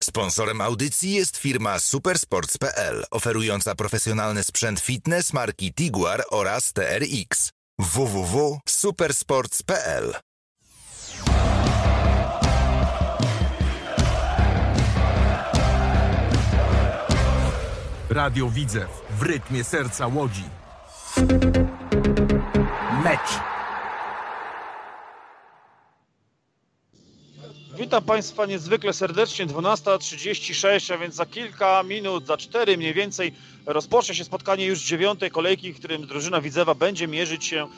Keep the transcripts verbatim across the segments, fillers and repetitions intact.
Sponsorem audycji jest firma Supersports kropka p l, oferująca profesjonalny sprzęt fitness marki Tiguar oraz T R X. w w w kropka supersports kropka p l. Radio Widzew w rytmie serca Łodzi. Mecz. Witam Państwa niezwykle serdecznie, dwunasta trzydzieści sześć, a więc za kilka minut, za cztery mniej więcej rozpocznie się spotkanie już dziewiątej kolejki, w którym drużyna Widzewa będzie mierzyć się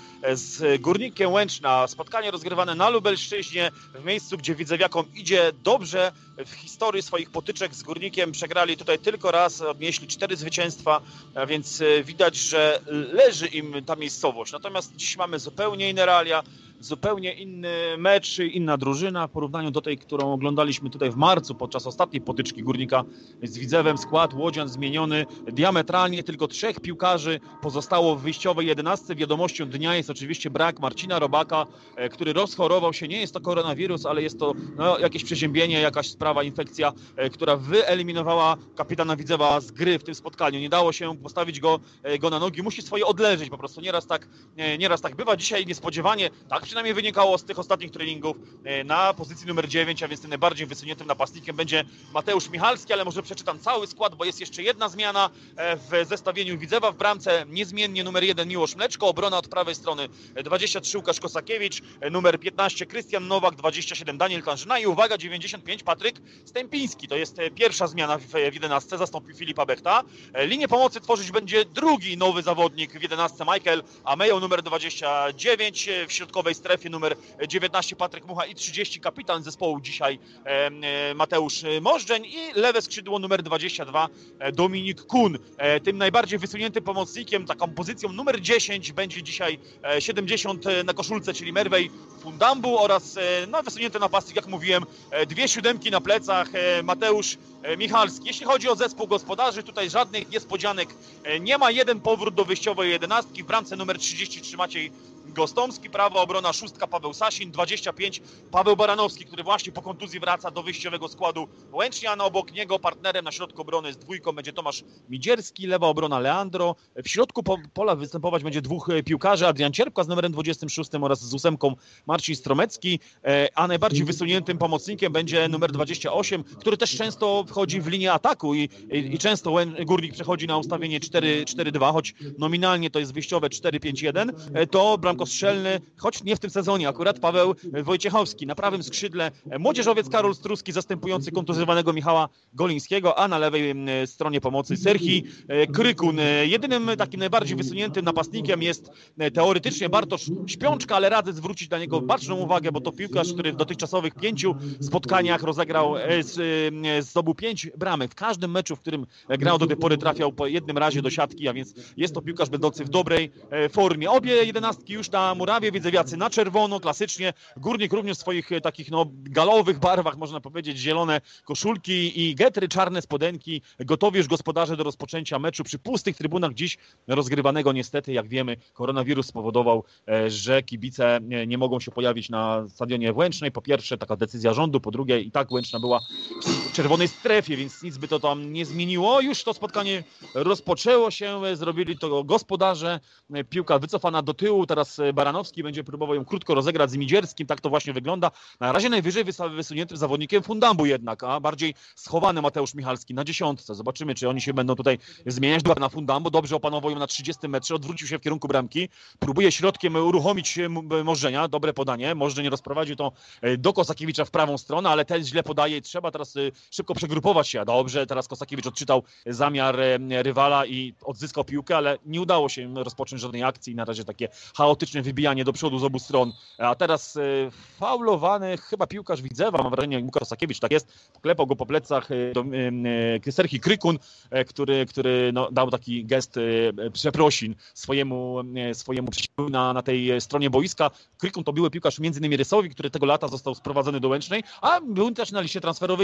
z Górnikiem Łęczna. Spotkanie rozgrywane na Lubelszczyźnie, w miejscu, gdzie widzewiakom idzie dobrze. W historii swoich potyczek z Górnikiem przegrali tutaj tylko raz, odnieśli cztery zwycięstwa, a więc widać, że leży im ta miejscowość. Natomiast dziś mamy zupełnie inne realia, zupełnie inny mecz, inna drużyna w porównaniu do tej, którą oglądaliśmy tutaj w marcu podczas ostatniej potyczki Górnika z Widzewem. Skład łodzian zmieniony diametralnie, tylko trzech piłkarzy pozostało w wyjściowej jedenastce. Wiadomością dnia jest oczywiście brak Marcina Robaka, który rozchorował się. Nie jest to koronawirus, ale jest to no, jakieś przeziębienie, jakaś sprawa, infekcja, która wyeliminowała kapitana Widzewa z gry w tym spotkaniu. Nie dało się postawić go, go na nogi, musi swoje odleżeć po prostu. Nieraz tak, nieraz tak bywa. Dzisiaj niespodziewanie, tak przynajmniej wynikało z tych ostatnich treningów, na pozycji numer dziewięć, a więc tym najbardziej wysuniętym napastnikiem będzie Mateusz Michalski, ale może przeczytam cały skład, bo jest jeszcze jedna zmiana w zestawieniu Widzewa. W bramce niezmiennie numer jeden Miłosz Mleczko, obrona od prawej strony dwadzieścia trzy Łukasz Kosakiewicz, numer piętnaście Krystian Nowak, dwadzieścia siedem Daniel Kanżyna i uwaga, dziewięćdziesiąt pięć Patryk Stępiński. To jest pierwsza zmiana w jedenastce, zastąpił Filipa Bechta. Linię pomocy tworzyć będzie drugi nowy zawodnik w jedenastce, Michael Amejo, numer dwadzieścia dziewięć, w środkowej strefie numer dziewiętnaście Patryk Mucha i trzydzieści kapitan zespołu dzisiaj e, Mateusz Możdżeń i lewe skrzydło numer dwadzieścia dwa e, Dominik Kun. E, tym najbardziej wysuniętym pomocnikiem, taką pozycją numer dziesięć będzie dzisiaj e, siedemdziesiąt na koszulce, czyli Merwej Fundambu oraz e, no, wysunięty napastnik, jak mówiłem, e, dwie siódemki na plecach, e, Mateusz e, Michalski. Jeśli chodzi o zespół gospodarzy, tutaj żadnych niespodzianek e, nie ma. Jeden powrót do wyjściowej jedenastki, w bramce numer trzydzieści trzy Maciej Gostomski, prawa obrona szóstka Paweł Sasin, dwadzieścia pięć Paweł Baranowski, który właśnie po kontuzji wraca do wyjściowego składu Łęcznian. Obok niego partnerem na środku obrony z dwójką będzie Tomasz Midzierski, lewa obrona Leandro. W środku pola występować będzie dwóch piłkarzy, Adrian Cierpka z numerem dwudziestym szóstym oraz z ósemką Marcin Stromecki, a najbardziej wysuniętym pomocnikiem będzie numer dwadzieścia osiem, który też często wchodzi w linię ataku i, i, i często Górnik przechodzi na ustawienie cztery cztery dwa, choć nominalnie to jest wyjściowe cztery pięć jeden, to bramkostrzelny, choć nie w tym sezonie akurat, Paweł Wojciechowski. Na prawym skrzydle młodzieżowiec Karol Struski zastępujący kontuzjowanego Michała Golińskiego, a na lewej stronie pomocy Serhii Krykun. Jedynym takim najbardziej wysuniętym napastnikiem jest teoretycznie Bartosz Śpiączka, ale radzę zwrócić na niego baczną uwagę, bo to piłkarz, który w dotychczasowych pięciu spotkaniach rozegrał, zdobył pięć bramek. W każdym meczu, w którym grał do tej pory, trafiał po jednym razie do siatki, a więc jest to piłkarz będący w dobrej formie. Obie jedenastki już na murawie, widzewiacy na czerwono, klasycznie. Górnik również w swoich takich no galowych barwach, można powiedzieć, zielone koszulki i getry, czarne spodenki. Gotowi już gospodarze do rozpoczęcia meczu przy pustych trybunach dziś rozgrywanego. Niestety, jak wiemy, koronawirus spowodował, że kibice nie mogą się pojawić na stadionie w Łęcznej. Po pierwsze, taka decyzja rządu, po drugie, i tak Łęczna była w czerwonej strefie, więc nic by to tam nie zmieniło. Już to spotkanie rozpoczęło się, zrobili to gospodarze. Piłka wycofana do tyłu, teraz Baranowski będzie próbował ją krótko rozegrać z Midzierskim, tak to właśnie wygląda. Na razie najwyżej wysuniętym zawodnikiem Fundambu jednak, a bardziej schowany Mateusz Michalski na dziesiątce. Zobaczymy, czy oni się będą tutaj zmieniać. Na Fundambu dobrze opanował ją na trzydziestym metrze, odwrócił się w kierunku bramki, próbuje środkiem uruchomić Możdżenia, dobre podanie, Możdżeń rozprowadził to do Kosakiewicza w prawą stronę, ale ten źle podaje i trzeba teraz szybko przegrupować się. Dobrze, teraz Kosakiewicz odczytał zamiar rywala i odzyskał piłkę, ale nie udało się rozpocząć żadnej akcji. Na razie takie chaotyczne wybijanie do przodu z obu stron. A teraz faulowany chyba piłkarz Widzewa, mam wrażenie, Łukasz Kosakiewicz, tak jest, poklepał go po plecach do Serhii Krykun, który, który no, dał taki gest przeprosin swojemu, swojemu przeciwnikowi na, na tej stronie boiska. Krykun to były piłkarz między innymi Rysowi, który tego lata został sprowadzony do Łęcznej, a był też na liście transferowej Widzewa.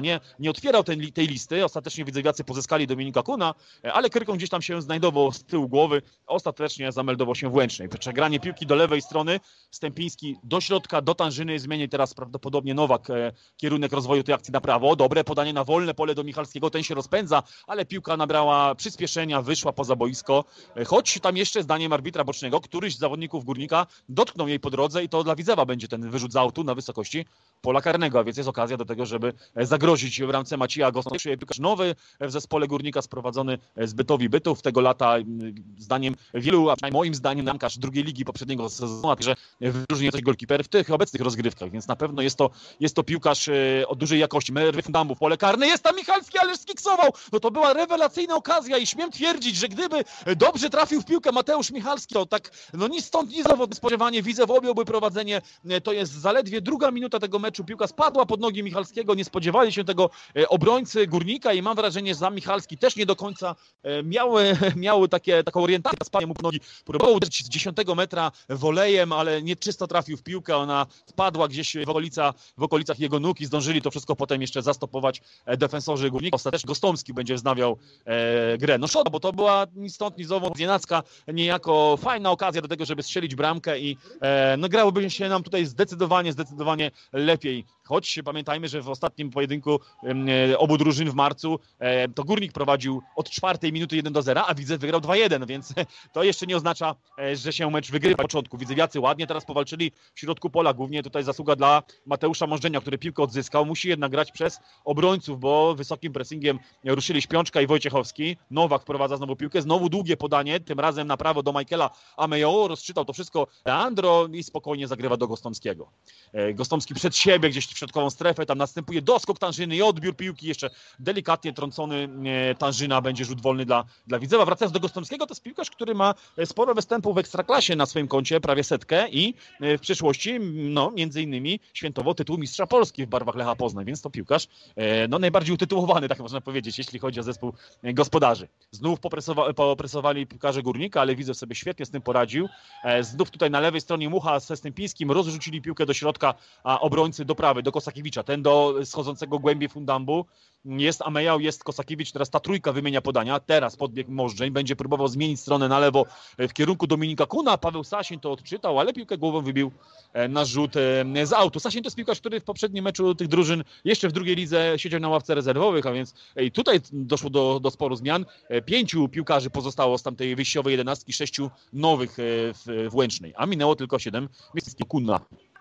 nie, nie otwierał ten, tej listy. Ostatecznie widzewiacy pozyskali Dominika Kuna, ale Krykon gdzieś tam się znajdował z tyłu głowy. Ostatecznie zameldował się w Łęcznej. Przegranie piłki do lewej strony. Stępiński do środka, do Tanżyny. Zmieni teraz prawdopodobnie Nowak e, kierunek rozwoju tej akcji na prawo. Dobre podanie na wolne pole do Michalskiego. Ten się rozpędza, ale piłka nabrała przyspieszenia, wyszła poza boisko. E, choć tam jeszcze zdaniem arbitra bocznego któryś z zawodników Górnika dotknął jej po drodze i to dla Widzewa będzie ten wyrzut z autu na wysokości pola karnego, a więc jest okazja do tego, żeby zagrozić w ramce Macieja Gostomskiego. Piłkarz nowy w zespole Górnika, sprowadzony z Bytowi Bytów. Tego lata zdaniem wielu, a przynajmniej moim zdaniem bramkarz drugiej ligi poprzedniego sezonu, a także wyróżnienie coś golkiper w tych obecnych rozgrywkach, więc na pewno jest to, jest to piłkarz o dużej jakości. Merwy Fundambu, pole karne, jest tam Michalski, ależ skiksował! No to była rewelacyjna okazja i śmiem twierdzić, że gdyby dobrze trafił w piłkę Mateusz Michalski, to tak no ni stąd, ni zowąd spodziewanie Widzew objąłby prowadzenie. To jest zaledwie druga minuta tego meczu. Piłka spadła pod nogi Michalskiego, nie spodziewali się tego obrońcy Górnika i mam wrażenie, że za Michalski też nie do końca miały, miały takie, taką orientację, spadnie mu pod nogi. Próbował uderzyć z dziesiątego metra wolejem, ale nie czysto trafił w piłkę, ona wpadła gdzieś w, okolica, w okolicach jego nóg i zdążyli to wszystko potem jeszcze zastopować defensorzy Górnika. Ostatecznie Gostomski będzie wznawiał e, grę. No szkoda, bo to była ni stąd, ni zowąd znienacka niejako fajna okazja do tego, żeby strzelić bramkę i e, no grałoby się nam tutaj zdecydowanie, zdecydowanie lepiej. Choć pamiętajmy, że w ostatnim pojedynku e, obu drużyn w marcu e, to Górnik prowadził od czwartej minuty jeden do zera, a Widzew wygrał dwa jeden, więc to jeszcze nie oznacza, e, że się mecz wygrywa na początku. Widzewiacy ładnie teraz powalczyli w środku pola, głównie tutaj zasługa dla Mateusza Możdżenia, który piłkę odzyskał. Musi jednak grać przez obrońców, bo wysokim pressingiem ruszyli Śpiączka i Wojciechowski. Nowak wprowadza znowu piłkę, znowu długie podanie, tym razem na prawo do Michaela Ameo, rozczytał to wszystko Leandro i spokojnie zagrywa do Gostomskiego. E, Gostomski przed siebie, gdzieś w środkową strefę, tam następuje doskok Tanżyny i odbiór piłki, jeszcze delikatnie trącony e, Tanżyna, będzie rzut wolny dla, dla Widzewa. Wracając do Gostomskiego, to jest piłkarz, który ma sporo występów w Ekstraklasie na swoim koncie, prawie setkę i e, w przyszłości, no między innymi świętował tytuł mistrza Polski w barwach Lecha Poznań, więc to piłkarz e, no najbardziej utytułowany, tak można powiedzieć, jeśli chodzi o zespół gospodarzy. Znów popresowa popresowali piłkarze Górnika, ale Widzew sobie świetnie z tym poradził. E, znów tutaj na lewej stronie Mucha ze Stępińskim rozrzucili piłkę do środka, a obrońcy do prawej, do Kosakiewicza, ten do schodzącego głębiej Fundambu. Jest Amejał, jest Kosakiewicz, teraz ta trójka wymienia podania, teraz podbiegł Możdżeń, będzie próbował zmienić stronę na lewo w kierunku Dominika Kuna, Paweł Sasin to odczytał, ale piłkę głową wybił na rzut z autu. Sasin to jest piłkarz, który w poprzednim meczu tych drużyn jeszcze w drugiej lidze siedział na ławce rezerwowych, a więc i tutaj doszło do, do sporu zmian. Pięciu piłkarzy pozostało z tamtej wyjściowej jedenastki, sześciu nowych w, w Łęcznej, a minęło tylko siedem miejsc Kuna.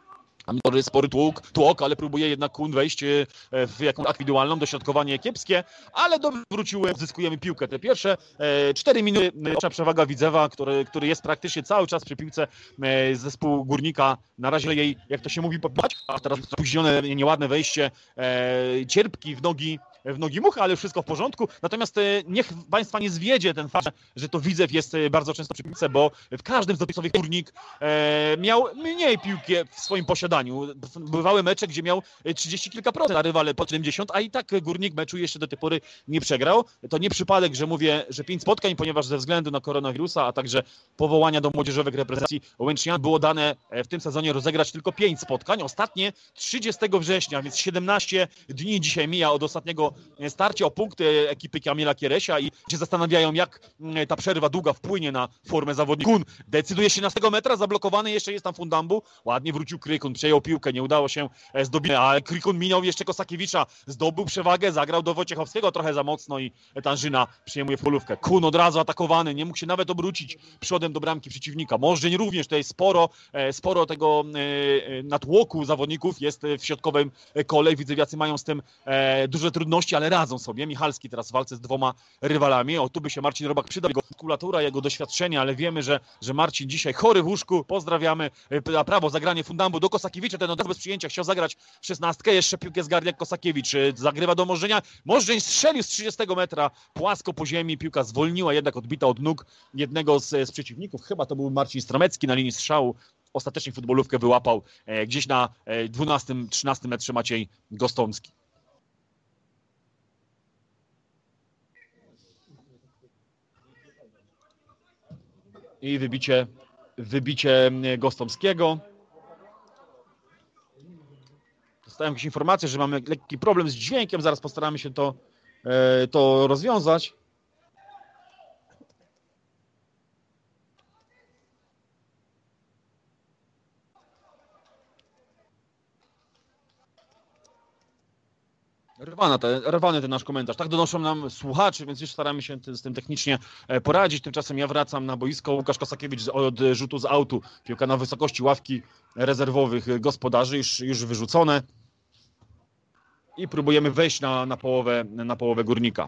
Spory, spory tłok, tłok, ale próbuje jednak Kun wejść w jakąś indywidualną, dośrodkowanie kiepskie, ale dobrze wróciły, zyskujemy piłkę. Te pierwsze e, cztery minuty, przewaga Widzewa, który, który jest praktycznie cały czas przy piłce e, zespół Górnika. Na razie jej, jak to się mówi, popać, a teraz spóźnione, nieładne wejście, e, cierpki w nogi, w nogi Muchy, ale wszystko w porządku. Natomiast e, niech Państwa nie zwiedzie ten fakt, że to Widzew jest bardzo często przy piłce, bo w każdym z dotychczasowych Górnik e, miał mniej piłki w swoim posiadaniu. Bywały mecze, gdzie miał trzydzieści kilka procent, a rywale po siedemdziesiąt, a i tak Górnik meczu jeszcze do tej pory nie przegrał. To nie przypadek, że mówię, że pięć spotkań, ponieważ ze względu na koronawirusa, a także powołania do młodzieżowych reprezentacji Łęcznian było dane w tym sezonie rozegrać tylko pięć spotkań. Ostatnie trzydziestego września, więc siedemnaście dni dzisiaj mija od ostatniego starcia o punkty ekipy Kamila Kieresia i się zastanawiają, jak ta przerwa długa wpłynie na formę zawodników. Kun decyduje się na tego metra, zablokowany jeszcze jest tam Fundambu. Ładnie wrócił Krykun, przejął piłkę, nie udało się zdobyć, ale Krykun minął jeszcze Kosakiewicza, zdobył przewagę, zagrał do Wojciechowskiego trochę za mocno i Tanżyna przyjmuje polówkę. Kun od razu atakowany, nie mógł się nawet obrócić przodem do bramki przeciwnika. Możdżeń również, tutaj sporo, sporo tego natłoku zawodników jest w środkowym kole. Widzewiacy mają z tym duże trudności, ale radzą sobie. Michalski teraz w walce z dwoma rywalami. O, tu by się Marcin Robak przydał, jego muskulatura, jego doświadczenie, ale wiemy, że, że Marcin dzisiaj chory w łóżku. Pozdrawiamy. Na prawo zagranie Fundambu do Kosakiewicza, ten od razu bez przyjęcia chciał zagrać w szesnastkę, jeszcze piłkę zgarnia jak Kosakiewicz, zagrywa do Możdżenia. Możdżeń strzelił z trzydziestego metra płasko po ziemi, piłka zwolniła, jednak odbita od nóg jednego z, z przeciwników, chyba to był Marcin Stromecki na linii strzału. Ostatecznie futbolówkę wyłapał e, gdzieś na e, dwunastym trzynastym metrze Maciej Gostomski. I wybicie, wybicie Gostomskiego. dostałem jakieś informacje, że mamy lekki problem z dźwiękiem, zaraz postaramy się to, e, to rozwiązać. Rwana te, rwany ten nasz komentarz. Tak donoszą nam słuchacze, więc już staramy się z tym technicznie poradzić. Tymczasem ja wracam na boisko. Łukasz Kosakiewicz od rzutu z autu. Piłka na wysokości ławki rezerwowych gospodarzy, już, już wyrzucone. I próbujemy wejść na, na, połowę, na połowę Górnika.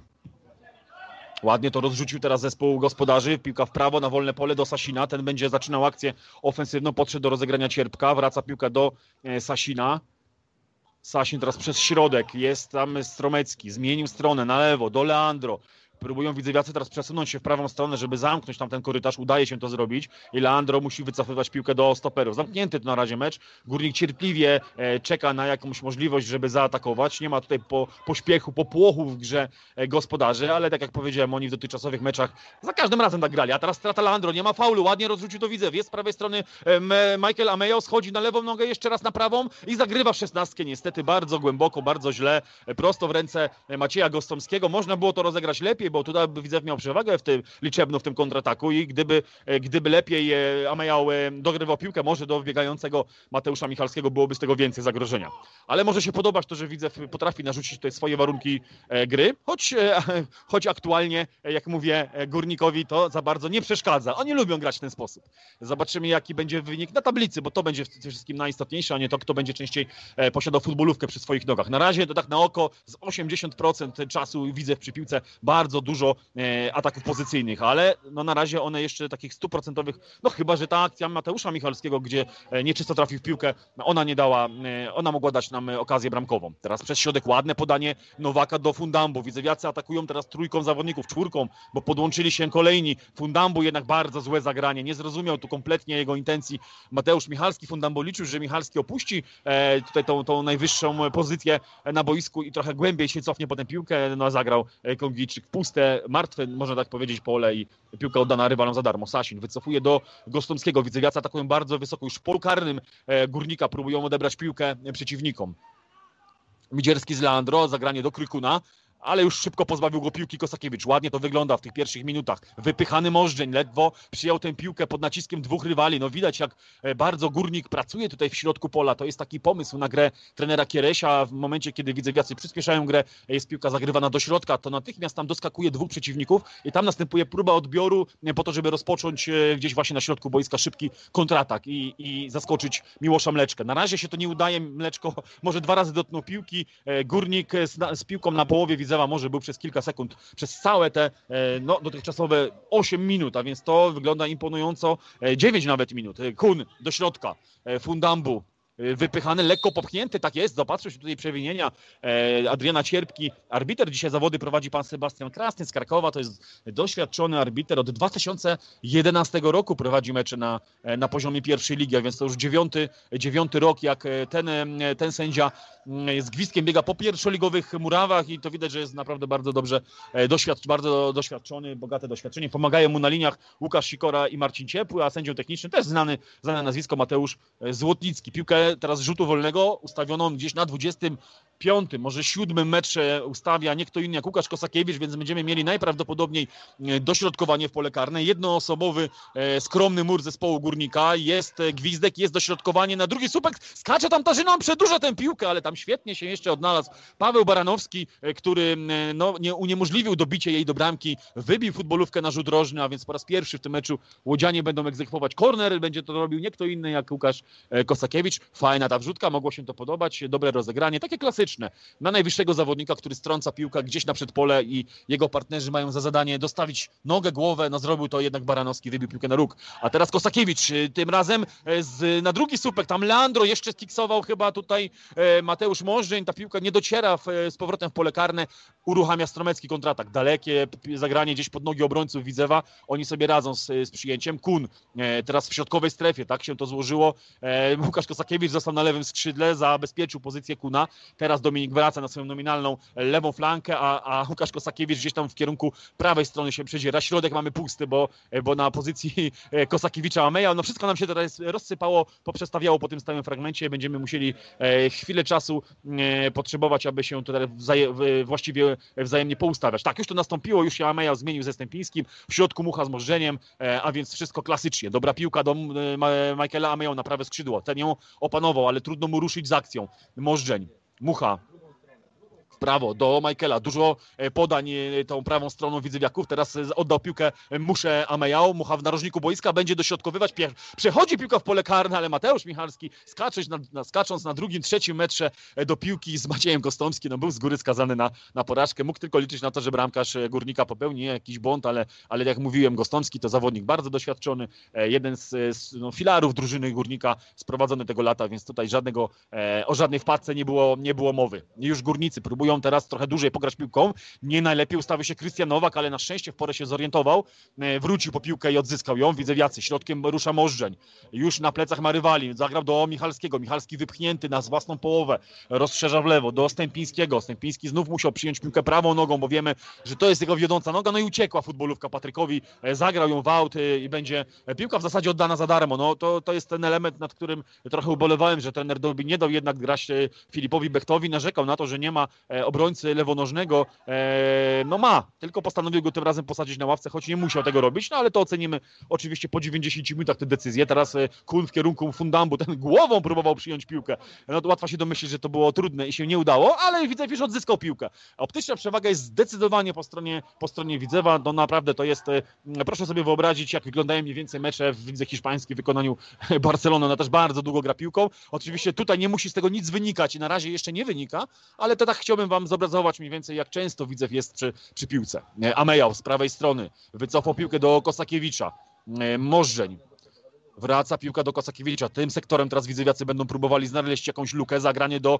Ładnie to rozrzucił teraz zespół gospodarzy. Piłka w prawo na wolne pole do Sasina. Ten będzie zaczynał akcję ofensywną. Podszedł do rozegrania Cierpka. Wraca piłka do Sasina. Sasin teraz przez środek, jest tam Stromecki, zmienił stronę na lewo, do Leandro. Próbują widzewiacy teraz przesunąć się w prawą stronę, żeby zamknąć tam ten korytarz. Udaje się to zrobić i Leandro musi wycofywać piłkę do stoperów. Zamknięty to na razie mecz. Górnik cierpliwie e, czeka na jakąś możliwość, żeby zaatakować. Nie ma tutaj po, pośpiechu, popłochu w grze e, gospodarzy, ale tak jak powiedziałem, oni w dotychczasowych meczach za każdym razem tak grali. A teraz strata Leandro, nie ma faulu, ładnie rozrzucił to Widzew. Jest z prawej strony e, Michael Ameo, schodzi na lewą nogę, jeszcze raz na prawą i zagrywa w szesnastkę. Niestety bardzo głęboko, bardzo źle, e, prosto w ręce Macieja Gostomskiego. Można było to rozegrać lepiej, bo tutaj Widzew miał przewagę w tym liczebną w tym kontrataku i gdyby, gdyby lepiej Amejał dogrywał piłkę, może do wbiegającego Mateusza Michalskiego byłoby z tego więcej zagrożenia. Ale może się podobać to, że Widzew potrafi narzucić tutaj swoje warunki gry, choć, choć aktualnie, jak mówię, Górnikowi to za bardzo nie przeszkadza. Oni lubią grać w ten sposób. Zobaczymy, jaki będzie wynik na tablicy, bo to będzie w tym wszystkim najistotniejsze, a nie to, kto będzie częściej posiadał futbolówkę przy swoich nogach. Na razie to tak na oko z osiemdziesiąt procent czasu Widzew przy piłce bardzo dużo e, ataków pozycyjnych, ale no na razie one jeszcze takich stuprocentowych, no chyba, że ta akcja Mateusza Michalskiego, gdzie e, nieczysto trafił w piłkę, ona nie dała, e, ona mogła dać nam okazję bramkową. Teraz przez środek ładne podanie Nowaka do Fundambu. Widzewiacy atakują teraz trójką zawodników, czwórką, bo podłączyli się kolejni. Fundambu jednak bardzo złe zagranie, nie zrozumiał tu kompletnie jego intencji Mateusz Michalski. Fundambu liczył, że Michalski opuści e, tutaj tą, tą najwyższą pozycję na boisku i trochę głębiej się cofnie potem piłkę, no zagrał Kongijczyk puste, martwe, można tak powiedzieć, pole i piłka oddana rywalom za darmo. Sasin wycofuje do Gostomskiego. Widzewiacy atakują bardzo wysoko. Już w polu karnym Górnika próbują odebrać piłkę przeciwnikom. Midzierski z Leandro, zagranie do Krykuna, ale już szybko pozbawił go piłki Kosakiewicz. Ładnie to wygląda w tych pierwszych minutach. Wypychany Możdżeń, ledwo przyjął tę piłkę pod naciskiem dwóch rywali. No widać, jak bardzo Górnik pracuje tutaj w środku pola. To jest taki pomysł na grę trenera Kieresia. W momencie, kiedy widzewiacy przyspieszają grę, jest piłka zagrywana do środka, to natychmiast tam doskakuje dwóch przeciwników i tam następuje próba odbioru po to, żeby rozpocząć gdzieś właśnie na środku boiska szybki kontratak i, i zaskoczyć Miłosza Mleczkę. Na razie się to nie udaje. Mleczko może dwa razy dotknął piłki. Górnik z, z piłką na połowie Widzewa może był przez kilka sekund, przez całe te no, dotychczasowe osiem minut, a więc to wygląda imponująco, dziewięć nawet minut. Kun do środka, Fundambu wypychany, lekko popchnięty, tak jest, zapatrzył się tutaj przewinienia e, Adriana Cierpki. Arbiter dzisiaj zawody prowadzi pan Sebastian Krasny z Krakowa, to jest doświadczony arbiter, od dwa tysiące jedenastego roku prowadzi mecze na, na poziomie pierwszej ligi, a więc to już dziewiąty, dziewiąty rok, jak ten, ten sędzia z gwizdkiem biega po pierwszoligowych murawach i to widać, że jest naprawdę bardzo dobrze doświadczony, bardzo doświadczony, bogate doświadczenie. Pomagają mu na liniach Łukasz Sikora i Marcin Ciepły, a sędzią technicznym też znany, znane nazwisko Mateusz Złotnicki. Piłkę teraz rzutu wolnego ustawioną gdzieś na dwudziestym piątym, może siódmym metrze ustawia nie kto inny jak Łukasz Kosakiewicz, więc będziemy mieli najprawdopodobniej dośrodkowanie w pole karne. Jednoosobowy, skromny mur zespołu Górnika, jest gwizdek, jest dośrodkowanie na drugi słupek, skacze tam Tarzyną, przedłuża tę piłkę, ale tam świetnie się jeszcze odnalazł Paweł Baranowski, który no, nie uniemożliwił dobicie jej do bramki, wybił futbolówkę na rzut rożny, a więc po raz pierwszy w tym meczu łodzianie będą egzekwować korner, będzie to robił nie kto inny jak Łukasz Kosakiewicz. Fajna ta wrzutka, mogło się to podobać, dobre rozegranie, takie klasyczne. Na najwyższego zawodnika, który strąca piłkę gdzieś na przedpole i jego partnerzy mają za zadanie dostawić nogę, głowę, no zrobił to jednak Baranowski, wybił piłkę na róg. A teraz Kosakiewicz, tym razem z, na drugi słupek, tam Leandro jeszcze skiksował chyba tutaj Mateusz Możdżeń, ta piłka nie dociera w, z powrotem w pole karne, uruchamia Stromecki kontratak, dalekie zagranie gdzieś pod nogi obrońców Widzewa, oni sobie radzą z, z przyjęciem. Kun teraz w środkowej strefie, tak się to złożyło, Łukasz Kosakiewicz został na lewym skrzydle, zabezpieczył pozycję Kuna, teraz teraz Dominik wraca na swoją nominalną lewą flankę, a, a Łukasz Kosakiewicz gdzieś tam w kierunku prawej strony się przedziera. Środek mamy pusty, bo, bo na pozycji Kosakiewicza Ameja, no wszystko nam się teraz rozsypało, poprzestawiało po tym stałym fragmencie. Będziemy musieli e, chwilę czasu e, potrzebować, aby się tutaj wzaje, w, właściwie wzajemnie poustawiać. Tak, już to nastąpiło, już się Ameja zmienił ze Stępińskim, w środku Mucha z Możdżeniem, e, a więc wszystko klasycznie. Dobra piłka do e, Michaela Ameja na prawe skrzydło. Ten ją opanował, ale trudno mu ruszyć z akcją. Możdżeń, Mucha w prawo do Michaela. Dużo podań tą prawą stroną Widzewiaków. Teraz oddał piłkę Musze Amejał. Mucha w narożniku boiska będzie dośrodkowywać. Przechodzi piłka w pole karne, ale Mateusz Michalski skacząc na, na, skacząc na drugim, trzecim metrze do piłki z Maciejem Gostomskim, no był z góry skazany na, na porażkę. Mógł tylko liczyć na to, że bramkarz Górnika popełni jakiś błąd, ale, ale jak mówiłem, Gostomski to zawodnik bardzo doświadczony. Jeden z, z no, filarów drużyny Górnika sprowadzony tego lata, więc tutaj żadnego, o żadnej wpadce nie było, nie było mowy. Już Górnicy próbują teraz trochę dłużej pograć piłką. Nie najlepiej ustawił się Krystian Nowak, ale na szczęście w porę się zorientował. Wrócił po piłkę i odzyskał ją. Widzewiacy. Środkiem rusza Możdżeń. Już na plecach ma rywali. Zagrał do Michalskiego. Michalski wypchnięty na własną połowę. Rozszerza w lewo do Stępińskiego. Stępiński znów musiał przyjąć piłkę prawą nogą, bo wiemy, że to jest jego wiodąca noga. No i uciekła futbolówka Patrykowi. Zagrał ją w aut i będzie piłka w zasadzie oddana za darmo. No to, to jest ten element, nad którym trochę ubolewałem, że trener Dolby nie dał jednak grać Filipowi Bechtowi. Narzekał na to, że nie ma obrońcy lewonożnego, e, no ma, tylko postanowił go tym razem posadzić na ławce, choć nie musiał tego robić, no ale to ocenimy oczywiście po dziewięćdziesięciu minutach tę decyzję. Teraz e, Kun w kierunku Fundambu, ten głową próbował przyjąć piłkę. No to łatwo się domyślić, że to było trudne i się nie udało, ale Widzew odzyskał piłkę. Optyczna przewaga jest zdecydowanie po stronie, po stronie Widzewa, no naprawdę to jest, e, proszę sobie wyobrazić, jak wyglądają mniej więcej mecze w lidze hiszpańskiej w wykonaniu Barcelony. Ona też bardzo długo gra piłką. Oczywiście tutaj nie musi z tego nic wynikać i na razie jeszcze nie wynika, ale to tak chciałbym wam zobrazować mniej więcej, jak często Widzew jest przy, przy piłce. Amejał z prawej strony wycofał piłkę do Kosakiewicza. Możdżeń. Wraca piłka do Kosakiewicza. Tym sektorem teraz Widzewiacy będą próbowali znaleźć jakąś lukę, zagranie do,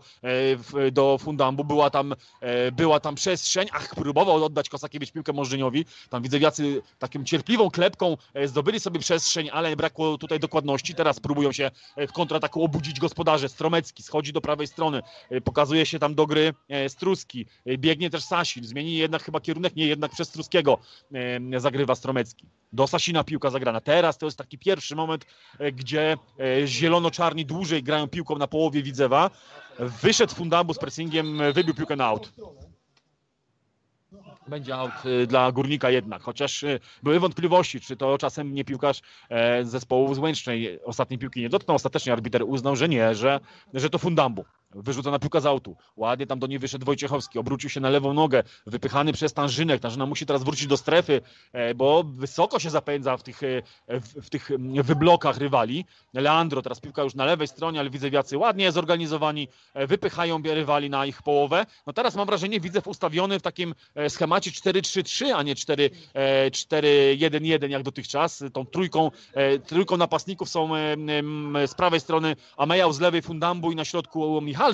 do Fundambu. Była tam, była tam przestrzeń. Ach, próbował oddać Kosakiewicz piłkę Możdżeniowi. Tam Widzewiacy taką cierpliwą klepką zdobyli sobie przestrzeń, ale brakło tutaj dokładności. Teraz próbują się w kontrataku obudzić gospodarze. Stromecki schodzi do prawej strony. Pokazuje się tam do gry Struski. Biegnie też Sasin. Zmieni jednak chyba kierunek, nie jednak przez Struskiego zagrywa Stromecki. Do Sasina piłka zagrana. Teraz to jest taki pierwszy moment, gdzie zielono-czarni dłużej grają piłką na połowie Widzewa. Wyszedł Fundambu z pressingiem, wybił piłkę na aut. Będzie aut dla Górnika jednak, chociaż były wątpliwości, czy to czasem nie piłkarz zespołu z Łęcznej ostatniej piłki nie dotknął. Ostatecznie arbiter uznał, że nie, że, że to Fundambu. Wyrzucona piłka z autu. Ładnie tam do niej wyszedł Wojciechowski. Obrócił się na lewą nogę. Wypychany przez Tanżynek. Tanżyna musi teraz wrócić do strefy, bo wysoko się zapędza w tych, w tych wyblokach rywali. Leandro, teraz piłka już na lewej stronie, ale Widzewiacy ładnie zorganizowani. Wypychają rywali na ich połowę. No teraz mam wrażenie, Widzew ustawiony w takim schemacie cztery trzy trzy, a nie cztery jeden jeden jak dotychczas. Tą trójką, trójką napastników są z prawej strony Amejał, z lewej Fundambu i na środku Michał.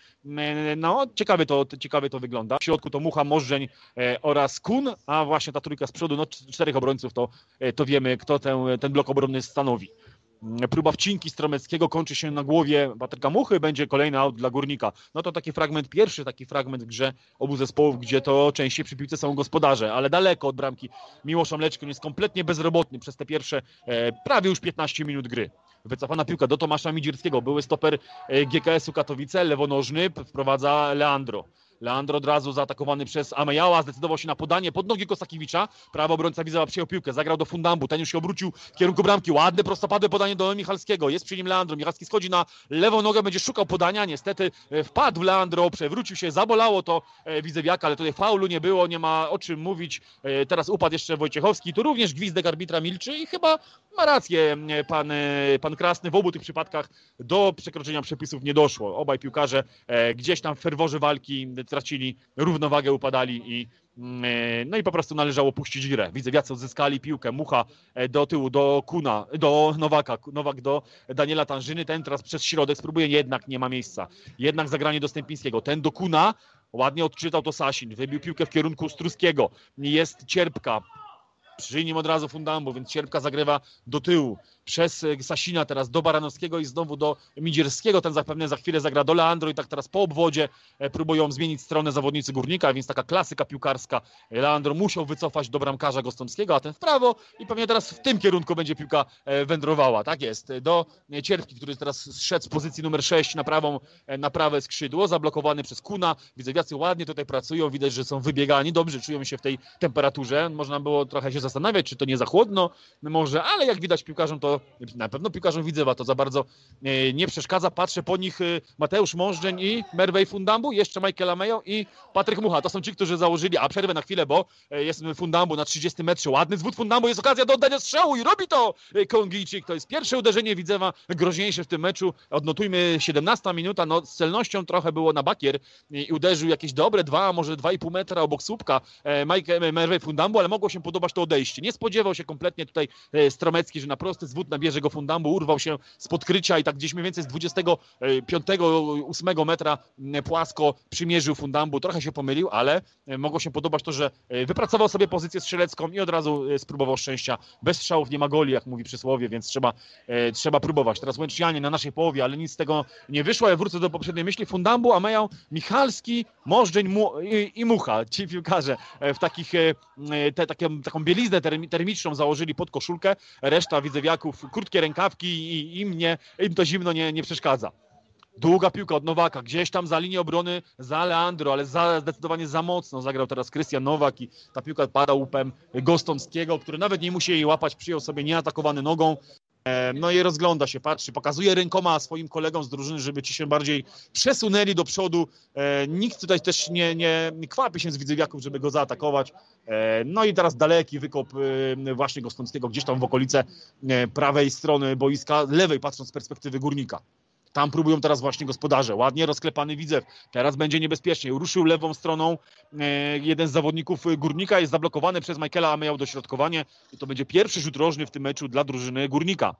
No, ciekawie to, ciekawie to wygląda. W środku to Mucha, Możdżeń e, oraz Kun, a właśnie ta trójka z przodu, no czterech obrońców, to, e, to wiemy, kto ten, ten blok obronny stanowi. Próba wcinki Stromeckiego kończy się na głowie Patryka Muchy, będzie kolejny aut dla Górnika. No to taki fragment, pierwszy taki fragment w grze obu zespołów, gdzie to częściej przy piłce są gospodarze, ale daleko od bramki. Miłosz Mleczko jest kompletnie bezrobotny przez te pierwsze e, prawie już piętnaście minut gry. Wycofana piłka do Tomasza Midzierskiego, były stoper G K S-u Katowice, lewonożny, wprowadza Leandro. Leandro od razu zaatakowany przez Amejała, zdecydował się na podanie pod nogi Kosakiewicza. Prawy obrońca Widzewa przyjął piłkę, zagrał do Fundambu, ten już się obrócił w kierunku bramki. Ładne, prostopadłe podanie do Michalskiego, jest przy nim Leandro. Michalski schodzi na lewą nogę, będzie szukał podania, niestety wpadł Leandro, przewrócił się, zabolało to Widzewiaka, ale tutaj faulu nie było, nie ma o czym mówić. Teraz upadł jeszcze Wojciechowski, tu również gwizdek arbitra milczy i chyba ma rację pan, pan Krasny, w obu tych przypadkach do przekroczenia przepisów nie doszło. Obaj piłkarze gdzieś tam w ferworze walki tracili równowagę, upadali i no i po prostu należało puścić grę. Widzewiacy odzyskali piłkę, Mucha do tyłu, do Kuna, do Nowaka, Nowak do Daniela Tanżyny, ten teraz przez środek spróbuje, jednak nie ma miejsca. Jednak zagranie do Stępińskiego, ten do Kuna, ładnie odczytał to Sasin, wybił piłkę w kierunku Struskiego, jest Cierpka. Przy nim od razu Fundambu, więc Cierpka zagrywa do tyłu. przez Sasina teraz do Baranowskiego i znowu do Midzierskiego. Ten zapewne za chwilę zagra do Leandro i tak teraz po obwodzie próbują zmienić stronę zawodnicy Górnika, więc taka klasyka piłkarska. Leandro musiał wycofać do bramkarza Gostomskiego, a ten w prawo i pewnie teraz w tym kierunku będzie piłka wędrowała. Tak jest. Do Cierpki, który teraz zszedł z pozycji numer sześć na prawą, na prawe skrzydło, zablokowany przez Kuna. Widzewiacy ładnie tutaj pracują, widać, że są wybiegani, dobrze czują się w tej temperaturze. Można było trochę się zastanawiać, czy to nie za chłodno może, ale jak widać piłkarzom to, na pewno piłkarzom Widzewa to za bardzo nie przeszkadza. Patrzę po nich Mateusz Możdżeń i Merwej Fundambu, jeszcze Michael Amejo i Patryk Mucha. To są ci, którzy założyli, a przerwę na chwilę, bo jest Fundambu na trzydziestym metrze. Ładny zwód Fundambu, jest okazja do oddania strzału i robi to Kongijczyk. To jest pierwsze uderzenie Widzewa, groźniejsze w tym meczu. Odnotujmy siedemnasta minuta, no z celnością trochę było na bakier i uderzył jakieś dobre dwa, może dwa i pół metra obok słupka Mike Merwej Fundambu, ale mogło się podobać to odejście. Nie spodziewał się kompletnie tutaj Stromecki, że na prosty zwód nabierze go Fundambu, urwał się z podkrycia i tak gdzieś mniej więcej z dwudziestego piątego ósmego metra płasko przymierzył Fundambu. Trochę się pomylił, ale mogło się podobać to, że wypracował sobie pozycję strzelecką i od razu spróbował szczęścia. Bez strzałów nie ma goli, jak mówi przysłowie, więc trzeba, trzeba próbować. Teraz Łęcznianie na naszej połowie, ale nic z tego nie wyszło. Ja wrócę do poprzedniej myśli. Fundambu, Amejo, Michalski, Możdżeń Mu i, i Mucha. Ci piłkarze w takich, te, takie, taką bieliznę termiczną założyli pod koszulkę. Reszta widzewiaków, krótkie rękawki i im, nie, im to zimno nie, nie przeszkadza. Długa piłka od Nowaka, gdzieś tam za linię obrony za Leandro, ale za, zdecydowanie za mocno zagrał teraz Krystian Nowak i ta piłka pada łupem Gostomskiego, który nawet nie musi jej łapać, przyjął sobie nieatakowany nogą. No i rozgląda się, patrzy, pokazuje rękoma swoim kolegom z drużyny, żeby ci się bardziej przesunęli do przodu. Nikt tutaj też nie, nie kwapi się z widzewiaków, żeby go zaatakować. No i teraz daleki wykop właśnie Gostomskiego gdzieś tam w okolice prawej strony boiska, lewej patrząc z perspektywy Górnika. Tam próbują teraz właśnie gospodarze. Ładnie rozklepany Widzew. Teraz będzie niebezpiecznie. Ruszył lewą stroną. Jeden z zawodników Górnika jest zablokowany przez Michaela Amejo dośrodkowanie. I to będzie pierwszy rzut rożny w tym meczu dla drużyny Górnika.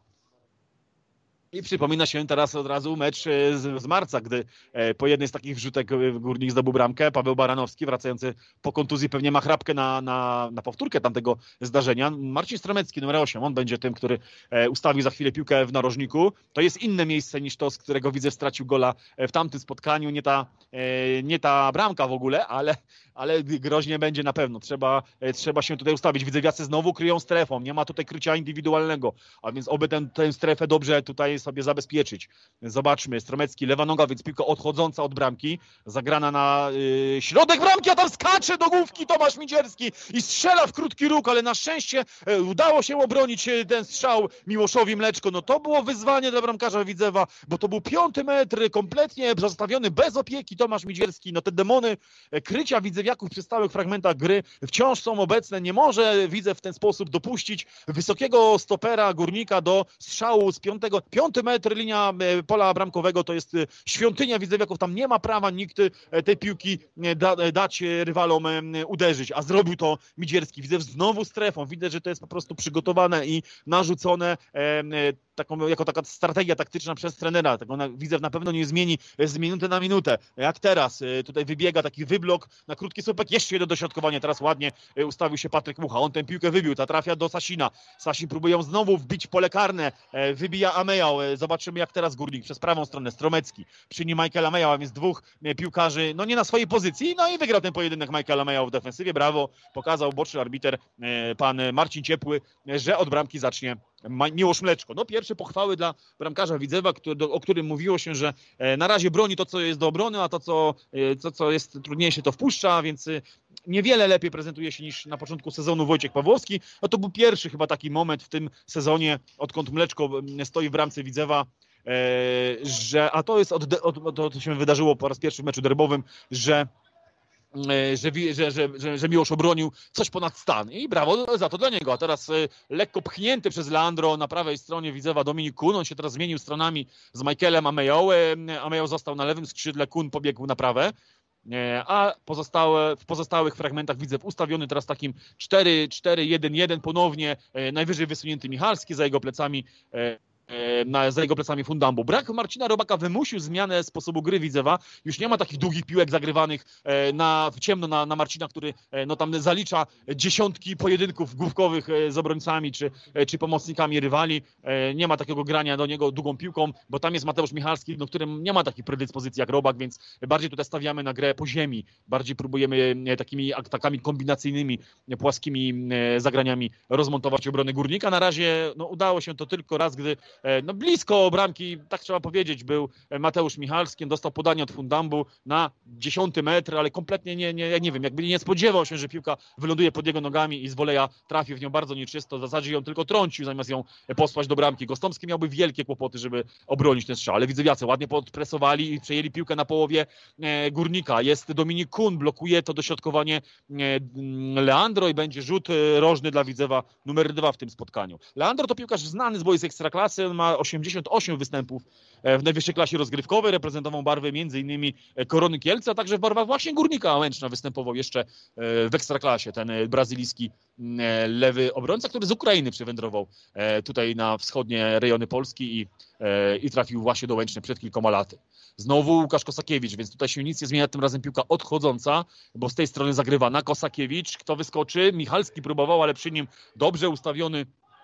I przypomina się teraz od razu mecz z, z marca, gdy po jednej z takich wrzutek Górnik zdobył bramkę. Paweł Baranowski, wracający po kontuzji, pewnie ma chrapkę na, na, na powtórkę tamtego zdarzenia. Marcin Stromecki, numer osiem, on będzie tym, który ustawi za chwilę piłkę w narożniku. To jest inne miejsce niż to, z którego Widzew stracił gola w tamtym spotkaniu. Nie ta, nie ta bramka w ogóle, ale, ale groźnie będzie na pewno. Trzeba, trzeba się tutaj ustawić. Widzewiacy znowu kryją strefą. Nie ma tutaj krycia indywidualnego, a więc oby ten, tę strefę dobrze tutaj sobie zabezpieczyć. Zobaczmy, Stromecki, lewa noga, więc piłka odchodząca od bramki, zagrana na yy, środek bramki, a tam skacze do główki Tomasz Midzierski i strzela w krótki róg, ale na szczęście yy, udało się obronić yy, ten strzał Miłoszowi Mleczko. No to było wyzwanie dla bramkarza Widzewa, bo to był piąty metr, kompletnie zostawiony bez opieki Tomasz Midzierski. No te demony yy, krycia widzewiaków przy stałych fragmentach gry wciąż są obecne. Nie może Widzew w ten sposób dopuścić wysokiego stopera Górnika do strzału z piątego, piąty metr, linia pola bramkowego to jest świątynia widzewiaków, tam nie ma prawa nikt tej piłki da, dać rywalom uderzyć, a zrobił to Midzierski. Widzę znowu strefą, widać, że to jest po prostu przygotowane i narzucone taką, jako taka strategia taktyczna przez trenera. Tego na, Widzew na pewno nie zmieni z minuty na minutę. Jak teraz tutaj wybiega taki wyblok na krótki słupek, jeszcze jedno dośrodkowanie, teraz ładnie ustawił się Patryk Mucha, on tę piłkę wybił, ta trafia do Sasina. Sasin próbują znowu wbić pole karne, wybija Amejo. Zobaczymy jak teraz Górnik przez prawą stronę, Stromecki, przy nim Michael Amejo, a więc dwóch piłkarzy, no nie na swojej pozycji, no i wygrał ten pojedynek Michael Amejo w defensywie, brawo, pokazał boczny arbiter, pan Marcin Ciepły, że od bramki zacznie Miłosz Mleczko. No pierwsze pochwały dla bramkarza Widzewa, który, o którym mówiło się, że na razie broni to, co jest do obrony, a to, co, to, co jest trudniejsze, to wpuszcza, więc niewiele lepiej prezentuje się niż na początku sezonu Wojciech Pawłowski. No to był pierwszy chyba taki moment w tym sezonie, odkąd Mleczko stoi w bramce Widzewa, że, a to jest od, od, to się wydarzyło po raz pierwszy w meczu derbowym, że Że, że, że, że, że Miłosz obronił coś ponad stan i brawo za to dla niego. A teraz lekko pchnięty przez Leandro na prawej stronie Widzewa Dominik Kun, on się teraz zmienił stronami z Michaelem Amejo. Amejo został na lewym skrzydle, Kun pobiegł na prawe, a pozostałe, w pozostałych fragmentach Widzew ustawiony teraz takim cztery cztery jeden jeden ponownie, najwyżej wysunięty Michalski, za jego plecami Na, za jego plecami Fundambu. Brak Marcina Robaka wymusił zmianę sposobu gry Widzewa. Już nie ma takich długich piłek zagrywanych na, w ciemno na, na Marcina, który no, tam zalicza dziesiątki pojedynków główkowych z obrońcami czy, czy pomocnikami rywali. Nie ma takiego grania do niego długą piłką, bo tam jest Mateusz Michalski, no, którym nie ma takiej predyspozycji jak Robak, więc bardziej tutaj stawiamy na grę po ziemi. Bardziej próbujemy takimi atakami kombinacyjnymi, płaskimi zagraniami rozmontować obrony Górnika. Na razie no, udało się to tylko raz, gdy no blisko bramki, tak trzeba powiedzieć, był Mateusz Michalski, dostał podanie od Fundambu na dziesiąty metr, ale kompletnie nie, nie, ja nie wiem, jakby nie spodziewał się, że piłka wyląduje pod jego nogami i z woleja trafi w nią bardzo nieczysto, w zasadzie ją tylko trącił, zamiast ją posłać do bramki. Gostomski miałby wielkie kłopoty, żeby obronić ten strzał, ale widzowiacy ładnie podpresowali i przejęli piłkę na połowie Górnika. Jest Dominik Kun, blokuje to dośrodkowanie Leandro i będzie rzut rożny dla Widzewa numer dwa w tym spotkaniu. Leandro to piłkarz znany z boisk Ekstraklasy, on ma osiemdziesiąt osiem występów w najwyższej klasie rozgrywkowej, reprezentował barwy m.in. Korony Kielce, a także w barwach właśnie Górnika Łęczna występował jeszcze w Ekstraklasie, ten brazylijski lewy obrońca, który z Ukrainy przywędrował tutaj na wschodnie rejony Polski i, i trafił właśnie do Łęczny przed kilkoma laty. Znowu Łukasz Kosakiewicz, więc tutaj się nic nie zmienia, tym razem piłka odchodząca, bo z tej strony zagrywana. Kosakiewicz, kto wyskoczy? Michalski próbował, ale przy nim dobrze ustawiony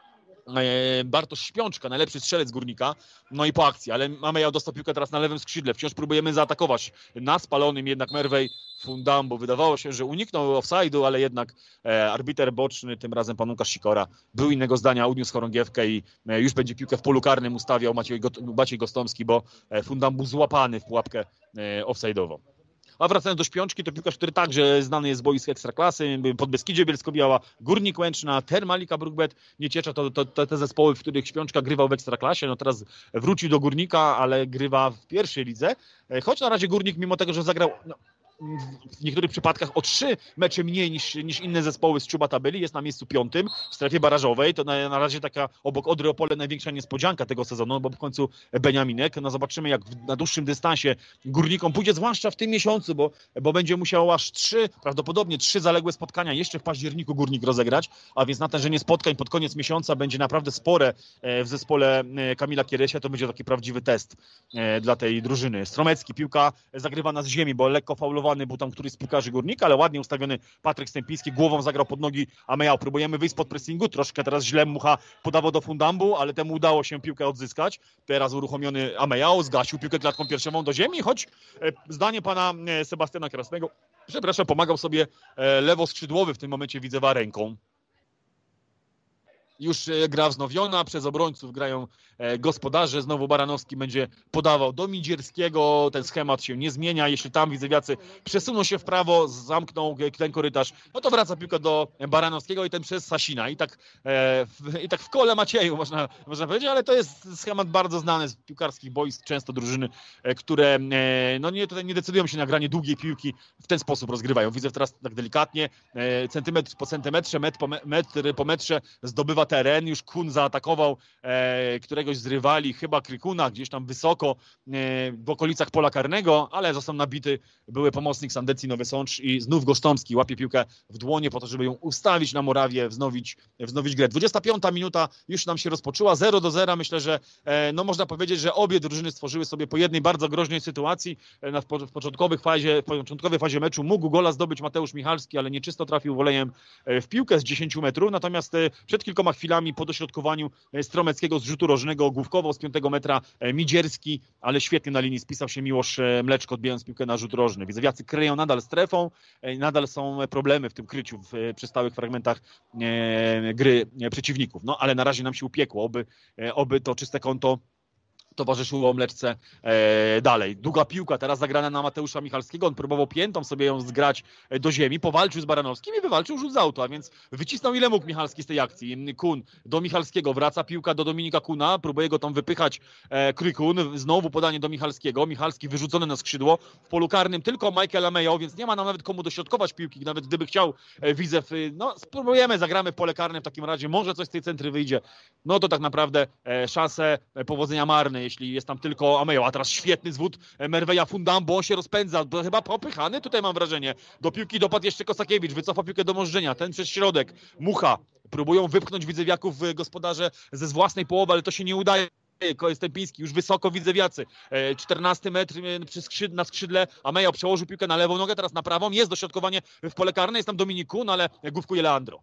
Bartosz Śpiączka, najlepszy strzelec Górnika, no i po akcji, ale mamy ja dostał piłkę teraz na lewym skrzydle, wciąż próbujemy zaatakować na spalonym jednak Merwej Fundambu. Wydawało się, że uniknął offside'u, ale jednak e, arbiter boczny, tym razem pan Łukasz Sikora, był innego zdania, uniósł chorągiewkę i e, już będzie piłkę w polu karnym ustawiał Maciej, Maciej Gostomski, bo e, Fundambu złapany w pułapkę e, offside'ową. A wracając do Śpiączki, to piłkarz, który także znany jest z boisk Ekstraklasy, Podbeskidzie Bielsko-Biała, Górnik Łęczna, Termalika Brukbet, Nieciecza, to, to, to te zespoły, w których Śpiączka grywał w Ekstraklasie, no teraz wrócił do Górnika, ale grywa w pierwszej lidze, choć na razie Górnik, mimo tego, że zagrał no, w niektórych przypadkach o trzy mecze mniej niż, niż inne zespoły z czuba tabeli, jest na miejscu piątym w strefie barażowej. To na, na razie taka obok Odry Opole największa niespodzianka tego sezonu, bo w końcu Beniaminek. No zobaczymy, jak w, na dłuższym dystansie Górnikom pójdzie, zwłaszcza w tym miesiącu, bo, bo będzie musiał aż trzy, prawdopodobnie trzy zaległe spotkania jeszcze w październiku Górnik rozegrać, a więc natężenie spotkań pod koniec miesiąca będzie naprawdę spore w zespole Kamila Kieresia. To będzie taki prawdziwy test dla tej drużyny. Stromecki, piłka zagrywana z ziemi, bo lekko faulowany był tam któryś z piłkarzy Górnika, ale ładnie ustawiony Patryk Stępiński, głową zagrał pod nogi Amejao. Próbujemy wyjść spod pressingu, troszkę teraz źle Mucha podawał do Fundambu, ale temu udało się piłkę odzyskać. Teraz uruchomiony Amejao zgasił piłkę klatką piersiową do ziemi, choć zdanie pana Sebastiana Krasnego, przepraszam, pomagał sobie lewoskrzydłowy w tym momencie Widzewa ręką. Już gra wznowiona, przez obrońców grają gospodarze, znowu Baranowski będzie podawał do Midzierskiego, ten schemat się nie zmienia, jeśli tam widzewiacy przesuną się w prawo, zamkną ten korytarz, no to wraca piłka do Baranowskiego i ten przez Sasina i tak, e, w, i tak w kole Macieju można, można powiedzieć, ale to jest schemat bardzo znany z piłkarskich boisk, często drużyny, e, które e, no nie, tutaj nie decydują się na granie długiej piłki, w ten sposób rozgrywają. Widzę teraz tak delikatnie, e, centymetr po centymetrze, metr po, me, metr po metrze zdobywa teren, już Kun zaatakował e, któregoś z rywali, chyba Krykuna, gdzieś tam wysoko e, w okolicach pola karnego, ale został nabity były pomocnik Sandecji Nowy Sącz i znów Gostomski łapie piłkę w dłonie po to, żeby ją ustawić na murawie, wznowić, wznowić grę. dwudziesta piąta minuta już nam się rozpoczęła, zero do zera. Myślę, że e, no można powiedzieć, że obie drużyny stworzyły sobie po jednej bardzo groźnej sytuacji. E, na, w, w, początkowych fazie, w początkowej fazie meczu mógł gola zdobyć Mateusz Michalski, ale nieczysto trafił wolejem e, w piłkę z dziesięciu metrów, natomiast e, przed kilkoma chwilami po dośrodkowaniu Stromeckiego z rzutu rożnego główkowo z piątego metra Midzierski, ale świetnie na linii spisał się Miłosz Mleczko, odbijając piłkę na rzut rożny. Widzewiacy kryją nadal strefą, nadal są problemy w tym kryciu w, przy stałych fragmentach e, gry przeciwników. No ale na razie nam się upiekło, oby, oby to czyste konto towarzyszyło Mleczce e, dalej. Długa piłka, teraz zagrana na Mateusza Michalskiego. On próbował piętą sobie ją zgrać do ziemi, powalczył z Baranowskim i wywalczył rzut z auto, a więc wycisnął ile mógł Michalski z tej akcji. Kun do Michalskiego, wraca piłka do Dominika Kuna, próbuje go tam wypychać e, Krykun, znowu podanie do Michalskiego. Michalski wyrzucony na skrzydło, w polu karnym tylko Michael Amejao, więc nie ma nam nawet komu dośrodkować piłki, nawet gdyby chciał e, Widzew. No spróbujemy, zagramy w pole karne w takim razie, może coś z tej centry wyjdzie. No to tak naprawdę e, szanse e, powodzenia marne, jeśli jest tam tylko Amejao, a teraz świetny zwód Merveja Fundambu, on się rozpędza, chyba popychany, tutaj mam wrażenie, do piłki dopadł jeszcze Kosakiewicz, wycofa piłkę do Możdżenia, ten przez środek, Mucha, próbują wypchnąć widzewiaków gospodarze ze z własnej połowy, ale to się nie udaje. Stępiński, już wysoko Widzewiacy, czternasty metr przy skrzyd na skrzydle, Amejo przełożył piłkę na lewą nogę, teraz na prawą, jest dośrodkowanie w pole karne, jest tam Dominik Kun, ale główkuje Leandro.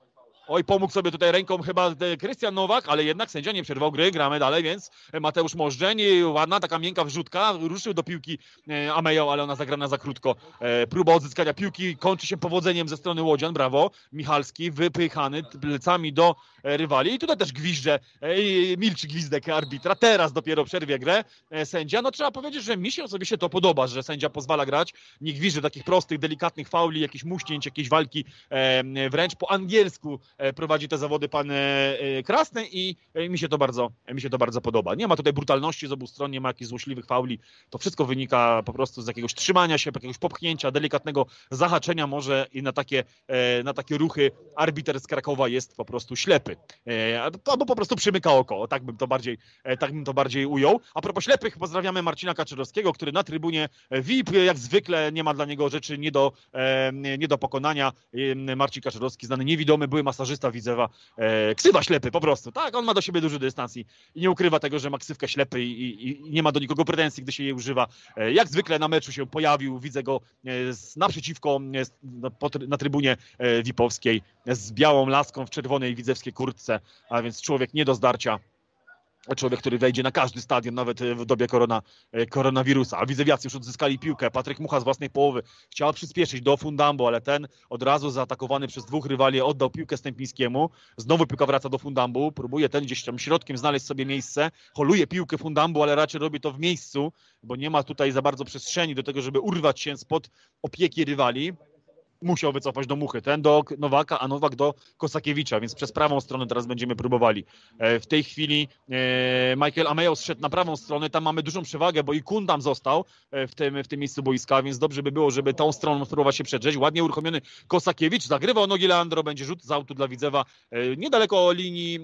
Oj, pomógł sobie tutaj ręką chyba Krystian Nowak, ale jednak sędzia nie przerwał gry, gramy dalej, więc Mateusz Możdżeń, ładna, taka miękka wrzutka, ruszył do piłki Amejo, ale ona zagrana za krótko. Próba odzyskania piłki kończy się powodzeniem ze strony Łodzian, brawo. Michalski wypychany plecami do rywali i tutaj też gwizdże, milczy gwizdek arbitra, teraz dopiero przerwie grę sędzia. No trzeba powiedzieć, że mi się osobiście to podoba, że sędzia pozwala grać, nie gwizdże takich prostych, delikatnych fauli, jakichś muśnięć, jakiejś walki, wręcz po angielsku prowadzi te zawody pan Krasny i mi się to bardzo, mi się to bardzo podoba. Nie ma tutaj brutalności z obu stron, nie ma jakichś złośliwych fauli. To wszystko wynika po prostu z jakiegoś trzymania się, jakiegoś popchnięcia, delikatnego zahaczenia może i na takie, na takie ruchy arbiter z Krakowa jest po prostu ślepy. Albo po prostu przymyka oko, tak bym to bardziej, tak bym to bardziej ujął. A propos ślepych, pozdrawiamy Marcina Kaczorowskiego, który na trybunie V I P, jak zwykle nie ma dla niego rzeczy nie do, nie do pokonania. Marcin Kaczorowski, znany niewidomy, były masażysta Widzewa, e, ksywa ślepy po prostu, tak, on ma do siebie duży dystans i, i nie ukrywa tego, że ma ksywkę ślepy i, i, i nie ma do nikogo pretensji, gdy się jej używa. E, jak zwykle na meczu się pojawił, widzę go e, z, naprzeciwko e, na, po, na trybunie e, V I P-owskiej z białą laską w czerwonej widzewskiej kurtce, a więc człowiek nie do zdarcia. Człowiek, który wejdzie na każdy stadion, nawet w dobie korona, koronawirusa. A Widzewiacy już odzyskali piłkę. Patryk Mucha z własnej połowy chciał przyspieszyć do Fundambo, ale ten od razu zaatakowany przez dwóch rywali oddał piłkę Stępińskiemu. Znowu piłka wraca do Fundambu. Próbuje ten gdzieś tam środkiem znaleźć sobie miejsce. Holuje piłkę Fundambu, ale raczej robi to w miejscu, bo nie ma tutaj za bardzo przestrzeni do tego, żeby urwać się spod opieki rywali. Musiał wycofać do Muchy, ten do Nowaka, a Nowak do Kosakiewicza, więc przez prawą stronę teraz będziemy próbowali. W tej chwili Michael Amejo zszedł na prawą stronę, tam mamy dużą przewagę, bo i Kun tam został w tym, w tym miejscu boiska, więc dobrze by było, żeby tą stroną spróbować się przedrzeć. Ładnie uruchomiony Kosakiewicz, zagrywał nogi Leandro, będzie rzut z autu dla Widzewa niedaleko linii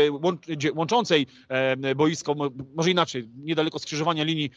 łączącej boisko, może inaczej, niedaleko skrzyżowania linii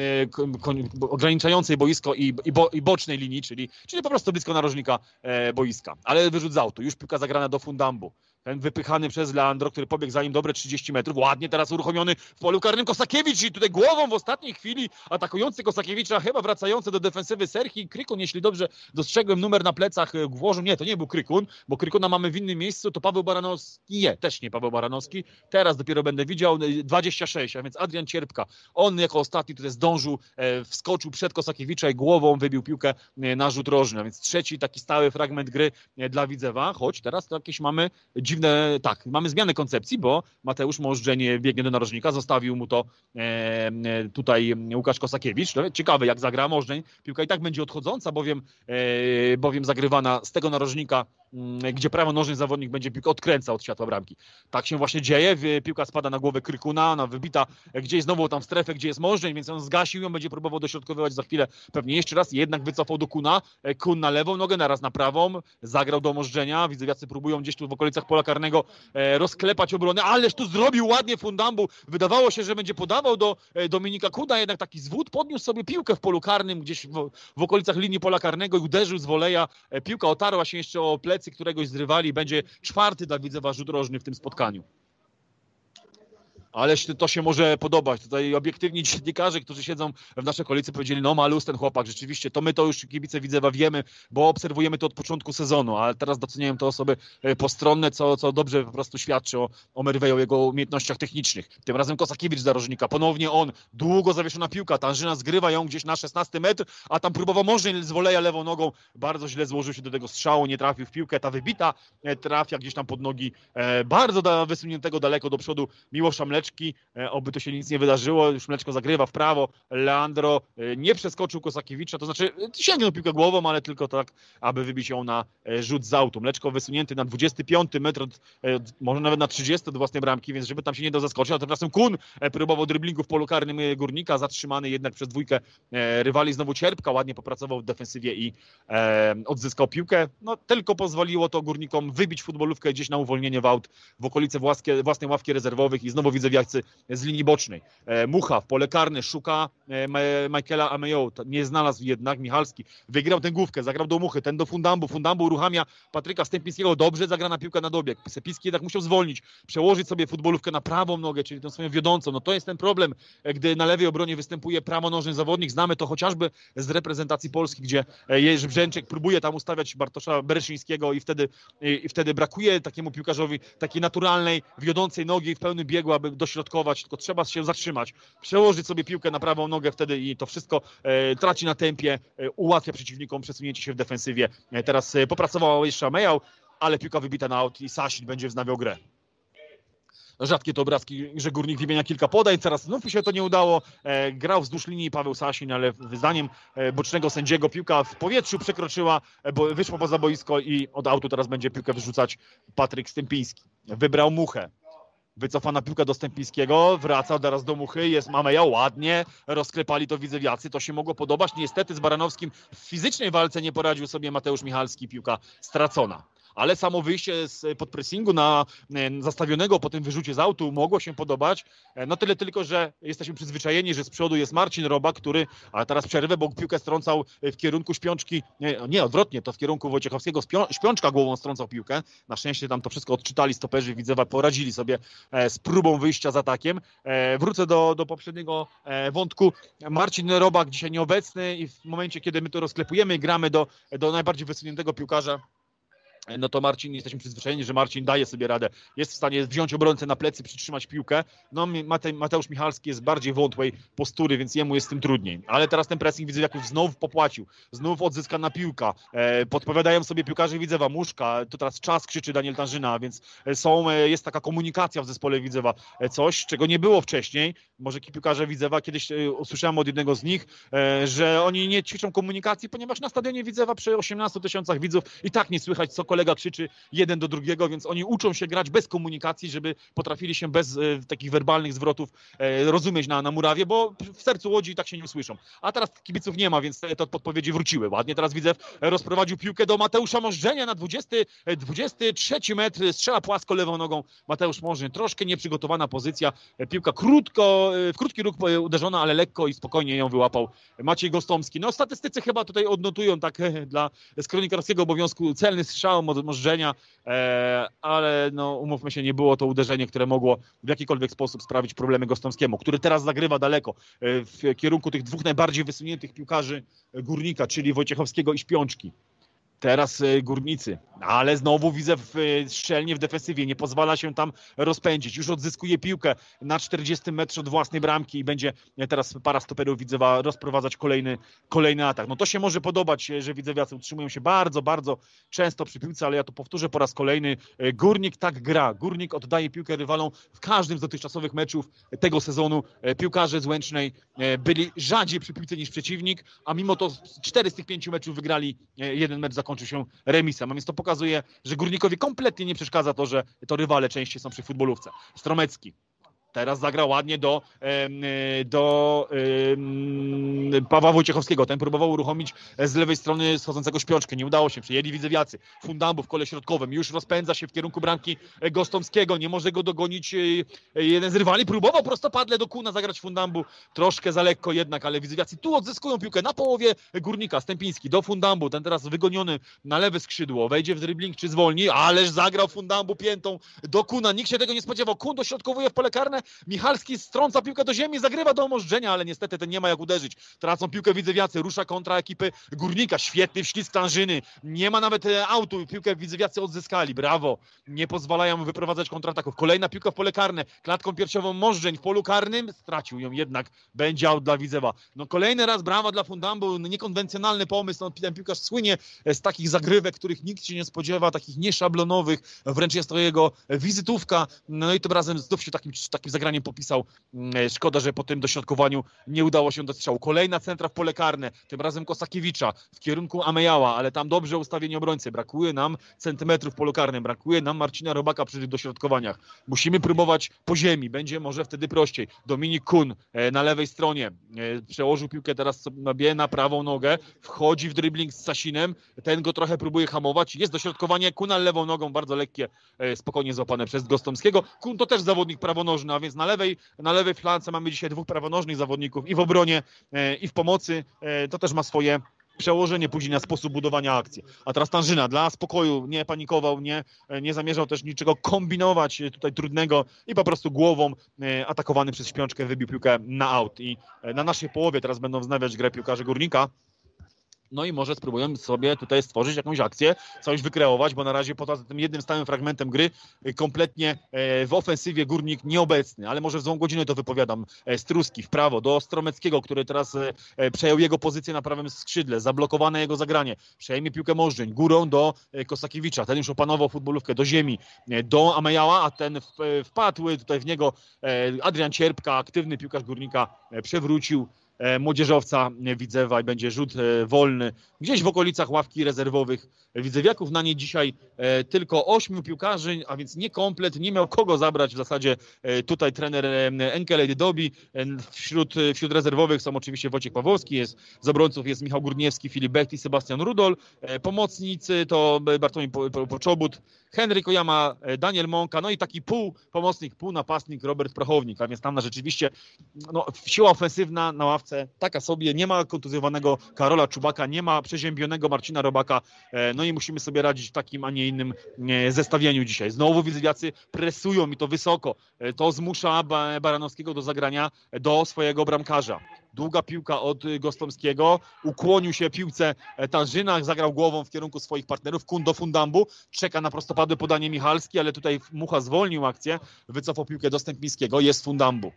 ograniczającej boisko i, i, bo, i bocznej linii, czyli, czyli po prostu blisko narożnika e, boiska. Ale wyrzut z autu. Już piłka zagrana do Fundambu. Ten wypychany przez Leandro, który pobiegł za nim dobre trzydzieści metrów. Ładnie teraz uruchomiony w polu karnym Kosakiewicz i tutaj głową w ostatniej chwili atakujący Kosakiewicza, chyba wracający do defensywy Serhii Krykun, jeśli dobrze dostrzegłem numer na plecach włożył. Nie, to nie był Krykun, bo Krykuna mamy w innym miejscu, to Paweł Baranowski. Nie, też nie Paweł Baranowski. Teraz dopiero będę widział dwadzieścia sześć, a więc Adrian Cierpka. On jako ostatni tutaj zdążył, e, wskoczył przed Kosakiewicza i głową wybił piłkę na rzut rożny. A więc trzeci taki stały fragment gry dla Widzewa, choć teraz to jakieś mamy dziwne, tak, mamy zmianę koncepcji, bo Mateusz Możdżeń biegnie do narożnika, zostawił mu to e, tutaj Łukasz Kosakiewicz. Ciekawe jak zagra Możdżeń, piłka i tak będzie odchodząca, bowiem, e, bowiem zagrywana z tego narożnika, m, gdzie prawonożny zawodnik będzie piłkę odkręcał od światła bramki. Tak się właśnie dzieje, piłka spada na głowę Krykuna, ona wybita gdzieś znowu tam w strefę, gdzie jest Możdżeń, więc on zgasił ją, będzie próbował dośrodkowywać za chwilę pewnie jeszcze raz, jednak wycofał do Kuna, Kun na lewą nogę, naraz na prawą, zagrał do Możdżenia, Widzewiacy próbują gdzieś tu w okolicach pola karnego e, rozklepać obronę, ależ tu zrobił ładnie Fundambu, wydawało się, że będzie podawał do e, Dominika Kuna, jednak taki zwód, podniósł sobie piłkę w polu karnym, gdzieś w, w okolicach linii pola karnego i uderzył z woleja, e, piłka otarła się jeszcze o plecy któregoś z rywali, będzie czwarty dla Widzewa rzut rożny w tym spotkaniu. Ależ to się może podobać. Tutaj obiektywni dziennikarze, którzy siedzą w naszej okolicy, powiedzieli, no malus ten chłopak, rzeczywiście, to my to już kibice Widzewa wiemy, bo obserwujemy to od początku sezonu, ale teraz doceniają to osoby postronne, co, co dobrze po prostu świadczy o, o Merveju, o jego umiejętnościach technicznych. Tym razem Kosakiewicz z narożnika, ponownie on, długo zawieszona piłka, Tanżyna zgrywa ją gdzieś na szesnasty metr, a tam próbował Możdżeń z woleja lewą nogą, bardzo źle złożył się do tego strzału, nie trafił w piłkę, ta wybita trafia gdzieś tam pod nogi, e, bardzo da, wysuniętego daleko do przodu Miłosza Mleczki. Oby to się nic nie wydarzyło, już Mleczko zagrywa w prawo, Leandro nie przeskoczył Kosakiewicza, to znaczy sięgnął piłkę głową, ale tylko tak, aby wybić ją na rzut z autu. Mleczko wysunięty na dwudziesty piąty metr, może nawet na trzydziesty do własnej bramki, więc żeby tam się nie dał zaskoczyć, a tymczasem Kun próbował driblingu w polu karnym Górnika, zatrzymany jednak przez dwójkę rywali, znowu Cierpka, ładnie popracował w defensywie i e, odzyskał piłkę, no tylko pozwoliło to Górnikom wybić futbolówkę gdzieś na uwolnienie w aut w okolice właskie, własnej ławki rezerwowych i znowu widzę Widzewiacy z linii bocznej. Mucha w pole karne szuka Michaela Ameo, nie znalazł jednak, Michalski wygrał tę główkę, zagrał do Muchy, ten do Fundambu, Fundambu uruchamia Patryka Stępińskiego, dobrze zagrana piłka na dobieg, Stępiński jednak musiał zwolnić, przełożyć sobie futbolówkę na prawą nogę, czyli tę swoją wiodącą, no to jest ten problem, gdy na lewej obronie występuje prawonożny zawodnik, znamy to chociażby z reprezentacji Polski, gdzie Jerzy Brzęczek próbuje tam ustawiać Bartosza Bereszyńskiego i wtedy, i wtedy brakuje takiemu piłkarzowi takiej naturalnej, wiodącej nogi w pełnym biegu, aby dośrodkować, tylko trzeba się zatrzymać, przełożyć sobie piłkę na prawą nogę wtedy i to wszystko e, traci na tempie, e, ułatwia przeciwnikom przesunięcie się w defensywie. E, teraz e, popracował jeszcze Amejał, ale piłka wybita na aut i Sasin będzie wznawiał grę. Rzadkie to obrazki, że Górnik wymienia kilka podań, teraz znów się to nie udało. E, grał wzdłuż linii Paweł Sasin, ale zdaniem e, bocznego sędziego piłka w powietrzu przekroczyła, e, bo wyszła poza boisko i od autu teraz będzie piłkę wyrzucać Patryk Stępiński. Wybrał Muchę. Wycofana piłka do Stępińskiego, wraca teraz do Muchy, jest Mameja, ładnie rozklepali to Widzewiacy, to się mogło podobać. Niestety z Baranowskim w fizycznej walce nie poradził sobie Mateusz Michalski, piłka stracona. Ale samo wyjście z pod pressingu na zastawionego po tym wyrzucie z autu mogło się podobać. No tyle tylko, że jesteśmy przyzwyczajeni, że z przodu jest Marcin Robak, który, a teraz przerwę, bo piłkę strącał w kierunku Śpiączki, nie, nie odwrotnie, to w kierunku Wojciechowskiego, Śpiączka głową strącał piłkę. Na szczęście tam to wszystko odczytali stoperzy Widzewa, poradzili sobie z próbą wyjścia z atakiem. Wrócę do, do poprzedniego wątku. Marcin Robak dzisiaj nieobecny i w momencie, kiedy my to rozklepujemy i gramy do, do najbardziej wysuniętego piłkarza, no to Marcin, jesteśmy przyzwyczajeni, że Marcin daje sobie radę, jest w stanie wziąć obrońcę na plecy, przytrzymać piłkę. No Mate, Mateusz Michalski jest bardziej wątłej postury, więc jemu jest z tym trudniej. Ale teraz ten pressing Widzewiaków znów popłacił, znów odzyskana piłka. E, podpowiadają sobie piłkarze Widzewa, Muszka, to teraz czas, krzyczy Daniel Tanżyna, więc są, jest taka komunikacja w zespole Widzewa, coś, czego nie było wcześniej. Może piłkarze Widzewa, kiedyś e, usłyszałem od jednego z nich, e, że oni nie ćwiczą komunikacji, ponieważ na stadionie Widzewa przy osiemnastu tysiącach widzów i tak nie słychać, co kolega krzyczy jeden do drugiego, więc oni uczą się grać bez komunikacji, żeby potrafili się bez e, takich werbalnych zwrotów e, rozumieć na, na murawie, bo w sercu Łodzi tak się nie usłyszą. A teraz kibiców nie ma, więc te, te podpowiedzi wróciły. Ładnie teraz Widzew rozprowadził piłkę do Mateusza Możdżenia na dwudziesty, dwudziesty trzeci metr, strzela płasko lewą nogą Mateusz Możdżeń. Troszkę nieprzygotowana pozycja, piłka krótko, w krótki róg uderzona, ale lekko i spokojnie ją wyłapał Maciej Gostomski. No statystycy chyba tutaj odnotują tak dla z kronikarskiego obowiązku celny strzał Możdżenia, e, ale no umówmy się, nie było to uderzenie, które mogło w jakikolwiek sposób sprawić problemy Gostomskiemu, który teraz zagrywa daleko e, w kierunku tych dwóch najbardziej wysuniętych piłkarzy Górnika, czyli Wojciechowskiego i Śpiączki. Teraz Górnicy, ale znowu widzę w, szczelnie w defensywie, nie pozwala się tam rozpędzić. Już odzyskuje piłkę na czterdziestym metrze od własnej bramki i będzie teraz para stoperów Widzewa rozprowadzać kolejny, kolejny atak. No to się może podobać, że Widzewiacy utrzymują się bardzo, bardzo często przy piłce, ale ja to powtórzę po raz kolejny. Górnik tak gra. Górnik oddaje piłkę rywalom w każdym z dotychczasowych meczów tego sezonu. Piłkarze z Łęcznej byli rzadziej przy piłce niż przeciwnik, a mimo to cztery z tych pięciu meczów wygrali, jeden mecz zakończył kończy się remisem. A więc to pokazuje, że Górnikowi kompletnie nie przeszkadza to, że to rywale częściej są przy futbolówce. Stromecki teraz zagrał ładnie do, do Pawła Wojciechowskiego. Ten próbował uruchomić z lewej strony schodzącego Śpiączkę. Nie udało się. Przyjęli Widzewiacy. Fundambu w kole środkowym. Już rozpędza się w kierunku bramki Gostomskiego. Nie może go dogonić jeden z rywali. Próbował prostopadle do Kuna zagrać Fundambu. Troszkę za lekko jednak, ale Widzewiacy tu odzyskują piłkę na połowie Górnika. Stępiński do Fundambu. Ten teraz wygoniony na lewe skrzydło. Wejdzie w dribbling czy zwolni, ależ zagrał Fundambu piętą do Kuna. Nikt się tego nie spodziewał. Kun dośrodkowuje w pole karne. Michalski strąca piłkę do ziemi, zagrywa do Możdżenia, ale niestety ten nie ma jak uderzyć. Tracą piłkę Widzewiacy, rusza kontra ekipy Górnika. Świetny wślizg Tanżyny. Nie ma nawet autu. Piłkę Widzewiacy odzyskali. Brawo. Nie pozwalają wyprowadzać kontrataków. Kolejna piłka w pole karne. Klatką piersiową Możdżeń w polu karnym. Stracił ją jednak. Będzie aut dla Widzewa. No kolejny raz brawa dla Fundambu. Niekonwencjonalny pomysł. No, ten piłkarz słynie z takich zagrywek, których nikt się nie spodziewa. Takich nieszablonowych. Wręcz jest to jego wizytówka. No i tym razem znów się takim, takim zagraniem popisał. Szkoda, że po tym dośrodkowaniu nie udało się do strzału. Kolejna centra w pole karne, tym razem Kosakiewicza w kierunku Amejała, ale tam dobrze ustawienie obrońcy. Brakuje nam centymetrów w polu karnym, brakuje nam Marcina Robaka przy tych dośrodkowaniach. Musimy próbować po ziemi, będzie może wtedy prościej. Dominik Kun na lewej stronie przełożył piłkę teraz sobie na prawą nogę, wchodzi w dribbling z Sasinem, ten go trochę próbuje hamować, jest dośrodkowanie Kuna lewą nogą, bardzo lekkie, spokojnie złapane przez Gostomskiego. Kun to też zawodnik prawonożny, a więc na lewej, na lewej flance mamy dzisiaj dwóch prawonożnych zawodników i w obronie, i w pomocy. To też ma swoje przełożenie później na sposób budowania akcji. A teraz Tanżyna dla spokoju nie panikował, nie, nie zamierzał też niczego kombinować tutaj trudnego i po prostu głową atakowany przez Śpiączkę wybił piłkę na aut. I na naszej połowie teraz będą wznawiać grę piłkarze Górnika. No i może spróbują sobie tutaj stworzyć jakąś akcję, coś wykreować, bo na razie poza tym jednym stałym fragmentem gry kompletnie w ofensywie Górnik nieobecny, ale może w złą godzinę to wypowiadam. Struski w prawo do Stromeckiego, który teraz przejął jego pozycję na prawym skrzydle, zablokowane jego zagranie, przejmie piłkę Możdżeń, górą do Kosakiewicza, ten już opanował futbolówkę, do ziemi, do Amejała, a ten wpadł tutaj w niego Adrian Cierpka, aktywny piłkarz Górnika, przewrócił młodzieżowca Widzewa i będzie rzut wolny gdzieś w okolicach ławki rezerwowych Widzewiaków. Na niej dzisiaj tylko ośmiu piłkarzy, a więc nie komplet, nie miał kogo zabrać w zasadzie tutaj trener Enkele Dobi. Wśród, wśród rezerwowych są oczywiście Wojciech Pawłowski, jest, z obrońców jest Michał Górniewski, Filip Becht i Sebastian Rudol. Pomocnicy to Bartłomiej Poczobut, Henryk Ojama, Daniel Mąka, no i taki półpomocnik, półnapastnik Robert Prochownik, a więc tam na rzeczywiście no, siła ofensywna na ławce taka sobie, nie ma kontuzjowanego Karola Czubaka, nie ma przeziębionego Marcina Robaka, no i musimy sobie radzić w takim, a nie innym zestawieniu dzisiaj. Znowu Widzewiacy presują i to wysoko, to zmusza Baranowskiego do zagrania do swojego bramkarza. Długa piłka od Gostomskiego, ukłonił się piłce Tanżyna, zagrał głową w kierunku swoich partnerów, Kun do Fundambu, czeka na prostopadłe podanie Michalski, ale tutaj Mucha zwolnił akcję, wycofał piłkę do Stępińskiego, jest Fundambu.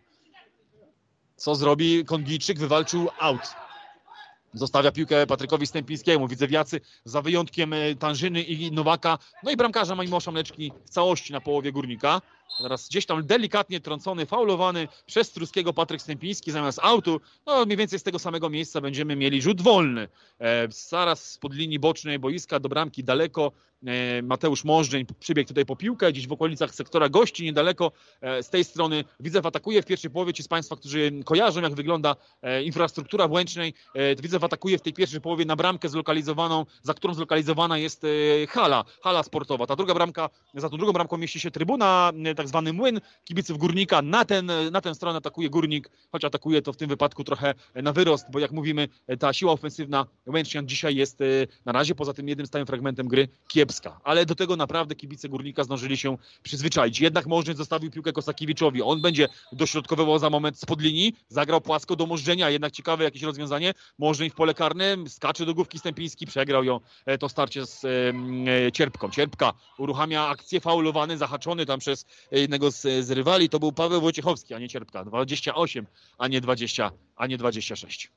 Co zrobi Kongijczyk? Wywalczył out. Zostawia piłkę Patrykowi Stępińskiemu. Widzewiacy za wyjątkiem Tanżyny i Nowaka, no i bramkarza Majmosza Mleczki w całości na połowie Górnika. Teraz gdzieś tam delikatnie trącony, faulowany przez Struskiego Patryk Stępiński zamiast autu. No mniej więcej z tego samego miejsca będziemy mieli rzut wolny. E, zaraz spod linii bocznej boiska do bramki daleko. E, Mateusz Możdżeń przybiegł tutaj po piłkę, gdzieś w okolicach sektora gości, niedaleko e, z tej strony. Widzew atakuje w pierwszej połowie. Ci z Państwa, którzy kojarzą, jak wygląda e, infrastruktura w Łęcznej, e, Widzew atakuje w tej pierwszej połowie na bramkę zlokalizowaną, za którą zlokalizowana jest e, hala, hala sportowa. Ta druga bramka, za tą drugą bramką mieści się trybuna, e, tak zwany młyn kibiców Górnika. Na, ten, na tę stronę atakuje Górnik, choć atakuje to w tym wypadku trochę na wyrost, bo jak mówimy, ta siła ofensywna Łęcznian dzisiaj jest na razie, poza tym jednym stałym fragmentem gry, kiepska. Ale do tego naprawdę kibice Górnika zdążyli się przyzwyczaić. Jednak Możdżeń zostawił piłkę Kosakiewiczowi. On będzie dośrodkowywał za moment spod linii, zagrał płasko do Możdżenia. Jednak ciekawe jakieś rozwiązanie. Możdżeń w pole karne, skacze do główki Stępiński, przegrał ją to starcie z e, Cierpką. Cierpka uruchamia akcję, faulowany, zahaczony tam przez jednego z, z rywali, to był Paweł Wojciechowski, a nie Cierpka. dwadzieścia osiem, a nie dwadzieścia, a nie dwadzieścia sześć.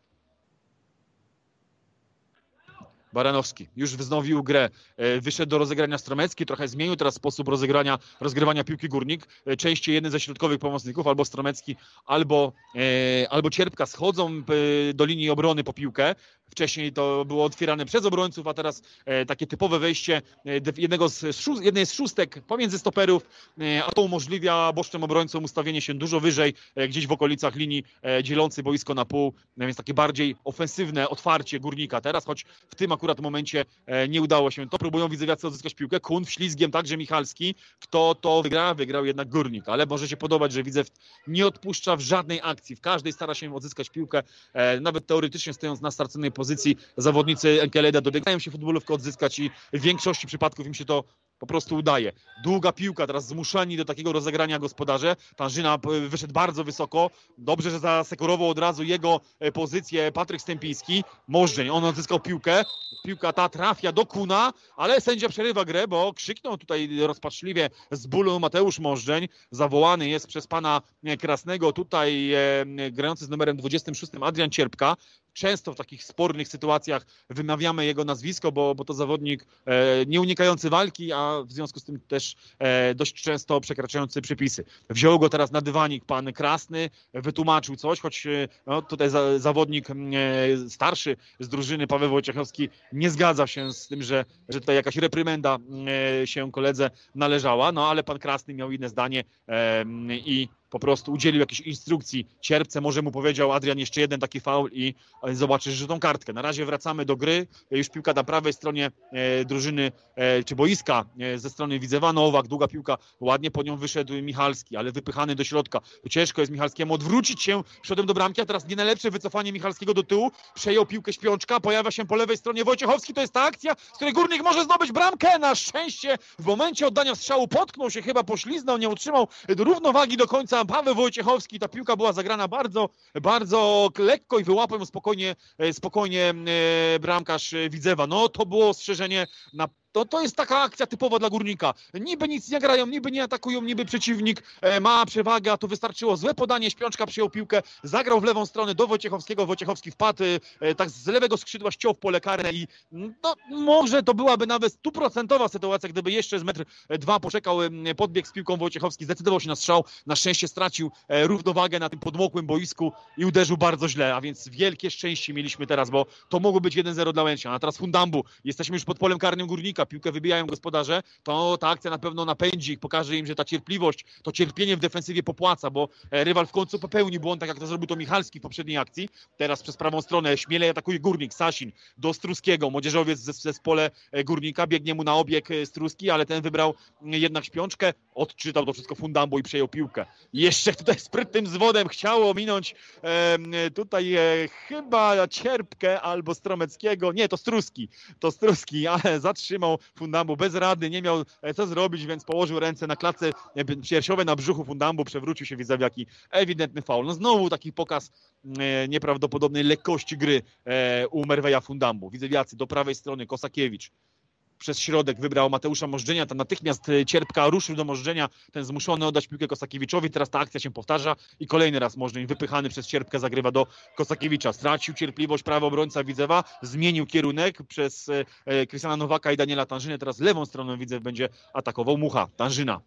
Baranowski już wznowił grę, wyszedł do rozegrania Stromecki, trochę zmienił teraz sposób rozegrania, rozgrywania piłki Górnik. Częściej jeden ze środkowych pomocników, albo Stromecki, albo, e, albo Cierpka schodzą do linii obrony po piłkę. Wcześniej to było otwierane przez obrońców, a teraz e, takie typowe wejście e, jednego z szóst, jednej z szóstek pomiędzy stoperów, e, a to umożliwia bocznym obrońcom ustawienie się dużo wyżej, e, gdzieś w okolicach linii e, dzielącej boisko na pół, e, więc takie bardziej ofensywne otwarcie Górnika teraz, choć w tym akurat momencie e, nie udało się. To próbują Widzewiacy odzyskać piłkę, Kun wślizgiem, także Michalski. Kto to wygra? Wygrał jednak Górnik, ale może się podobać, że Widzew nie odpuszcza w żadnej akcji, w każdej stara się odzyskać piłkę, e, nawet teoretycznie stojąc na straconej pozycji, zawodnicy Enkeleda dobiegają się futbolówkę odzyskać i w większości przypadków im się to po prostu udaje. Długa piłka, teraz zmuszeni do takiego rozegrania gospodarze. Tanżyna wyszedł bardzo wysoko. Dobrze, że zasekurował od razu jego pozycję Patryk Stępiński. Możdżeń, on odzyskał piłkę. Piłka ta trafia do Kuna, ale sędzia przerywa grę, bo krzyknął tutaj rozpaczliwie z bólu Mateusz Możdżeń. Zawołany jest przez pana Krasnego tutaj e, grający z numerem dwudziestym szóstym Adrian Cierpka. Często w takich spornych sytuacjach wymawiamy jego nazwisko, bo, bo to zawodnik e, nie unikający walki, a w związku z tym też e, dość często przekraczający przepisy. Wziął go teraz na dywanik pan Krasny, wytłumaczył coś, choć e, no, tutaj za, zawodnik e, starszy z drużyny Paweł Wojciechowski nie zgadza się z tym, że, że tutaj jakaś reprymenda e, się koledze należała, no ale pan Krasny miał inne zdanie e, i po prostu udzielił jakiejś instrukcji Cierpce, może mu powiedział Adrian jeszcze jeden taki faul i zobaczysz żółtą kartkę. Na razie wracamy do gry, już piłka na prawej stronie e, drużyny, e, czy boiska e, ze strony Widzewa, Nowak, długa piłka, ładnie po nią wyszedł Michalski, ale wypychany do środka. Ciężko jest Michalskiemu odwrócić się przodem do bramki, a teraz nie najlepsze wycofanie Michalskiego do tyłu, przejął piłkę Śpiączka, pojawia się po lewej stronie Wojciechowski, to jest ta akcja, z której Górnik może zdobyć bramkę. Na szczęście w momencie oddania strzału potknął się, chyba pośliznął, nie utrzymał równowagi do końca Paweł Wojciechowski. Ta piłka była zagrana bardzo, bardzo lekko i wyłapał ją spokojnie, spokojnie bramkarz Widzewa. No to było ostrzeżenie na To, to jest taka akcja typowa dla Górnika. Niby nic nie grają, niby nie atakują, niby przeciwnik e, ma przewagę, a to wystarczyło złe podanie, Śpiączka przyjął piłkę, zagrał w lewą stronę do Wojciechowskiego, Wojciechowski wpadł, e, tak z lewego skrzydła ściął w pole karne i no, może to byłaby nawet stuprocentowa sytuacja, gdyby jeszcze z metr dwa poczekał e, podbieg z piłką Wojciechowski, zdecydował się na strzał, na szczęście stracił e, równowagę na tym podmokłym boisku i uderzył bardzo źle, a więc wielkie szczęście mieliśmy teraz, bo to mogło być jeden zero dla Łęczna, a teraz Fundambu, jesteśmy już pod polem karnym Górnika, piłkę wybijają gospodarze, to ta akcja na pewno napędzi ich, pokaże im, że ta cierpliwość, to cierpienie w defensywie popłaca, bo rywal w końcu popełni błąd, tak jak to zrobił to Michalski w poprzedniej akcji. Teraz przez prawą stronę śmielej atakuje Górnik, Sasin do Struskiego, młodzieżowiec w zespole Górnika, biegnie mu na obieg Struski, ale ten wybrał jednak Śpiączkę, odczytał to wszystko Fundambo i przejął piłkę. I jeszcze tutaj sprytnym zwodem chciało minąć e, tutaj e, chyba Cierpkę albo Stromeckiego, nie, to Struski, to Struski, ale zatrzymał Fundambu bez rady, nie miał co zrobić, więc położył ręce na klatce piersiowej, na brzuchu Fundambu, przewrócił się vis-a-vis, jaki ewidentny faul. No znowu taki pokaz e, nieprawdopodobnej lekkości gry e, u Merveja Fundambu. Widzewiacy do prawej strony, Kosakiewicz przez środek wybrał Mateusza Możdżenia, tam natychmiast Cierpka ruszył do Możdżenia, ten zmuszony oddać piłkę Kosakiewiczowi, teraz ta akcja się powtarza i kolejny raz Możdżeń wypychany przez Cierpkę zagrywa do Kosakiewicza, stracił cierpliwość prawy obrońca Widzewa, zmienił kierunek przez e, Krystiana Nowaka i Daniela Tanżynę, teraz lewą stroną Widzew będzie atakował Mucha, Tanżyna.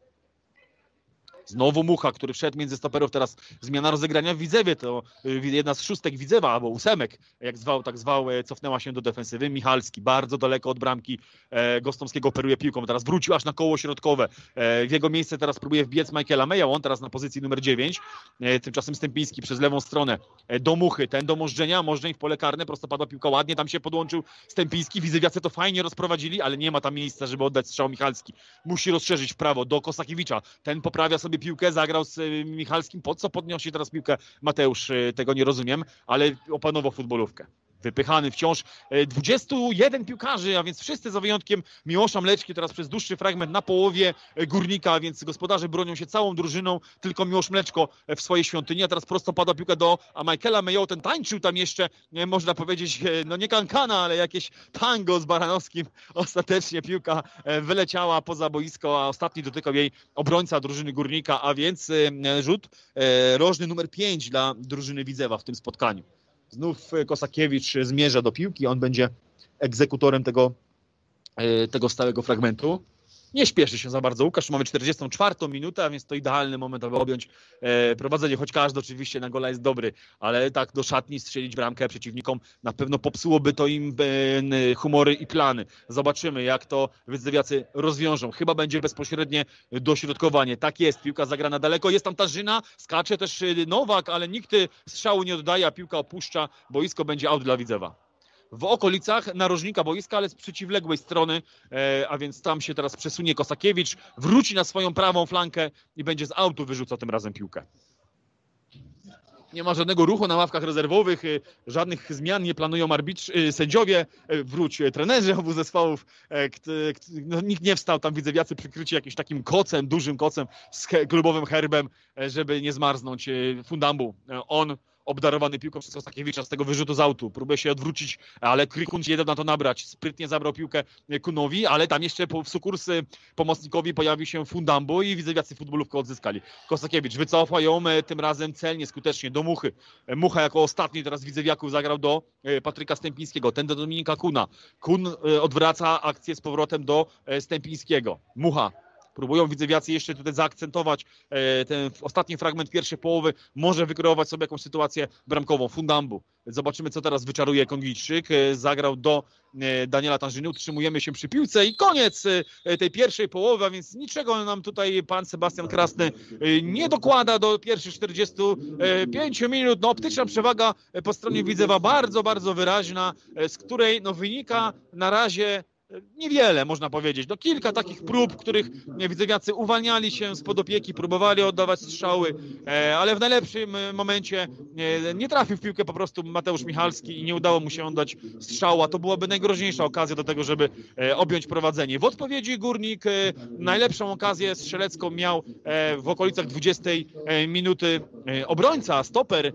Znowu Mucha, który wszedł między stoperów, teraz zmiana rozegrania w Widzewie, to jedna z szóstek Widzewa, albo ósemek, jak zwał, tak zwał, cofnęła się do defensywy. Michalski, bardzo daleko od bramki e, Gostomskiego operuje piłką, teraz wrócił aż na koło środkowe. E, w jego miejsce teraz próbuje wbiec Michaela Meja, on teraz na pozycji numer dziewięć, e, tymczasem Stępiński przez lewą stronę e, do Muchy, ten do Możdżenia, Możdżeń w pole karne, prostopadła piłka ładnie, tam się podłączył Stępiński, Widzewiacy to fajnie rozprowadzili, ale nie ma tam miejsca, żeby oddać strzał Michalski. Musi rozszerzyć w prawo do Kosakiewicza, ten poprawia sobie piłkę, zagrał z Michalskim, po co podniósł teraz piłkę Mateusz, tego nie rozumiem, ale opanował futbolówkę. Wypychany wciąż dwudziestu jeden piłkarzy, a więc wszyscy za wyjątkiem Miłosza Mleczki teraz przez dłuższy fragment na połowie Górnika, a więc gospodarze bronią się całą drużyną, tylko Miłosz Mleczko w swojej świątyni, a teraz prosto pada piłka do Michaela Mejo, ten tańczył tam jeszcze, można powiedzieć, no nie kankana, ale jakieś tango z Baranowskim, ostatecznie piłka wyleciała poza boisko, a ostatni dotykał jej obrońca drużyny Górnika, a więc rzut rożny numer pięć dla drużyny Widzewa w tym spotkaniu. Znów Kosakiewicz zmierza do piłki, on będzie egzekutorem tego, tego stałego fragmentu. Nie śpieszy się za bardzo Łukasz, mamy czterdziestą czwartą minutę, a więc to idealny moment, aby objąć e, prowadzenie, choć każdy oczywiście na gola jest dobry, ale tak do szatni strzelić bramkę przeciwnikom na pewno popsułoby to im e, humory i plany. Zobaczymy, jak to Widzewiacy rozwiążą. Chyba będzie bezpośrednie dośrodkowanie. Tak jest, piłka zagrana daleko, jest tam Tanżyna, skacze też Nowak, ale nikt strzału nie oddaje, a piłka opuszcza boisko, będzie aut dla Widzewa. W okolicach narożnika boiska, ale z przeciwległej strony, e, a więc tam się teraz przesunie Kosakiewicz, wróci na swoją prawą flankę i będzie z autu wyrzucał tym razem piłkę. Nie ma żadnego ruchu na ławkach rezerwowych, żadnych zmian nie planują arbitrzy, sędziowie, wróć trenerzy obu zespołów. No, nikt nie wstał, tam Widzewiacy przykryci jakimś takim kocem, dużym kocem z klubowym herbem, żeby nie zmarznąć Fundambu. On obdarowany piłką przez Kosakiewicza z tego wyrzutu z autu. Próbuje się odwrócić, ale Krykun nie dał na to nabrać. Sprytnie zabrał piłkę Kunowi, ale tam jeszcze w sukurs pomocnikowi pojawił się Fundambo i Widzewiacy futbolówkę odzyskali. Kosakiewicz wycofał ją tym razem celnie, skutecznie do Muchy. Mucha jako ostatni teraz Widzewiaków zagrał do Patryka Stępińskiego, ten do Dominika Kuna. Kun odwraca akcję z powrotem do Stępińskiego. Mucha Próbują widzewiacy jeszcze tutaj zaakcentować ten ostatni fragment pierwszej połowy, może wykreować sobie jakąś sytuację bramkową. Fundambu. Zobaczymy, co teraz wyczaruje Kongijczyk. Zagrał do Daniela Tanżyny, utrzymujemy się przy piłce i koniec tej pierwszej połowy, a więc niczego nam tutaj pan Sebastian Krasny nie dokłada do pierwszych czterdziestu pięciu minut. No, optyczna przewaga po stronie Widzewa bardzo, bardzo wyraźna, z której no, wynika na razie niewiele, można powiedzieć. No, kilka takich prób, w których widzewiacy uwalniali się spod opieki, próbowali oddawać strzały, ale w najlepszym momencie nie trafił w piłkę po prostu Mateusz Michalski i nie udało mu się oddać strzału, a to byłaby najgroźniejsza okazja do tego, żeby objąć prowadzenie. W odpowiedzi Górnik najlepszą okazję strzelecką miał w okolicach dwudziestej minuty obrońca, stoper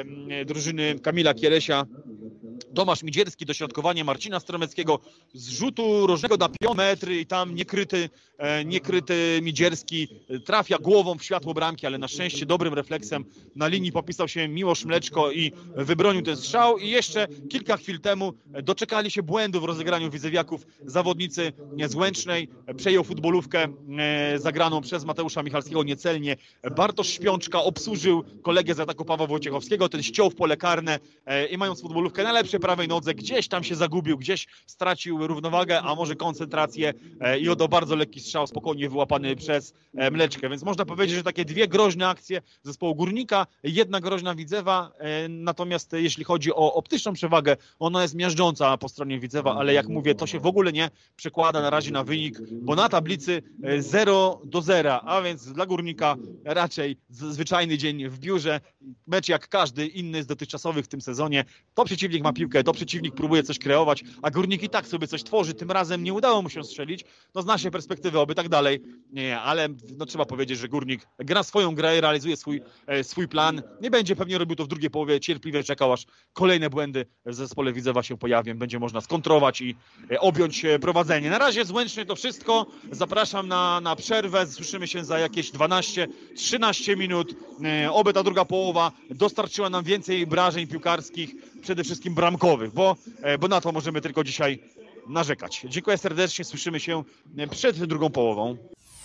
drużyny Kamila Kielesia, Tomasz Midzierski, dośrodkowanie Marcina Stromeckiego z rzutu rożnego na piąty metr i tam niekryty, niekryty Midzierski trafia głową w światło bramki, ale na szczęście dobrym refleksem na linii popisał się Miłosz Mleczko i wybronił ten strzał. I jeszcze kilka chwil temu doczekali się błędu w rozegraniu widzewiaków zawodnicy z Łęcznej. Przejął futbolówkę zagraną przez Mateusza Michalskiego niecelnie. Bartosz Śpiączka obsłużył kolegę z ataku Pawła Wojciechowskiego, ten ściął w pole karne i mając futbolówkę na lepszej prawej nodze, gdzieś tam się zagubił, gdzieś stracił równowagę, a może koncentrację i oddał bardzo lekki strzał, spokojnie wyłapany przez Mleczkę. Więc można powiedzieć, że takie dwie groźne akcje zespołu Górnika, jedna groźna Widzewa, natomiast jeśli chodzi o optyczną przewagę, ona jest miażdżąca po stronie Widzewa, ale jak mówię, to się w ogóle nie przekłada na razie na wynik, bo na tablicy zero do zera, a więc dla Górnika raczej zwyczajny dzień w biurze, mecz jak każdy inny z dotychczasowych w tym sezonie. To przeciwnik ma piłkę, to przeciwnik próbuje coś kreować, a Górnik i tak sobie coś tworzy. Tym razem nie udało mu się strzelić. No z naszej perspektywy oby tak dalej. Nie, ale no, trzeba powiedzieć, że Górnik gra swoją grę, realizuje swój, e, swój plan. Nie będzie pewnie robił to w drugiej połowie. Cierpliwie czekał, aż kolejne błędy w zespole Widzewa się pojawią. Będzie można skontrować i e, objąć e, prowadzenie. Na razie z Łęcznej to wszystko. Zapraszam na, na przerwę. Słyszymy się za jakieś dwanaście trzynaście minut. E, oby ta druga połowa dostarczyła nam więcej wrażeń piłkarskich, przede wszystkim bramkowych, bo, bo na to możemy tylko dzisiaj narzekać. Dziękuję serdecznie, słyszymy się przed drugą połową.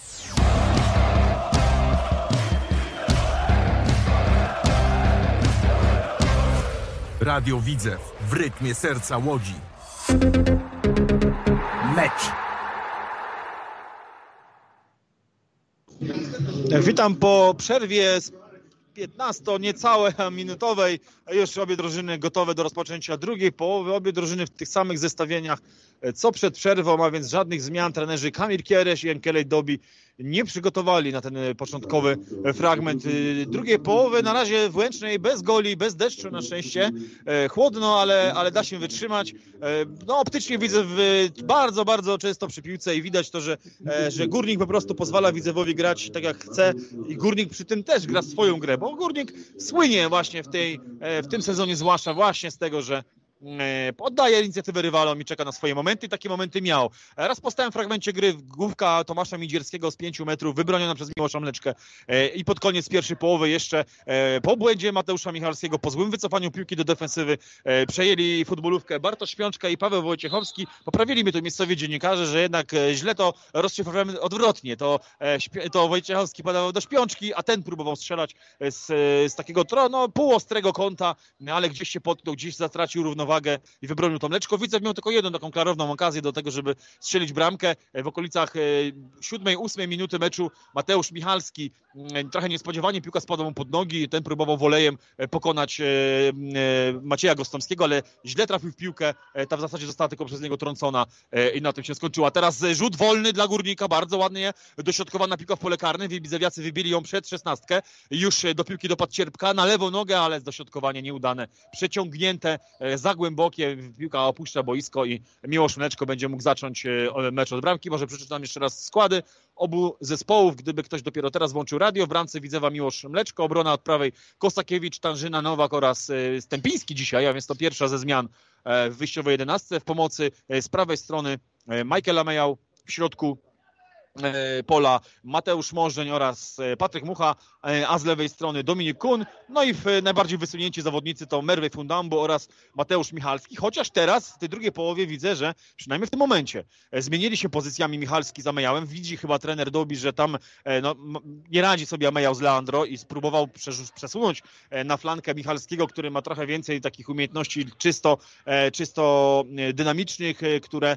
Radio Widzew w rytmie serca Łodzi. Mecz. Witam po przerwie piętnasto niecałe minutowej. Już obie drużyny gotowe do rozpoczęcia drugiej połowy. Obie drużyny w tych samych zestawieniach co przed przerwą, a więc żadnych zmian. Trenerzy Kamil Kieresz i Enkelej Dobi nie przygotowali na ten początkowy fragment drugiej połowy. Na razie w Łęcznej bez goli, bez deszczu na szczęście. Chłodno, ale, ale da się wytrzymać. No optycznie widzę bardzo, bardzo często przy piłce i widać to, że, że Górnik po prostu pozwala Widzewowi grać tak jak chce i Górnik przy tym też gra swoją grę, bo Górnik słynie właśnie w, tej, w tym sezonie zwłaszcza właśnie z tego, że oddaje inicjatywę rywalom i czeka na swoje momenty i takie momenty miał. Raz po stałym fragmencie gry główka Tomasza Midzierskiego z pięciu metrów wybroniona przez Miłosza Mleczkę i pod koniec pierwszej połowy jeszcze po błędzie Mateusza Michalskiego, po złym wycofaniu piłki do defensywy przejęli futbolówkę Bartosz Śpiączka i Paweł Wojciechowski. Poprawili mi tu miejscowi dziennikarze, że jednak źle to rozszyfrowałem odwrotnie. To, to Wojciechowski podawał do Śpiączki, a ten próbował strzelać z, z takiego no, półostrego kąta, ale gdzieś się potknął, gdzieś zatracił równowagę i wybronił to Mleczko. Widzew miał tylko jedną taką klarowną okazję do tego, żeby strzelić bramkę. W okolicach siódmej, ósmej minuty meczu Mateusz Michalski trochę niespodziewanie piłka spadła mu pod nogi. Ten próbował wolejem pokonać Macieja Gostomskiego, ale źle trafił w piłkę. Ta w zasadzie została tylko przez niego trącona i na tym się skończyła. Teraz rzut wolny dla Górnika. Bardzo ładnie dośrodkowana piłka w pole karne. Widzewiacy wybili ją przed szesnastkę. Już do piłki dopadł Cierpka na lewą nogę, ale dośrodkowanie nieudane. Przeciągnięte za głębokie, piłka opuszcza boisko i Miłosz Mleczko będzie mógł zacząć mecz od bramki. Może przeczytam jeszcze raz składy obu zespołów, gdyby ktoś dopiero teraz włączył radio. W bramce Widzewa Miłosz Mleczko, obrona od prawej Kosakiewicz, Tanżyna, Nowak oraz Stępiński dzisiaj, a więc to pierwsza ze zmian w wyjściowej jedenastce. W pomocy z prawej strony Michael Lamejał, w środku pola Mateusz Morzeń oraz Patryk Mucha, a z lewej strony Dominik Kun. No i w najbardziej wysunięci zawodnicy to Merve Fundambo oraz Mateusz Michalski, chociaż teraz w tej drugiej połowie widzę, że przynajmniej w tym momencie zmienili się pozycjami Michalski z Amejałem. Widzi chyba trener Dobi, że tam no, nie radzi sobie Amejał z Leandro i spróbował przesunąć na flankę Michalskiego, który ma trochę więcej takich umiejętności czysto, czysto dynamicznych, które,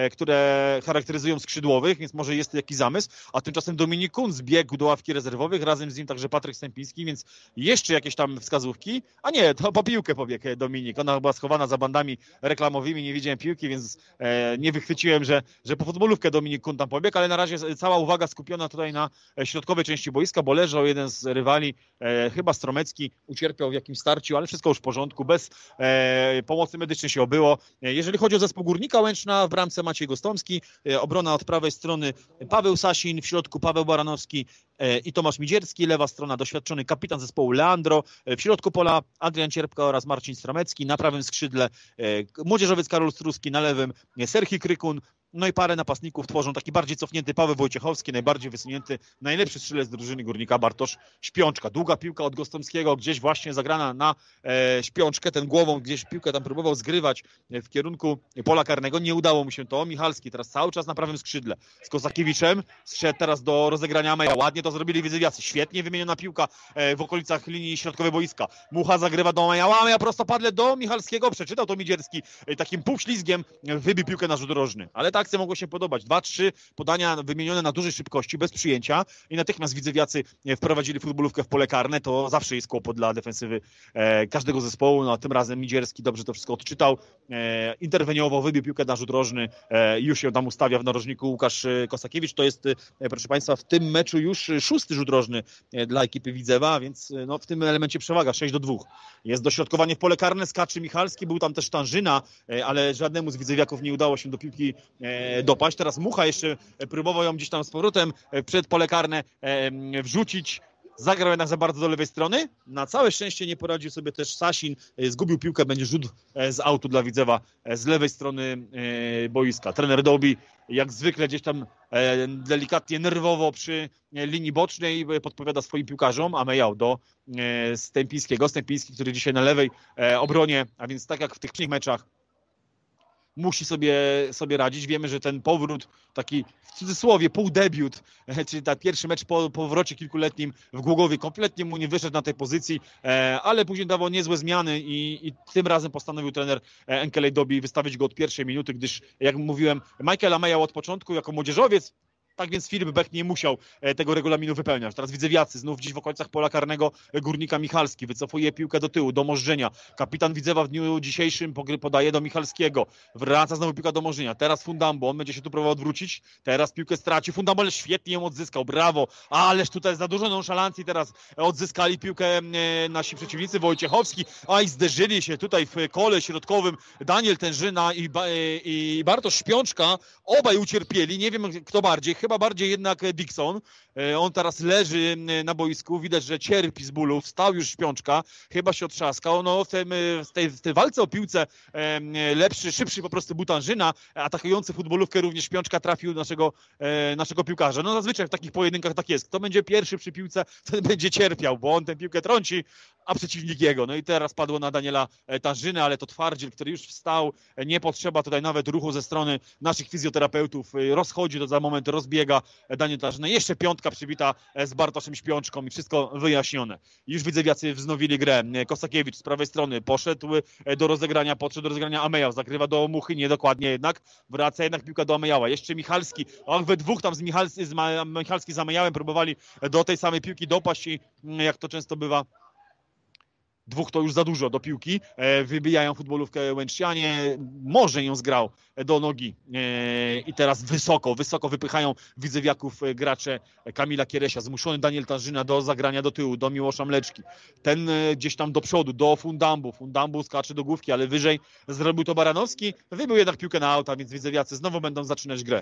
które charakteryzują skrzydłowych, więc może jest jakiś zamysł, a tymczasem Dominik Kun zbiegł do ławki rezerwowych, razem z nim także Patryk Stępiński, więc jeszcze jakieś tam wskazówki, a nie, to po piłkę pobiegł Dominik, ona była schowana za bandami reklamowymi, nie widziałem piłki, więc e, nie wychwyciłem, że, że po futbolówkę Dominik Kun tam pobiegł, ale na razie cała uwaga skupiona tutaj na środkowej części boiska, bo leżał jeden z rywali, e, chyba Stromecki, ucierpiał w jakimś starciu, ale wszystko już w porządku, bez e, pomocy medycznej się obyło. E, jeżeli chodzi o zespół Górnika Łęczna, w bramce Maciej Gostomski, e, obrona od prawej strony Paweł Sasin, w środku Paweł Baranowski i Tomasz Midzierski, lewa strona doświadczony kapitan zespołu Leandro, w środku pola Adrian Cierpka oraz Marcin Stramecki, na prawym skrzydle młodzieżowiec Karol Struski, na lewym Serhii Krykun. No i parę napastników tworzą taki bardziej cofnięty Paweł Wojciechowski, najbardziej wysunięty, najlepszy strzelec drużyny Górnika Bartosz Śpiączka. Długa piłka od Gostomskiego, gdzieś właśnie zagrana na e, Śpiączkę, ten głową gdzieś piłkę tam próbował zgrywać w kierunku pola karnego, nie udało mu się to. Michalski teraz cały czas na prawym skrzydle z Kosakiewiczem, zszedł teraz do rozegrania Meja, ładnie to zrobili Widzewiacy, świetnie wymieniona piłka e, w okolicach linii środkowej boiska. Mucha zagrywa do Meja, a Meja prostopadle do Michalskiego, przeczytał to Midzierski, e, takim półślizgiem wybił piłkę na rzut rożny, ale ta akcja mogło się podobać. Dwa, trzy podania wymienione na dużej szybkości, bez przyjęcia i natychmiast Widzewiacy wprowadzili futbolówkę w pole karne. To zawsze jest kłopot dla defensywy e, każdego zespołu. No, tym razem Midzierski dobrze to wszystko odczytał. E, interweniowo, wybił piłkę na rzut rożny. E, już ją tam ustawia w narożniku Łukasz Kosakiewicz. To jest, e, proszę Państwa, w tym meczu już szósty rzut rożny e, dla ekipy Widzewa, więc e, no, w tym elemencie przewaga sześć do dwóch. Jest dośrodkowanie w pole karne, skaczy Michalski, był tam też Tanżyna, e, ale żadnemu z Widzewiaków nie udało się do piłki e, dopaść. Teraz Mucha jeszcze próbował ją gdzieś tam z powrotem przed pole karne wrzucić. Zagrał jednak za bardzo do lewej strony. Na całe szczęście nie poradził sobie też Sasin. Zgubił piłkę, będzie rzut z autu dla Widzewa z lewej strony boiska. Trener Dobi jak zwykle gdzieś tam delikatnie, nerwowo przy linii bocznej podpowiada swoim piłkarzom, a Mejał do Stępińskiego. Stępiński, który dzisiaj na lewej obronie, a więc tak jak w tych innych meczach, musi sobie, sobie radzić. Wiemy, że ten powrót, taki w cudzysłowie półdebiut, czyli ten pierwszy mecz po powrocie kilkuletnim w Głogowie kompletnie mu nie wyszedł na tej pozycji, ale później dawał niezłe zmiany i, i tym razem postanowił trener Enkelej Dobi wystawić go od pierwszej minuty, gdyż jak mówiłem, Michael Amejał od początku jako młodzieżowiec, tak więc Filip Bech nie musiał tego regulaminu wypełniać. Teraz Widzewiacy znów gdzieś w okolicach pola karnego Górnika Michalski. Wycofuje piłkę do tyłu, do Możdżenia. Kapitan Widzewa w dniu dzisiejszym podaje do Michalskiego. Wraca znowu piłka do Możdżenia. Teraz Fundambo, on będzie się tu próbował odwrócić. Teraz piłkę straci. Fundambo, ale świetnie ją odzyskał. Brawo. Ależ tutaj za dużo nonszalancji teraz odzyskali piłkę nasi przeciwnicy. Wojciechowski. Aj, zderzyli się tutaj w kole środkowym Daniel Tężyna i, i Bartosz Śpiączka. Obaj ucierpieli. Nie wiem kto bardziej. Chyba bardziej jednak Dixon. On teraz leży na boisku, widać, że cierpi z bólu, wstał już Śpiączka, chyba się otrzaskał. No, w, tym, w, tej, w tej walce o piłce lepszy, szybszy po prostu był Tanżyna, atakujący futbolówkę również Śpiączka trafił naszego, naszego piłkarza. No zazwyczaj w takich pojedynkach tak jest. Kto będzie pierwszy przy piłce, ten będzie cierpiał, bo on tę piłkę trąci, a przeciwnik jego. No i teraz padło na Daniela Tanżynę, ale to twardziel, który już wstał, nie potrzeba tutaj nawet ruchu ze strony naszych fizjoterapeutów, rozchodzi to za moment, rozbiega Daniel Tanżyna. Jeszcze piątka przybita z Bartoszem Śpiączką i wszystko wyjaśnione. Już Widzewiacy wznowili grę. Kosakiewicz z prawej strony poszedł do rozegrania, podszedł do rozegrania Amejał, zagrywa do Muchy, niedokładnie jednak. Wraca jednak piłka do Amejała. Jeszcze Michalski, on we dwóch tam z, Michal, z Michalski z Amejałem próbowali do tej samej piłki dopaść i jak to często bywa, dwóch to już za dużo do piłki, wybijają futbolówkę Łęcznianie, może ją zgrał do nogi i teraz wysoko, wysoko wypychają Widzewiaków gracze Kamila Kieresia, zmuszony Daniel Tanżyna do zagrania do tyłu, do Miłosza Mleczki, ten gdzieś tam do przodu, do Fundambu, Fundambu skacze do główki, ale wyżej zrobił to Baranowski, wybił jednak piłkę na auta, więc Widzewiacy znowu będą zaczynać grę.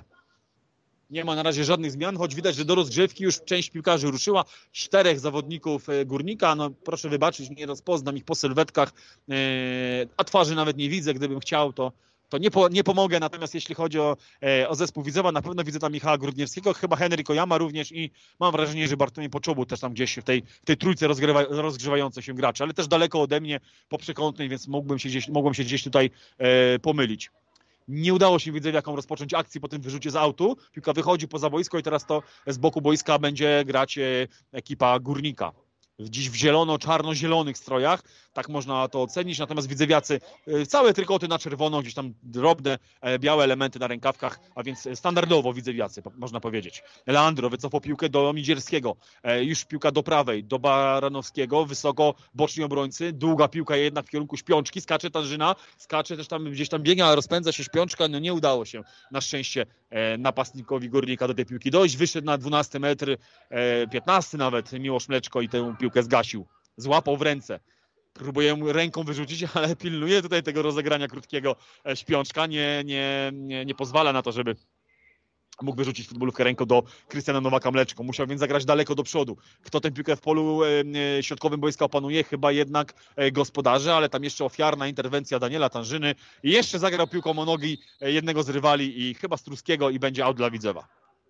Nie ma na razie żadnych zmian, choć widać, że do rozgrzewki już część piłkarzy ruszyła. Czterech zawodników Górnika, no proszę wybaczyć, nie rozpoznam ich po sylwetkach, a twarzy nawet nie widzę. Gdybym chciał, to to nie, po, nie pomogę, natomiast jeśli chodzi o, e, o zespół Widzewa, na pewno widzę tam Michała Grudniewskiego, chyba Henryk Ojama również i mam wrażenie, że Bartłomiej Poczobut też tam gdzieś w tej, w tej trójce rozgrywa, rozgrzewającej się graczy, ale też daleko ode mnie po przekątnej, więc mógłbym się gdzieś, mogłem się gdzieś tutaj e, pomylić. Nie udało się Widzewie jaką rozpocząć akcji po tym wyrzucie z autu. Piłka wychodzi poza boisko i teraz to z boku boiska będzie grać e, ekipa Górnika. Dziś w zielono-czarno-zielonych strojach, tak można to ocenić, natomiast widzewiacy całe trykoty na czerwono, gdzieś tam drobne, białe elementy na rękawkach, a więc standardowo widzewiacy, można powiedzieć. Leandro wycofał piłkę do Midzierskiego, już piłka do prawej, do Baranowskiego, wysoko boczni obrońcy, długa piłka jednak w kierunku Śpiączki, skacze Tanżyna, skacze też tam, gdzieś tam biega, rozpędza się Śpiączka, no nie udało się na szczęście napastnikowi Górnika do tej piłki dojść, wyszedł na dwunasty metr, piętnasty nawet Miłosz Mleczko i tę piłkę zgasił, złapał w ręce. Próbuje ręką wyrzucić, ale pilnuje tutaj tego rozegrania krótkiego Śpiączka, nie, nie, nie, nie pozwala na to, żeby mógł wyrzucić futbolówkę ręką do Krystiana Nowaka Mleczko. Musiał więc zagrać daleko do przodu. Kto tę piłkę w polu e, środkowym boiska opanuje? Chyba jednak e, gospodarze, ale tam jeszcze ofiarna interwencja Daniela Tanżyny. I jeszcze zagrał piłką o nogi jednego z rywali i chyba Struskiego i będzie out dla Widzewa.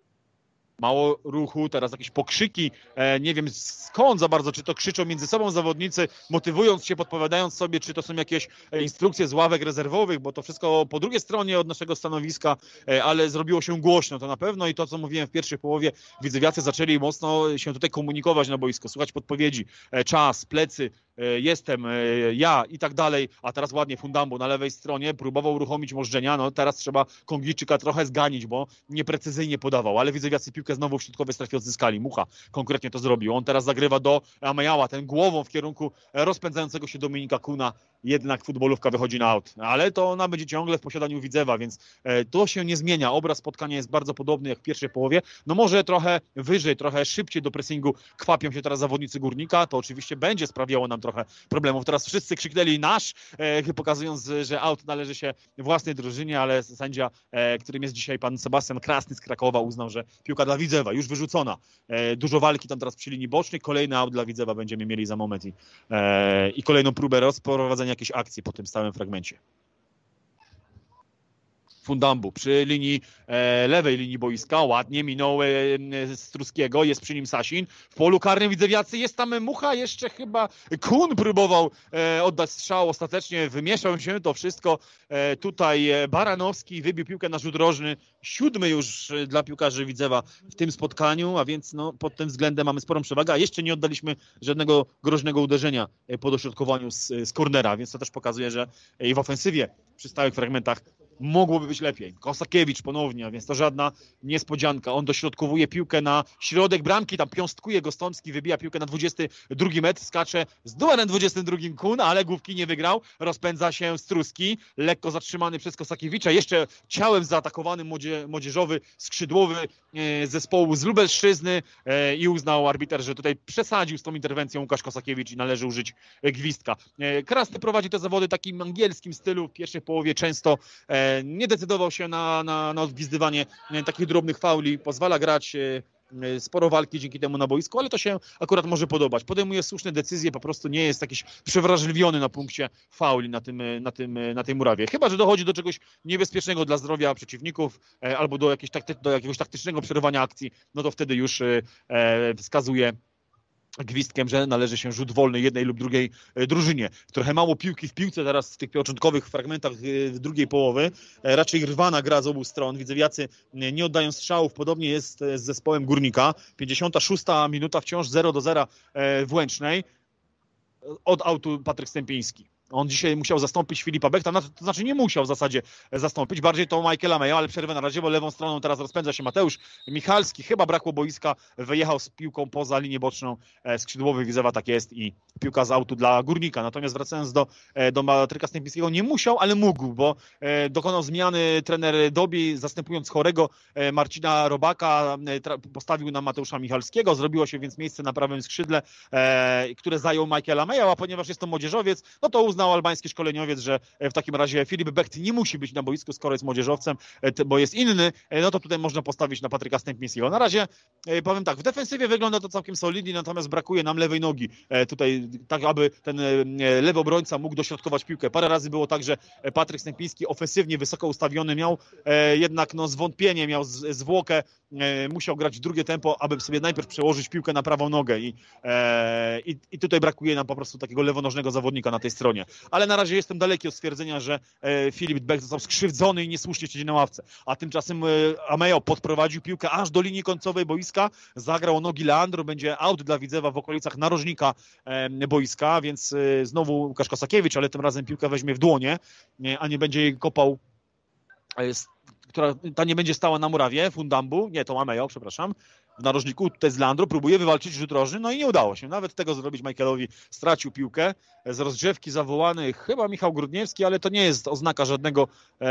Mało ruchu, teraz jakieś pokrzyki, e, nie wiem skąd za bardzo, czy to krzyczą między sobą zawodnicy, motywując się, podpowiadając sobie, czy to są jakieś instrukcje z ławek rezerwowych, bo to wszystko po drugiej stronie od naszego stanowiska, e, ale zrobiło się głośno, to na pewno i to, co mówiłem w pierwszej połowie, widzewiacy zaczęli mocno się tutaj komunikować na boisku, słuchać podpowiedzi, e, czas, plecy, e, jestem, e, ja i tak dalej, a teraz ładnie Fundambo na lewej stronie próbował uruchomić Możdżenia, no teraz trzeba Kongliczyka trochę zganić, bo nieprecyzyjnie podawał, ale widzewiacy piłkę znowu w środkowej strefie odzyskali. Mucha konkretnie to zrobił. On teraz zagrywa do Amejała, ten głową w kierunku rozpędzającego się Dominika Kuna. Jednak futbolówka wychodzi na aut. Ale to ona będzie ciągle w posiadaniu Widzewa, więc to się nie zmienia. Obraz spotkania jest bardzo podobny jak w pierwszej połowie. No może trochę wyżej, trochę szybciej do pressingu kwapią się teraz zawodnicy Górnika. To oczywiście będzie sprawiało nam trochę problemów. Teraz wszyscy krzyknęli nasz, pokazując, że aut należy się własnej drużynie, ale sędzia, którym jest dzisiaj pan Sebastian Krasny z Krakowa, uznał, że piłka dla Widzewa, już wyrzucona. E, dużo walki tam teraz przy linii bocznej, kolejny aut dla Widzewa będziemy mieli za moment i, e, i kolejną próbę rozprowadzenia jakiejś akcji po tym stałym fragmencie. Fundambu przy linii e, lewej linii boiska, ładnie minął e, Struskiego, jest przy nim Sasin, w polu karnym widzewiacy, jest tam Mucha, jeszcze chyba Kun próbował e, oddać strzał, ostatecznie wymieszał się to wszystko, e, tutaj Baranowski wybił piłkę na rzut rożny, siódmy już dla piłkarzy Widzewa w tym spotkaniu, a więc no, pod tym względem mamy sporą przewagę, a jeszcze nie oddaliśmy żadnego groźnego uderzenia po dośrodkowaniu z, z cornera, więc to też pokazuje, że i w ofensywie przy stałych fragmentach mogłoby być lepiej. Kosakiewicz ponownie, a więc to żadna niespodzianka. On dośrodkowuje piłkę na środek bramki, tam piąstkuje Gostomski, wybija piłkę na dwudziesty drugi metr, skacze z numerem dwudziestym drugim Kun, ale główki nie wygrał. Rozpędza się Struski, lekko zatrzymany przez Kosakiewicza. Jeszcze ciałem zaatakowany młodzie, młodzieżowy, skrzydłowy e, zespołu z Lubelszczyzny e, i uznał arbiter, że tutaj przesadził z tą interwencją Łukasz Kosakiewicz i należy użyć gwizdka. E, Krasny prowadzi te zawody w takim angielskim stylu, w pierwszej połowie często e, nie decydował się na, na, na odgwizdywanie takich drobnych fauli, pozwala grać sporo walki dzięki temu na boisku, ale to się akurat może podobać. Podejmuje słuszne decyzje, po prostu nie jest jakiś przewrażliwiony na punkcie fauli na, tym, na, tym, na tej murawie. Chyba że dochodzi do czegoś niebezpiecznego dla zdrowia przeciwników albo do, jakiegoś takty, do jakiegoś taktycznego przerywania akcji, no to wtedy już wskazuje gwizdkiem, że należy się rzut wolny jednej lub drugiej drużynie. Trochę mało piłki w piłce teraz w tych początkowych fragmentach drugiej połowy. Raczej rwana gra z obu stron. Widzewiacy nie oddają strzałów. Podobnie jest z zespołem Górnika. pięćdziesiąta szósta minuta wciąż zero do zera w Łęcznej. Od autu Patryk Stępiński. On dzisiaj musiał zastąpić Filipa Bechta, to znaczy nie musiał w zasadzie zastąpić, bardziej to Michaela Meja, ale przerwę na razie, bo lewą stroną teraz rozpędza się Mateusz Michalski, chyba brakło boiska, wyjechał z piłką poza linię boczną skrzydłowy Widzewa, tak jest i piłka z autu dla Górnika. Natomiast wracając do, do Patryka Stępińskiego, nie musiał, ale mógł, bo dokonał zmiany trener Dobi, zastępując chorego Marcina Robaka, postawił na Mateusza Michalskiego, zrobiło się więc miejsce na prawym skrzydle, które zajął Michaela Meja, a ponieważ jest to młodzieżowiec, no to uznał, uznał albański szkoleniowiec, że w takim razie Filip Becht nie musi być na boisku, skoro jest młodzieżowcem, bo jest inny, no to tutaj można postawić na Patryka Stępińskiego. Na razie powiem tak, w defensywie wygląda to całkiem solidnie, natomiast brakuje nam lewej nogi tutaj, tak aby ten lewy obrońca mógł dośrodkować piłkę. Parę razy było tak, że Patryk Stępiński ofensywnie wysoko ustawiony miał jednak no, zwątpienie, miał zwłokę, musiał grać w drugie tempo, aby sobie najpierw przełożyć piłkę na prawą nogę i, i, i tutaj brakuje nam po prostu takiego lewonożnego zawodnika na tej stronie. Ale na razie jestem daleki od stwierdzenia, że Filip Becht został skrzywdzony i niesłusznie siedzi na ławce. A tymczasem Ameo podprowadził piłkę aż do linii końcowej boiska, zagrał o nogi Leandro, będzie out dla Widzewa w okolicach narożnika boiska, więc znowu Łukasz Kosakiewicz, ale tym razem piłkę weźmie w dłonie, a nie będzie jej kopał, która ta nie będzie stała na murawie Fundambu, nie, to Ameo, przepraszam, w narożniku, tutaj z Leandro, próbuje wywalczyć rzut rożny, no i nie udało się nawet tego zrobić Michaelowi, stracił piłkę, z rozgrzewki zawołany chyba Michał Grudniewski, ale to nie jest oznaka żadnego,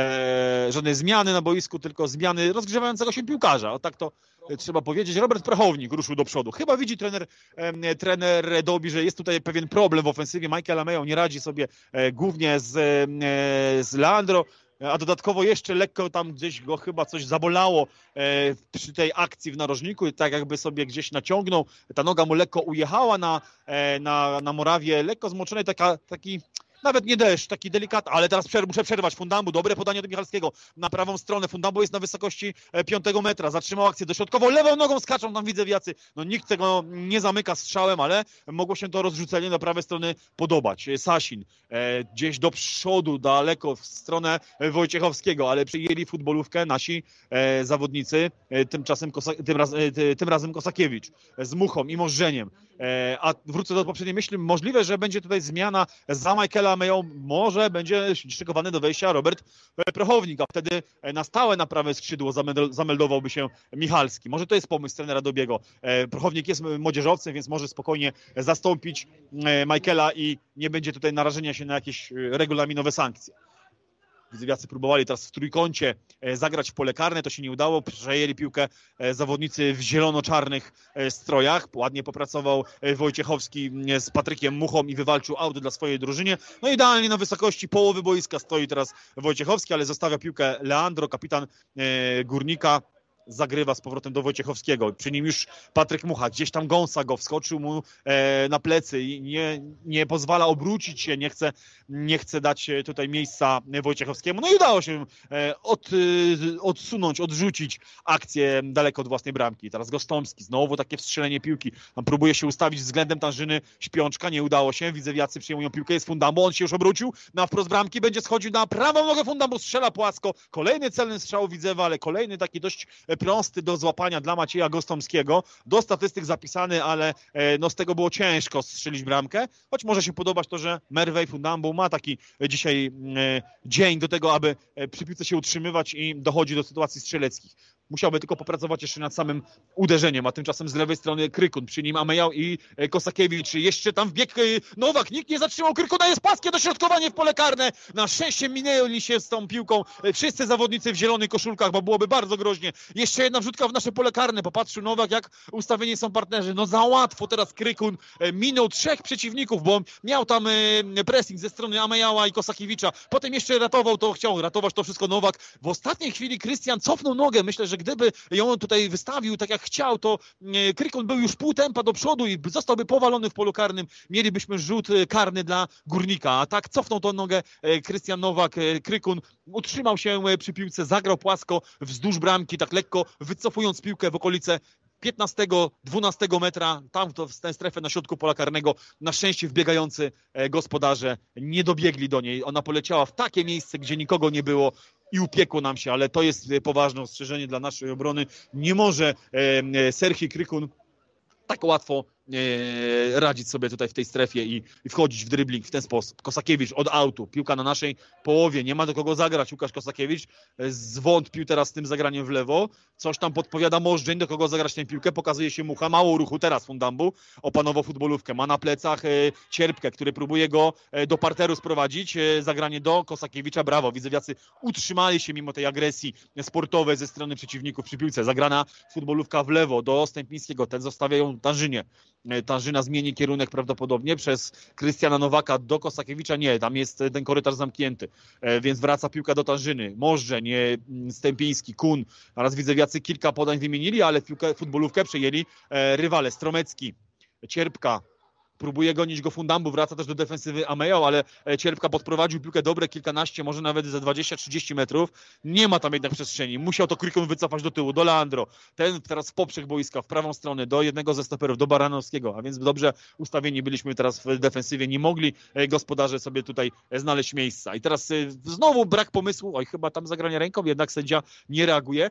e, żadnej zmiany na boisku, tylko zmiany rozgrzewającego się piłkarza, o tak to trzeba powiedzieć. Robert Prochownik ruszył do przodu, chyba widzi trener, e, trener Dobi, że jest tutaj pewien problem w ofensywie, Michael Ameo nie radzi sobie e, głównie z, e, z Leandro, a dodatkowo jeszcze lekko tam gdzieś go chyba coś zabolało e, przy tej akcji w narożniku, tak jakby sobie gdzieś naciągnął, ta noga mu lekko ujechała na, e, na, na murawie, lekko zmoczony, taka, taki nawet nie deszcz, taki delikatny, ale teraz przer muszę przerwać. Fundambu, dobre podanie do Michalskiego na prawą stronę. Fundambu jest na wysokości piątego metra, zatrzymał akcję dośrodkowo, lewą nogą skaczą tam Widzewiacy. No nikt tego nie zamyka strzałem, ale mogło się to rozrzucenie do prawej strony podobać. Sasin e, gdzieś do przodu, daleko w stronę Wojciechowskiego, ale przyjęli futbolówkę nasi e, zawodnicy, e, tymczasem Kosa tym, raz e, tym razem Kosakiewicz z Muchą i Możdżeniem. E, a wrócę do poprzedniej myśli, możliwe, że będzie tutaj zmiana za Michaela Ameo, może będzie szykowany do wejścia Robert Prochownik, a wtedy na stałe na prawe skrzydło zameldowałby się Michalski. Może to jest pomysł trenera Dobiego. Prochownik jest młodzieżowcem, więc może spokojnie zastąpić Michaela i nie będzie tutaj narażenia się na jakieś regulaminowe sankcje. Widzewiacy próbowali teraz w trójkącie zagrać w pole karne, to się nie udało, przejęli piłkę zawodnicy w zielono-czarnych strojach, ładnie popracował Wojciechowski z Patrykiem Muchą i wywalczył aut dla swojej drużynie, no idealnie na wysokości połowy boiska stoi teraz Wojciechowski, ale zostawia piłkę Leandro, kapitan Górnika, zagrywa z powrotem do Wojciechowskiego. Przy nim już Patryk Mucha, gdzieś tam gąsa go, wskoczył mu e, na plecy i nie, nie pozwala obrócić się, nie chce, nie chce dać tutaj miejsca Wojciechowskiemu. No i udało się e, od, e, odsunąć, odrzucić akcję daleko od własnej bramki. Teraz Gostomski, znowu takie wstrzelenie piłki. Tam próbuje się ustawić względem Tanżyny Śpiączka, nie udało się. Widzewiacy przyjmują piłkę, jest Fundambo, on się już obrócił na wprost bramki, będzie schodził na prawą nogę Fundambo, strzela płasko. Kolejny celny strzał Widzewa, ale kolejny taki dość prosty do złapania dla Macieja Gostomskiego. Do statystyk zapisany, ale no, z tego było ciężko strzelić bramkę, choć może się podobać to, że Mervej Fundambu ma taki dzisiaj e, dzień do tego, aby przy piłce się utrzymywać i dochodzi do sytuacji strzeleckich. Musiałby tylko popracować jeszcze nad samym uderzeniem, a tymczasem z lewej strony Krykun, przy nim Amejał i Kosakiewicz. Jeszcze tam wbiegł Nowak, nikt nie zatrzymał Krykuna, jest płaskie dośrodkowanie w pole karne. Na szczęście minęli się z tą piłką wszyscy zawodnicy w zielonych koszulkach, bo byłoby bardzo groźnie. Jeszcze jedna wrzutka w nasze pole karne, popatrzył Nowak, jak ustawieni są partnerzy. No za łatwo teraz Krykun minął trzech przeciwników, bo miał tam pressing ze strony Amejała i Kosakiewicza. Potem jeszcze ratował to, chciał ratować to wszystko Nowak. W ostatniej chwili Krystian cofnął nogę, myślę, że gdyby ją tutaj wystawił tak jak chciał, to Krykun był już pół tempa do przodu i zostałby powalony w polu karnym. Mielibyśmy rzut karny dla Górnika, a tak cofnął tą nogę Krystian Nowak. Krykun utrzymał się przy piłce, zagrał płasko wzdłuż bramki, tak lekko wycofując piłkę w okolice piętnastego dwunastego metra, tam w tę strefę na środku pola karnego. Na szczęście wbiegający gospodarze nie dobiegli do niej. Ona poleciała w takie miejsce, gdzie nikogo nie było i upiekło nam się, ale to jest poważne ostrzeżenie dla naszej obrony. Nie może e, Serhii Krykun tak łatwo e, radzić sobie tutaj w tej strefie i, i wchodzić w dribbling w ten sposób. Kosakiewicz od autu, piłka na naszej połowie, nie ma do kogo zagrać. Łukasz Kosakiewicz zwątpił teraz z tym zagraniem w lewo, coś tam podpowiada Możdżeń, do kogo zagrać tę piłkę, pokazuje się Mucha, mało ruchu teraz Fundambu, opanował futbolówkę, ma na plecach e, Cierpkę, który próbuje go e, do parteru sprowadzić, e, zagranie do Kosakiewicza, brawo, Widzewiacy utrzymali się mimo tej agresji sportowej ze strony przeciwników przy piłce, zagrana futbolówka w lewo do Stępińskiego, ten zostawia ją Tanżynie. Tarzyna zmieni kierunek prawdopodobnie przez Krystiana Nowaka do Kosakiewicza. Nie, tam jest ten korytarz zamknięty, więc wraca piłka do Tarzyny. Możdżeń, Stępiński, Kun. Teraz Widzewiacy kilka podań wymienili, ale piłkę, futbolówkę przejęli rywale. Stromecki, Cierpka. Próbuje gonić go Fundambu, wraca też do defensywy Ameo, ale Cierpka podprowadził piłkę dobre kilkanaście, może nawet za dwadzieścia trzydzieści metrów. Nie ma tam jednak przestrzeni. Musiał to Krikun wycofać do tyłu, do Leandro. Ten teraz w poprzek boiska, w prawą stronę, do jednego ze stoperów, do Baranowskiego. A więc dobrze ustawieni byliśmy teraz w defensywie. Nie mogli gospodarze sobie tutaj znaleźć miejsca. I teraz znowu brak pomysłu. Oj, chyba tam zagranie ręką, jednak sędzia nie reaguje.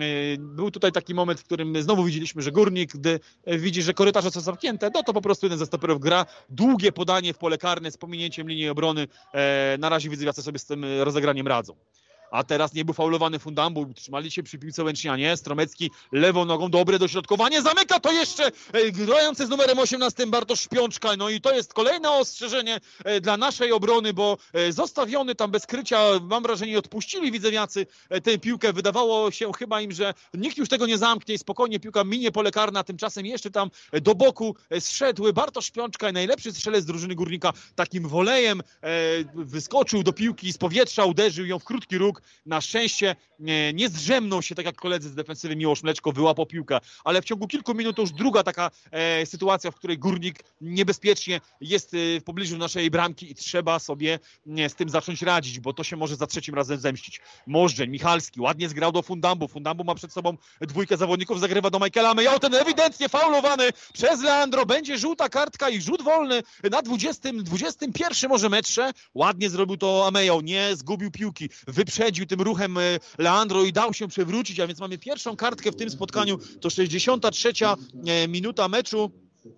Był tutaj taki moment, w którym znowu widzieliśmy, że Górnik, gdy widzi, że korytarze są zamknięte, no to po prostu jeden ze stoperów gra długie podanie w pole karne z pominięciem linii obrony. E, na razie Widzewiacy sobie z tym rozegraniem radzą. A teraz nie był faulowany Fundambu, trzymali się przy piłce Łęcznianie. Stromecki lewą nogą, dobre dośrodkowanie, zamyka to jeszcze e, grający z numerem osiemnastym Bartosz Śpiączka. No i to jest kolejne ostrzeżenie e, dla naszej obrony, bo e, zostawiony tam bez krycia, mam wrażenie, odpuścili Widzewiacy e, tę piłkę. Wydawało się chyba im, że nikt już tego nie zamknie i spokojnie piłka minie pole karne, a tymczasem jeszcze tam e, do boku e, zszedł Bartosz Śpiączka, najlepszy strzelec drużyny Górnika, takim wolejem e, wyskoczył do piłki z powietrza, uderzył ją w krótki róg. Na szczęście nie, nie zdrzemnął się, tak jak koledzy z defensywy Miłosz Mleczko, wyłapał piłkę, ale w ciągu kilku minut to już druga taka e, sytuacja, w której Górnik niebezpiecznie jest e, w pobliżu naszej bramki i trzeba sobie e, z tym zacząć radzić, bo to się może za trzecim razem zemścić. Możdżeń, Michalski, ładnie zgrał do Fundambu. Fundambu ma przed sobą dwójkę zawodników, zagrywa do Michaela Mejo, ten ewidentnie faulowany przez Leandro, będzie żółta kartka i rzut wolny na dwudziestym, dwudziestym pierwszym może metrze. Ładnie zrobił to Amejo, nie zgubił piłki, wyprzedził tym ruchem Leandro i dał się przewrócić, a więc mamy pierwszą kartkę w tym spotkaniu, to sześćdziesiąta trzecia minuta meczu.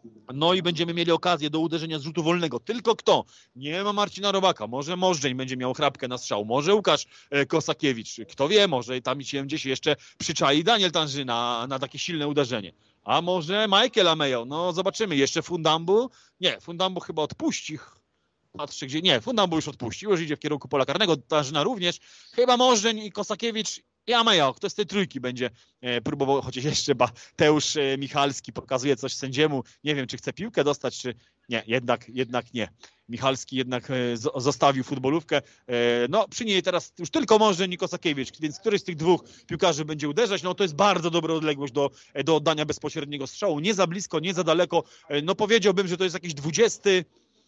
No i będziemy mieli okazję do uderzenia z rzutu wolnego. Tylko kto? Nie ma Marcina Robaka. Może Możdżeń będzie miał chrapkę na strzał. Może Łukasz Kosakiewicz. Kto wie, może tam się gdzieś jeszcze przyczai Daniel Tarzyna na takie silne uderzenie. A może Michael Amejo? No zobaczymy. Jeszcze Fundambu? Nie, Fundambu chyba odpuści. Patrzę gdzie. Nie, Fundambu już odpuścił. Już idzie w kierunku pola karnego. Tarzyna również. Chyba Możdżeń i Kosakiewicz i Amejo. Kto z tej trójki będzie e, próbował, chociaż jeszcze Mateusz e, Michalski pokazuje coś sędziemu. Nie wiem, czy chce piłkę dostać, czy nie. Jednak, jednak nie. Michalski jednak e, z, zostawił futbolówkę. E, no przy niej teraz już tylko Możdżeń i Kosakiewicz, więc któryś z tych dwóch piłkarzy będzie uderzać. No to jest bardzo dobra odległość do, do oddania bezpośredniego strzału. Nie za blisko, nie za daleko. E, no powiedziałbym, że to jest jakiś dwudziesty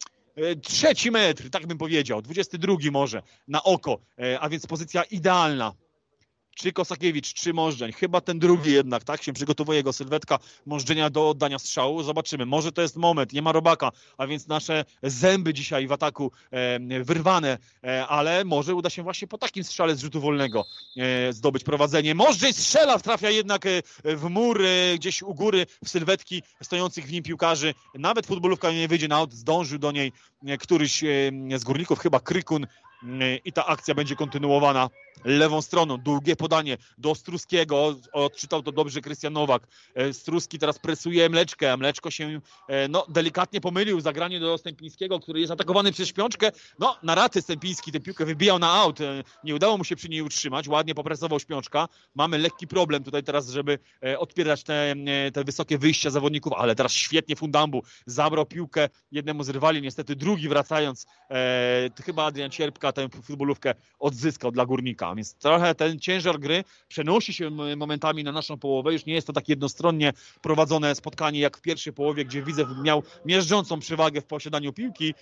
trzeci metr, tak bym powiedział, dwudziesty drugi może na oko, a więc pozycja idealna. Czy Kosakiewicz, czy Możdżeń. Chyba ten drugi jednak, tak? Się przygotowuje jego sylwetka Możdżenia do oddania strzału. Zobaczymy. Może to jest moment. Nie ma Robaka, a więc nasze zęby dzisiaj w ataku e, wyrwane, e, ale może uda się właśnie po takim strzale z rzutu wolnego e, zdobyć prowadzenie. Możdżeń strzela, trafia jednak e, w mur, e, gdzieś u góry, w sylwetki stojących w nim piłkarzy. Nawet futbolówka nie wyjdzie na aut. Zdążył do niej e, któryś e, z górników, chyba Krykun. I ta akcja będzie kontynuowana lewą stroną. Długie podanie do Struskiego. Odczytał to dobrze Krystian Nowak. Struski teraz presuje Mleczkę, a Mleczko się no, delikatnie pomylił. Zagranie do Stępińskiego, który jest atakowany przez Śpiączkę. No, na raty Stępiński tę piłkę wybijał na aut. Nie udało mu się przy niej utrzymać. Ładnie popresował Śpiączka. Mamy lekki problem tutaj teraz, żeby odpierać te, te wysokie wyjścia zawodników, ale teraz świetnie Fundambu zabrał piłkę jednemu z rywali. Niestety drugi wracając, e, chyba Adrian Cierpka tę futbolówkę odzyskał dla Górnika, więc trochę ten ciężar gry przenosi się momentami na naszą połowę. Już nie jest to tak jednostronnie prowadzone spotkanie jak w pierwszej połowie, gdzie Widzew miał miażdżącą przewagę w posiadaniu piłki,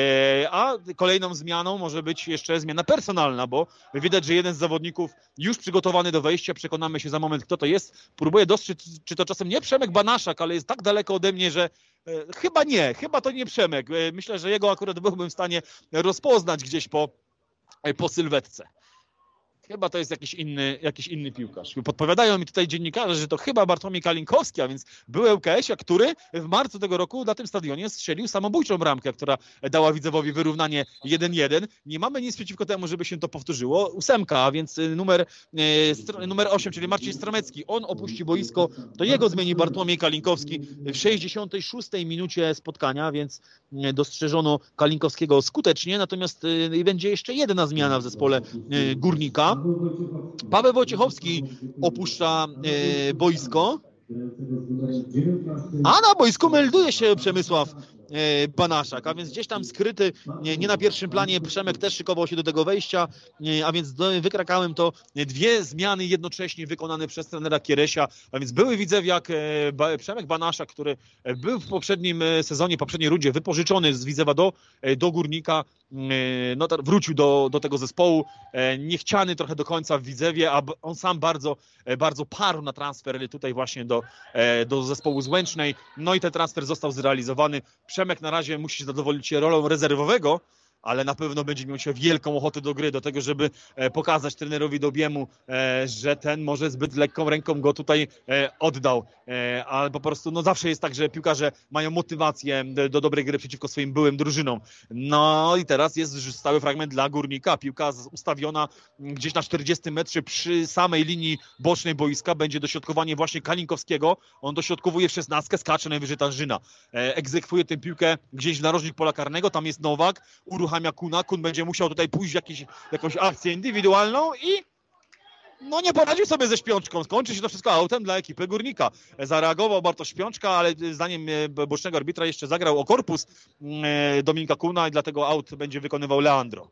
a kolejną zmianą może być jeszcze zmiana personalna, bo widać, że jeden z zawodników już przygotowany do wejścia, przekonamy się za moment, kto to jest. Próbuję dostrzec, czy to czasem nie Przemek Banaszak, ale jest tak daleko ode mnie, że chyba nie, chyba to nie Przemek. Myślę, że jego akurat byłbym w stanie rozpoznać gdzieś po po sylwetce. Chyba to jest jakiś inny, jakiś inny piłkarz. Podpowiadają mi tutaj dziennikarze, że to chyba Bartłomiej Kalinkowski, a więc był ŁKS-a, który w marcu tego roku na tym stadionie strzelił samobójczą bramkę, która dała Widzewowi wyrównanie jeden jeden. Nie mamy nic przeciwko temu, żeby się to powtórzyło. Ósemka, a więc numer, e, numer osiem, czyli Marcin Stromecki. On opuści boisko, to jego zmieni Bartłomiej Kalinkowski w sześćdziesiątej szóstej minucie spotkania, więc dostrzeżono Kalinkowskiego skutecznie, natomiast e, będzie jeszcze jedna zmiana w zespole e, Górnika. Paweł Wojciechowski opuszcza e, boisko. A na boisku melduje się Przemysław e, Banaszak, a więc gdzieś tam skryty, nie, nie na pierwszym planie. Przemek też szykował się do tego wejścia, e, a więc do, wykrakałem to dwie zmiany jednocześnie wykonane przez trenera Kieresia, a więc były Widzewiak e, ba, Przemek Banaszak, który był w poprzednim sezonie, poprzedniej rundzie wypożyczony z Widzewa do, do Górnika, e, no, wrócił do, do tego zespołu, e, niechciany trochę do końca w Widzewie, a on sam bardzo, bardzo parł na transfer tutaj właśnie do, do zespołu z Łęcznej, no i ten transfer został zrealizowany. Przemek na razie musi się zadowolić się rolą rezerwowego, ale na pewno będzie miał się wielką ochotę do gry, do tego, żeby pokazać trenerowi Dobiemu, że ten może zbyt lekką ręką go tutaj oddał. Ale po prostu no zawsze jest tak, że piłkarze mają motywację do dobrej gry przeciwko swoim byłym drużynom. No i teraz jest stały fragment dla Górnika. Piłka ustawiona gdzieś na czterdziestym metrze przy samej linii bocznej boiska. Będzie dośrodkowanie właśnie Kalinkowskiego. On dośrodkowuje w szesnastkę, skacze najwyżej Tarzyna. Egzekwuje tę piłkę gdzieś w narożnik pola karnego. Tam jest Nowak. Uruchamia Kuna. Kun będzie musiał tutaj pójść w jakieś, jakąś akcję indywidualną i no nie poradził sobie ze Śpiączką. Skończy się to wszystko autem dla ekipy Górnika. Zareagował Bartosz Śpiączka, ale zdaniem bocznego arbitra jeszcze zagrał o korpus Dominika Kuna i dlatego aut będzie wykonywał Leandro.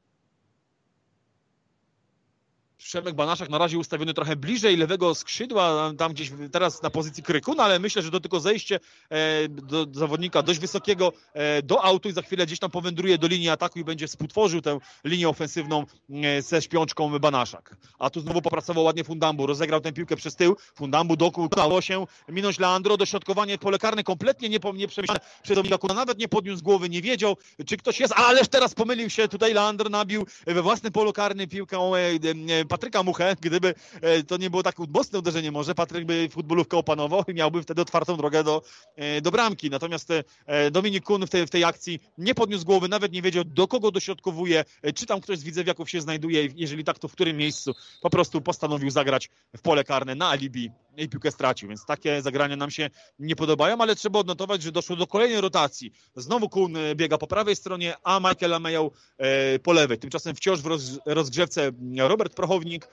Przemek Banaszak na razie ustawiony trochę bliżej lewego skrzydła, tam gdzieś teraz na pozycji Krykuna, ale myślę, że do tylko zejście do zawodnika dość wysokiego do autu i za chwilę gdzieś tam powędruje do linii ataku i będzie współtworzył tę linię ofensywną ze Śpiączką Banaszak. A tu znowu popracował ładnie Fundambu, rozegrał tę piłkę przez tył, Fundambu doku udało się minąć Leandro, dośrodkowanie pole karne kompletnie nie, nie przemyślane przez Dominika Kuna, nawet nie podniósł głowy, nie wiedział, czy ktoś jest, ależ teraz pomylił się, tutaj Leandro nabił we własne pole karne piłką Patryka Muchę. Gdyby to nie było tak mocne uderzenie może, Patryk by futbolówkę opanował i miałby wtedy otwartą drogę do, do bramki. Natomiast Dominik Kun w tej, w tej akcji nie podniósł głowy, nawet nie wiedział, do kogo dośrodkowuje, czy tam ktoś z Widzewiaków się znajduje, jeżeli tak, to w którym miejscu. Po prostu postanowił zagrać w pole karne na alibi i piłkę stracił, więc takie zagrania nam się nie podobają, ale trzeba odnotować, że doszło do kolejnej rotacji. Znowu Kun biega po prawej stronie, a Michael Ameją po lewej. Tymczasem wciąż w rozgrzewce Robert Prochownik,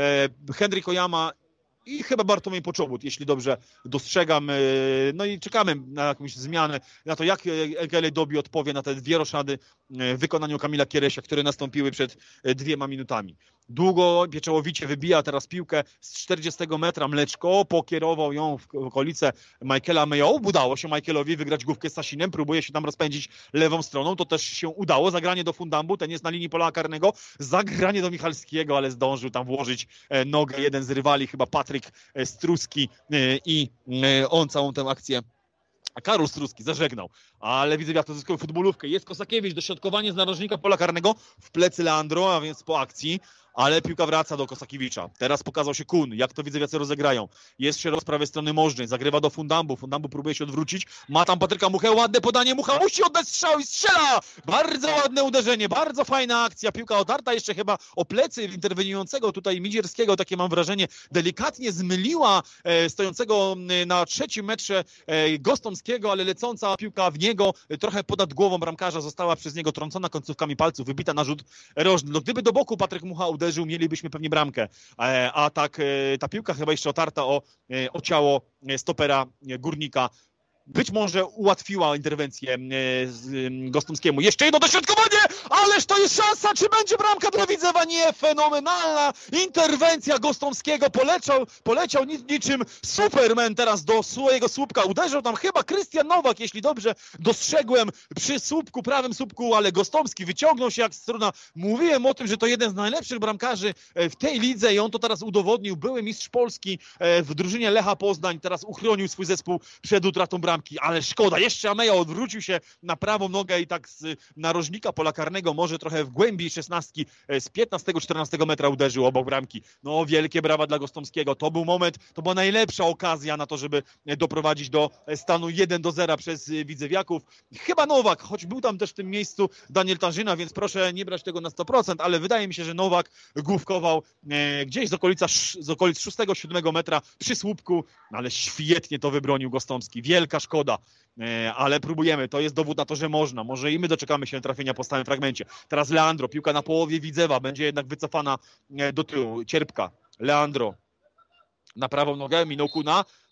Henryk Ojama i chyba Bartłomiej Poczobut, jeśli dobrze dostrzegam. No i czekamy na jakąś zmianę, na to, jak Egele Dobi odpowie na te dwie roszady w wykonaniu Kamila Kieresia, które nastąpiły przed dwiema minutami. Długo, pieczołowicie wybija teraz piłkę z czterdziestego metra Mleczko, pokierował ją w okolice Michaela Meją. Udało się Michaelowi wygrać główkę z Sasinem, próbuje się tam rozpędzić lewą stroną, to też się udało. Zagranie do Fundambu, ten jest na linii pola karnego, zagranie do Michalskiego, ale zdążył tam włożyć nogę jeden z rywali, chyba Patryk Struski, i on całą tę akcję, a Karol Struski zażegnał, ale widzę, jak to zyskał futbolówkę. Jest Kosakiewicz, dośrodkowanie z narożnika pola karnego w plecy Leandro, a więc po akcji, ale piłka wraca do Kosakiewicza. Teraz pokazał się Kun, jak to widzę, jacy rozegrają. Jest szeroko z prawej strony Możdżeń, zagrywa do Fundambu, Fundambu próbuje się odwrócić, ma tam Patryka Muchę, ładne podanie, Mucha musi oddać strzał i strzela! Bardzo ładne uderzenie, bardzo fajna akcja, piłka otarta jeszcze chyba o plecy interweniującego tutaj Midzierskiego, takie mam wrażenie, delikatnie zmyliła e, stojącego na trzecim metrze e, Gostomskiego, ale lecąca piłka w niego, e, trochę ponad głową bramkarza, została przez niego trącona końcówkami palców, wybita na rzut rożny. No, gdyby do boku Patryk Mucha uderzył, mielibyśmy pewnie bramkę, a tak ta piłka chyba jeszcze otarta o, o ciało stopera Górnika być może ułatwiła interwencję Gostomskiemu. Jeszcze jedno dośrodkowanie, ależ to jest szansa, czy będzie bramka dla Widzewa? Nie, fenomenalna interwencja Gostomskiego, poleciał, poleciał niczym Superman teraz do swojego słupka, uderzył tam chyba Krystian Nowak, jeśli dobrze dostrzegłem, przy słupku, prawym słupku, ale Gostomski wyciągnął się jak struna. Mówiłem o tym, że to jeden z najlepszych bramkarzy w tej lidze i on to teraz udowodnił. Były mistrz Polski w drużynie Lecha Poznań, teraz uchronił swój zespół przed utratą bramki. Ale szkoda, jeszcze Ameja odwrócił się na prawą nogę i tak z narożnika pola karnego, może trochę w głębi szesnastki, z piętnastego czternastego metra uderzył obok bramki. No wielkie brawa dla Gostomskiego, to był moment, to była najlepsza okazja na to, żeby doprowadzić do stanu jeden do zera przez Widzewiaków. Chyba Nowak, choć był tam też w tym miejscu Daniel Tarzyna, więc proszę nie brać tego na sto procent, ale wydaje mi się, że Nowak główkował e, gdzieś z, okolica, z okolic szóstego siódmego metra przy słupku, no, ale świetnie to wybronił Gostomski, wielka szkoda. Szkoda, ale próbujemy. To jest dowód na to, że można. Może i my doczekamy się trafienia po stałym fragmencie. Teraz Leandro, piłka na połowie Widzewa, będzie jednak wycofana do tyłu. Cierpka, Leandro na prawą nogę, minął Kuna.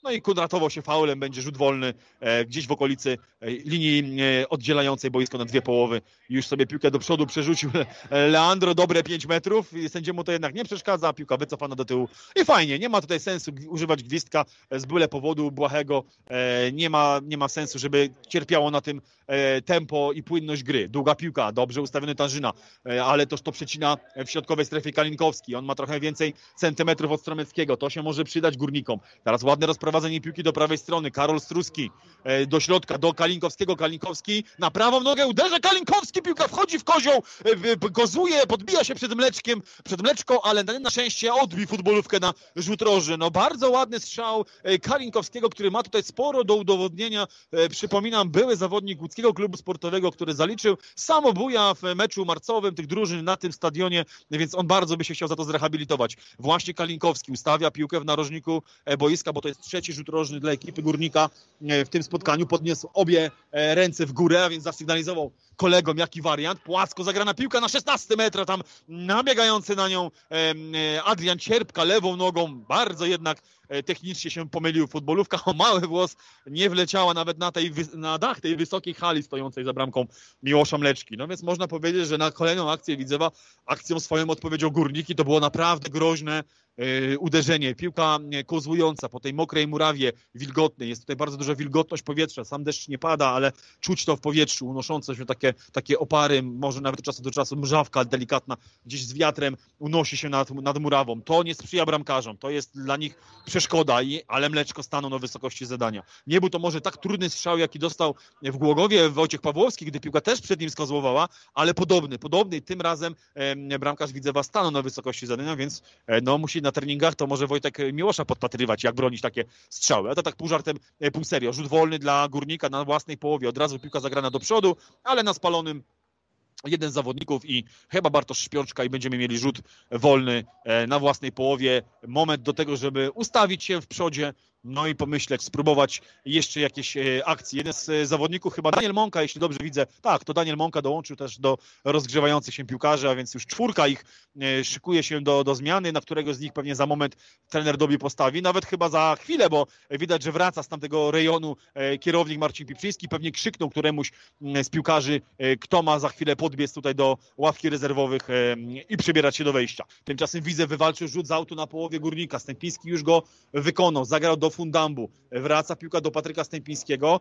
no i kontratował się faulem, będzie rzut wolny e, gdzieś w okolicy e, linii e, oddzielającej boisko na dwie połowy. Już sobie piłkę do przodu przerzucił Leandro, dobre pięć metrów, sędziemu to jednak nie przeszkadza, piłka wycofana do tyłu i fajnie, nie ma tutaj sensu używać gwizdka z byle powodu błahego, e, nie ma, nie ma sensu, żeby cierpiało na tym e, tempo i płynność gry. Długa piłka, dobrze ustawiony Tarzyna, e, ale toż to przecina w środkowej strefie Kalinkowski, on ma trochę więcej centymetrów od Stromeckiego, to się może przydać Górnikom. Teraz ładne rozprowadzenie piłki do prawej strony, Karol Struski e, do środka, do Kalinkowskiego, Kalinkowski na prawą nogę uderza, Kalinkowski, piłka wchodzi w kozioł, e, gozuje, podbija się przed Mleczkiem, przed Mleczką, ale na szczęście odbił futbolówkę na rzut rożny. No bardzo ładny strzał e, Kalinkowskiego, który ma tutaj sporo do udowodnienia. E, przypominam, były zawodnik łódzkiego klubu sportowego, który zaliczył samobuja w meczu marcowym tych drużyn na tym stadionie, więc on bardzo by się chciał za to zrehabilitować. Właśnie Kalinkowski ustawia piłkę w narożniku boiska, bo to jest trzeci rzut rożny dla ekipy Górnika w tym spotkaniu. Podniósł obie ręce w górę, a więc zasygnalizował kolegom jaki wariant. Płasko zagrana piłka na szesnaście metra, tam nabiegający na nią Adrian Cierpka lewą nogą, bardzo jednak technicznie się pomylił. Futbolówka o mały włos nie wleciała nawet na, tej, na dach tej wysokiej hali stojącej za bramką Miłosza Mleczki. No więc można powiedzieć, że na kolejną akcję Widzewa, akcją swoją odpowiedział Górniki, to było naprawdę groźne yy, uderzenie. Piłka kozłująca po tej mokrej murawie wilgotnej. Jest tutaj bardzo duża wilgotność powietrza. Sam deszcz nie pada, ale czuć to w powietrzu, unoszące się takie, takie opary, może nawet od czasu do czasu mrzawka delikatna gdzieś z wiatrem unosi się nad, nad murawą. To nie sprzyja bramkarzom. To jest dla nich przeszkoda, i, ale Mleczko stanął na wysokości zadania. Nie był to może tak trudny strzał, jaki dostał w Głogowie Wojciech Pawłowski, gdy piłka też przed nim skozłowała, ale podobny, podobny. Tym razem e, bramkarz Widzewa stanął na wysokości zadania, więc e, no musi na treningach to może Wojtek Miłosza podpatrywać, jak bronić takie strzały. A to tak pół żartem, e, pół serio. Rzut wolny dla Górnika na własnej połowie. Od razu piłka zagrana do przodu, ale na spalonym jeden z zawodników i chyba Bartosz Śpiączka i będziemy mieli rzut wolny na własnej połowie. Moment do tego, żeby ustawić się w przodzie, no i pomyśleć, spróbować jeszcze jakieś akcje. Jeden z zawodników, chyba Daniel Mąka, jeśli dobrze widzę, tak, to Daniel Mąka dołączył też do rozgrzewających się piłkarzy, a więc już czwórka ich szykuje się do, do zmiany, na którego z nich pewnie za moment trener Dobi postawi, nawet chyba za chwilę, bo widać, że wraca z tamtego rejonu kierownik Marcin Pieprzyński, pewnie krzyknął któremuś z piłkarzy, kto ma za chwilę podbiec tutaj do ławki rezerwowych i przybierać się do wejścia. Tymczasem Widzew wywalczył rzut z autu na połowie Górnika, Stępiński już go wykonał, zagrał do Fundambu, wraca piłka do Patryka Stępińskiego,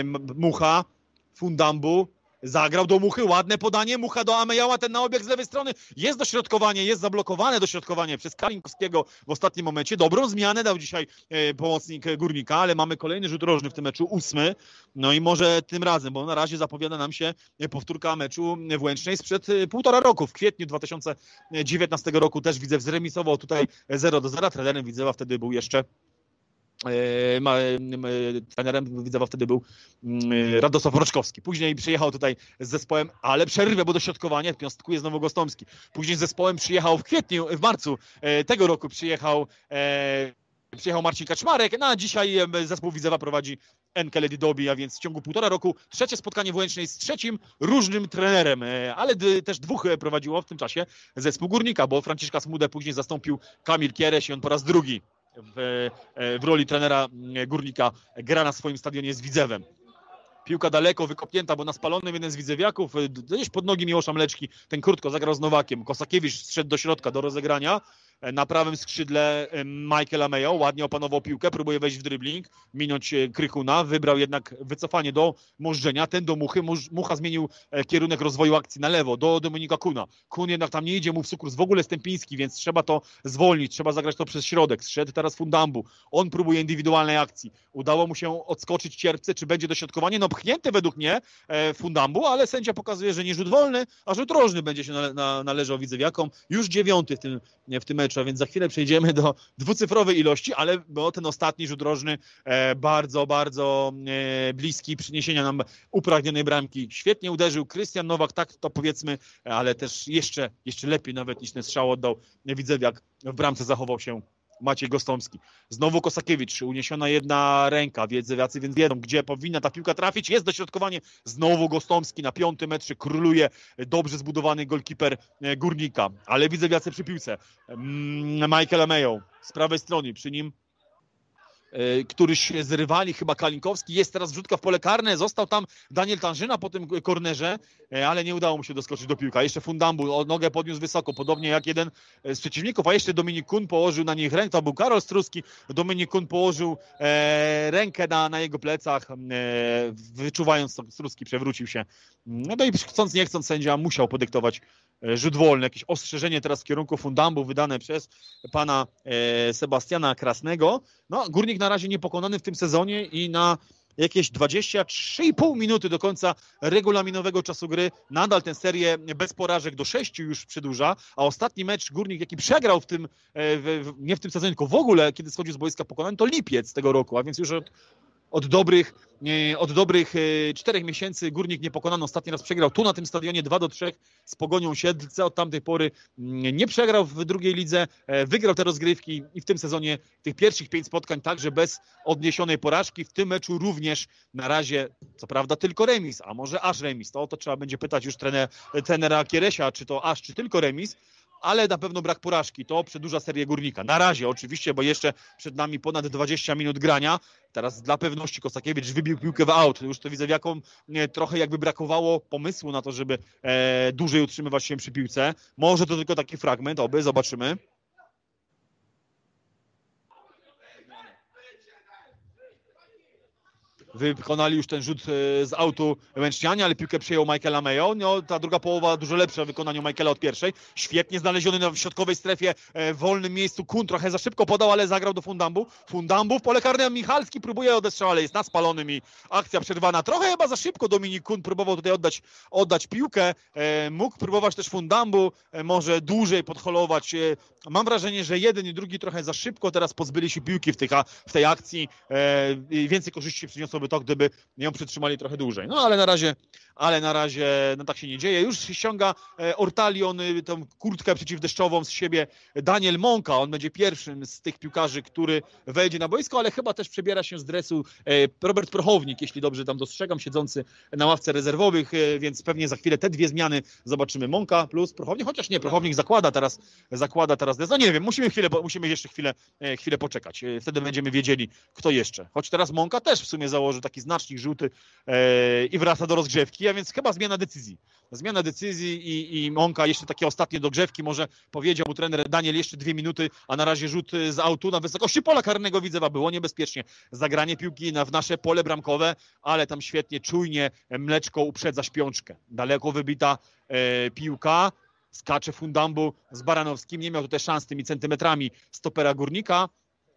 Mucha, Fundambu, zagrał do Muchy, ładne podanie, Mucha do Amejała, ten na obieg z lewej strony, jest dośrodkowanie, jest zablokowane dośrodkowanie przez Kalinkowskiego w ostatnim momencie, dobrą zmianę dał dzisiaj e, pomocnik Górnika, ale mamy kolejny rzut rożny w tym meczu, ósmy, no i może tym razem, bo na razie zapowiada nam się powtórka meczu w Łęcznej sprzed półtora roku, w kwietniu dwa tysiące dziewiętnastego roku też Widzew zremisował tutaj zero do zera, trenerem Widzewa wtedy był jeszcze trenerem Widzewa wtedy był Radosław Roczkowski. Później przyjechał tutaj z zespołem, ale przerwę, bo dośrodkowanie, piąstkuje znowu Gostomski. Później z zespołem przyjechał w kwietniu, w marcu tego roku przyjechał przyjechał Marcin Kaczmarek, no a dzisiaj zespół Widzewa prowadzi Enkeledi Dobi, a więc w ciągu półtora roku trzecie spotkanie w Łęcznej z trzecim różnym trenerem, ale też dwóch prowadziło w tym czasie zespół Górnika, bo Franciszka Smudę później zastąpił Kamil Kiereś i on po raz drugi W, w roli trenera Górnika gra na swoim stadionie z Widzewem. Piłka daleko wykopnięta, bo na spalonym jeden z widzewiaków, gdzieś pod nogi Miłosza Mleczki, ten krótko zagrał z Nowakiem. Kosakiewicz zszedł do środka, do rozegrania. Na prawym skrzydle Michael Amejo ładnie opanował piłkę, próbuje wejść w dribbling, minąć Krychuna, wybrał jednak wycofanie do Możdżenia, ten do Muchy. Mucha zmienił kierunek rozwoju akcji na lewo, do Dominika Kuna. Kun jednak tam nie idzie mu w cukrus, w ogóle Stępiński, więc trzeba to zwolnić, trzeba zagrać to przez środek. Zszedł teraz Fundambu, on próbuje indywidualnej akcji. Udało mu się odskoczyć Cierpce, czy będzie dośrodkowanie? No pchnięte według mnie Fundambu, ale sędzia pokazuje, że nie rzut wolny, a rzut rożny będzie się nale na należał widzewiakom. Już dziewiąty w tym, w tym meczu, a więc za chwilę przejdziemy do dwucyfrowej ilości, ale bo ten ostatni rzut rożny e, bardzo, bardzo e, bliski przyniesienia nam upragnionej bramki. Świetnie uderzył Krystian Nowak, tak to powiedzmy, ale też jeszcze, jeszcze lepiej nawet niż ten strzał oddał Widzewiak. W bramce zachował się Maciej Gostomski. Znowu Kosakiewicz, uniesiona jedna ręka, Widzewiacy więc wiedzą, gdzie powinna ta piłka trafić. Jest dośrodkowanie, znowu Gostomski na piątym metrze, króluje dobrze zbudowany golkiper Górnika, ale Widzewiacy przy piłce. Michael Amejo z prawej strony, przy nim któryś z rywali, chyba Kalinkowski, jest teraz wrzutka w pole karne, został tam Daniel Tanżyna po tym kornerze, ale nie udało mu się doskoczyć do piłka. Jeszcze Fundambu nogę podniósł wysoko, podobnie jak jeden z przeciwników, a jeszcze Dominik Kun położył na nich rękę, to był Karol Struski, Dominik Kun położył e, rękę na, na jego plecach, e, wyczuwając to, Struski przewrócił się. No i chcąc nie chcąc sędzia musiał podyktować rzut wolny, jakieś ostrzeżenie teraz w kierunku Fundambu wydane przez pana e, Sebastiana Krasnego. No, Górnik na razie niepokonany w tym sezonie i na jakieś dwadzieścia trzy i pół minuty do końca regulaminowego czasu gry nadal tę serię bez porażek do sześciu już przedłuża, a ostatni mecz Górnik, jaki przegrał w tym, e, w, nie w tym sezonie, tylko w ogóle, kiedy schodził z boiska pokonany, to lipiec tego roku, a więc już od Od dobrych, od dobrych czterech miesięcy Górnik niepokonany ostatni raz przegrał tu na tym stadionie dwa do trzech z Pogonią Siedlce. Od tamtej pory nie przegrał w drugiej lidze, wygrał te rozgrywki i w tym sezonie tych pierwszych pięć spotkań także bez odniesionej porażki. W tym meczu również na razie, co prawda tylko remis, a może aż remis. To o to trzeba będzie pytać już trener, trenera Kieresia, czy to aż, czy tylko remis. Ale na pewno brak porażki, to przedłuża serię Górnika. Na razie oczywiście, bo jeszcze przed nami ponad dwadzieścia minut grania. Teraz dla pewności Kosakiewicz wybił piłkę w aut. Już to widzę, w jaką nie, trochę jakby brakowało pomysłu na to, żeby e, dłużej utrzymywać się przy piłce. Może to tylko taki fragment, oby, zobaczymy. Wykonali już ten rzut z autu Łęcznianie, ale piłkę przyjął Michael Mayo. No, ta druga połowa dużo lepsza w wykonaniu Michaela od pierwszej. Świetnie znaleziony na środkowej strefie, w wolnym miejscu Kun trochę za szybko podał, ale zagrał do Fundambu. Fundambu w pole karne, Michalski próbuje odestrzał, ale jest na spalonym i akcja przerwana. Trochę chyba za szybko Dominik Kun próbował tutaj oddać, oddać piłkę. Mógł próbować też Fundambu, może dłużej podholować. Mam wrażenie, że jeden i drugi trochę za szybko teraz pozbyli się piłki w tej, w tej akcji. Więcej korzyści przyniosłoby to, gdyby ją przytrzymali trochę dłużej. No ale na razie, ale na razie no tak się nie dzieje. Już ściąga Ortalion tą kurtkę przeciwdeszczową z siebie Daniel Mąka. On będzie pierwszym z tych piłkarzy, który wejdzie na boisko, ale chyba też przebiera się z dresu Robert Prochownik, jeśli dobrze tam dostrzegam, siedzący na ławce rezerwowych, więc pewnie za chwilę te dwie zmiany zobaczymy. Mąka plus Prochownik, chociaż nie, Prochownik zakłada teraz, zakłada teraz dres. No nie wiem, musimy chwilę, musimy jeszcze chwilę, chwilę poczekać. Wtedy będziemy wiedzieli, kto jeszcze. Choć teraz Mąka też w sumie założy taki znacznik żółty e, i wraca do rozgrzewki, a więc chyba zmiana decyzji. Zmiana decyzji i, i Mąka jeszcze takie ostatnie dogrzewki, może powiedział mu trener Daniel jeszcze dwie minuty, a na razie rzut z autu na wysokości pola karnego Widzewa. Było niebezpiecznie. Zagranie piłki na, w nasze pole bramkowe, ale tam świetnie, czujnie Mleczko uprzedza Śpiączkę. Daleko wybita e, piłka. Skacze Fundambu z Baranowskim. Nie miał tutaj szans tymi centymetrami stopera Górnika.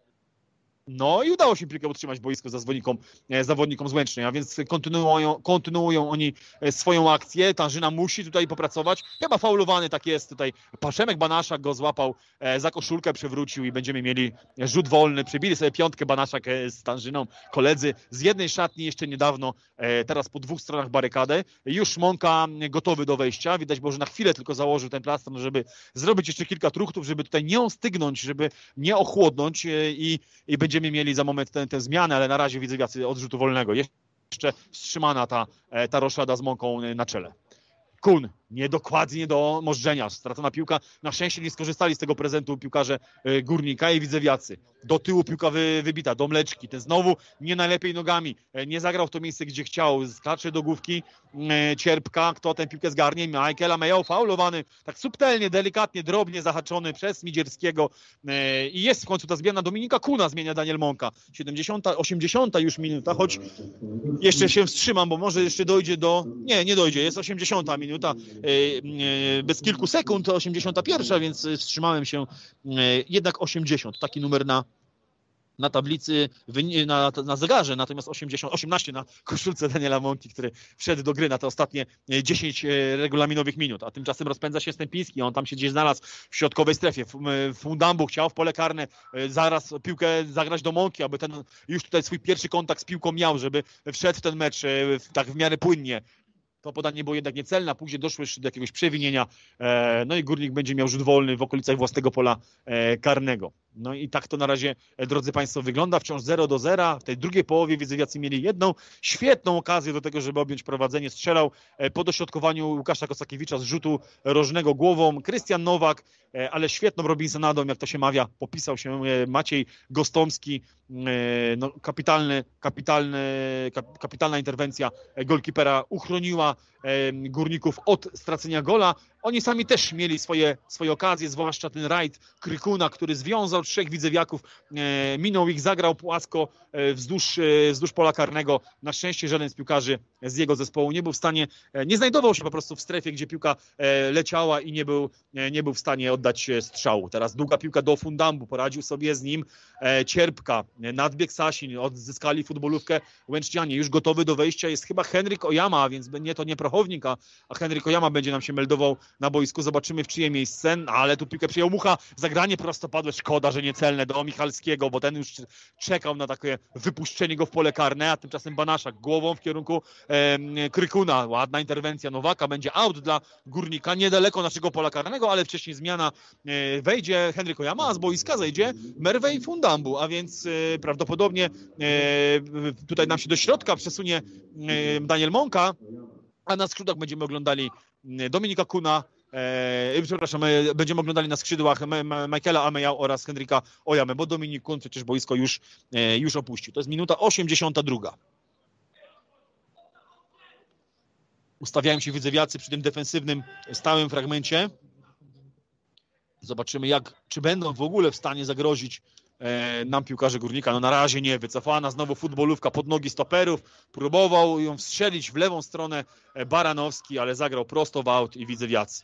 No i udało się piłkę utrzymać boisko zawodnikom, zawodnikom z Łęcznej, a więc kontynuują, kontynuują oni swoją akcję. Tanżyna musi tutaj popracować. Chyba faulowany tak jest tutaj. Paszemek Banaszak go złapał za koszulkę, przewrócił i będziemy mieli rzut wolny. Przybili sobie piątkę Banaszak z Tanżyną. Koledzy z jednej szatni jeszcze niedawno, teraz po dwóch stronach barykadę. Już Mąka gotowy do wejścia. Widać było, że na chwilę tylko założył ten plastron, żeby zrobić jeszcze kilka truchtów, żeby tutaj nie ostygnąć, żeby nie ochłodnąć i, i będzie Będziemy mieli za moment tę, tę zmianę, ale na razie widzę jacy od rzutu wolnego. Jeszcze wstrzymana ta, ta roszada z Mąką na czele. Kun niedokładnie do możdżenia. Stracona piłka. Na szczęście nie skorzystali z tego prezentu piłkarze Górnika i Widzewiacy. Do tyłu piłka wy, wybita, do Mleczki. Ten znowu nie najlepiej nogami. Nie zagrał w to miejsce, gdzie chciał. Skacze do główki Cierpka. Kto tę piłkę zgarnie? Michaela Mayo, faulowany. Tak subtelnie, delikatnie, drobnie zahaczony przez Midzierskiego. I jest w końcu ta zmiana. Dominika Kuna zmienia Daniel Mąka. siedemdziesiąta, osiemdziesiąta już minuta, choć jeszcze się wstrzymam, bo może jeszcze dojdzie do... Nie, nie dojdzie. Jest osiemdziesiąta minuta. Bez kilku sekund, osiemdziesiąta pierwsza, więc wstrzymałem się. Jednak osiemdziesiąt, taki numer na, na tablicy, na, na zegarze, natomiast osiemdziesiąt, osiemnaście na koszulce Daniela Mąki, który wszedł do gry na te ostatnie dziesięć regulaminowych minut, a tymczasem rozpędza się Stępiński, on tam się gdzieś znalazł w środkowej strefie, Fundambu chciał w pole karne zaraz piłkę zagrać do Mąki, aby ten już tutaj swój pierwszy kontakt z piłką miał, żeby wszedł w ten mecz tak w miarę płynnie. To podanie było jednak niecelne, a później doszło jeszcze do jakiegoś przewinienia. No i Górnik będzie miał rzut wolny w okolicach własnego pola karnego. No i tak to na razie, drodzy Państwo, wygląda. Wciąż zero do zera. W tej drugiej połowie Widzewiacy mieli jedną świetną okazję do tego, żeby objąć prowadzenie. Strzelał po dośrodkowaniu Łukasza Kosakiewicza z rzutu rożnego głową Krystian Nowak, ale świetną Robinsonadą, jak to się mawia, popisał się Maciej Gostomski. No, kapitalny, kapitalny, kapitalna interwencja golkipera uchroniła Górników od stracenia gola. Oni sami też mieli swoje, swoje okazje, zwłaszcza ten rajd Krykuna, który związał trzech widzewiaków, e, minął ich, zagrał płasko e, wzdłuż, e, wzdłuż pola karnego. Na szczęście żaden z piłkarzy z jego zespołu nie był w stanie, e, nie znajdował się po prostu w strefie, gdzie piłka e, leciała i nie był, e, nie był w stanie oddać strzału. Teraz długa piłka do Fundambu, poradził sobie z nim e, Cierpka, e, nadbieg Sasin, odzyskali futbolówkę Łęcznianie. Już gotowy do wejścia jest chyba Henryk Ojama, więc nie to nie Prochownik, a, a Henryk Ojama będzie nam się meldował na boisku. Zobaczymy, w czyje miejsce, ale tu piłkę przyjął Mucha, zagranie prostopadłe, szkoda, że niecelne, do Michalskiego, bo ten już czekał na takie wypuszczenie go w pole karne, a tymczasem Banaszak głową w kierunku e, Krykuna. Ładna interwencja Nowaka, będzie out dla Górnika, niedaleko naszego pola karnego, ale wcześniej zmiana, e, wejdzie Henryk Ojama, a z boiska zejdzie Mervej Fundambu, a więc e, prawdopodobnie e, tutaj nam się do środka przesunie e, Daniel Mąka, a na skrzydłach będziemy oglądali Dominika Kuna, e, przepraszam, e, będziemy oglądali na skrzydłach Michaela Ameyał oraz Henryka Ojamy, bo Dominik Kun przecież boisko już, e, już opuścił. To jest minuta osiemdziesiąta druga. Ustawiają się widzewiacy przy tym defensywnym, stałym fragmencie. Zobaczymy, jak, czy będą w ogóle w stanie zagrozić e, nam piłkarze Górnika. No na razie nie, wycofana znowu futbolówka pod nogi stoperów, próbował ją wstrzelić w lewą stronę Baranowski, ale zagrał prosto w aut i Widzewiacy.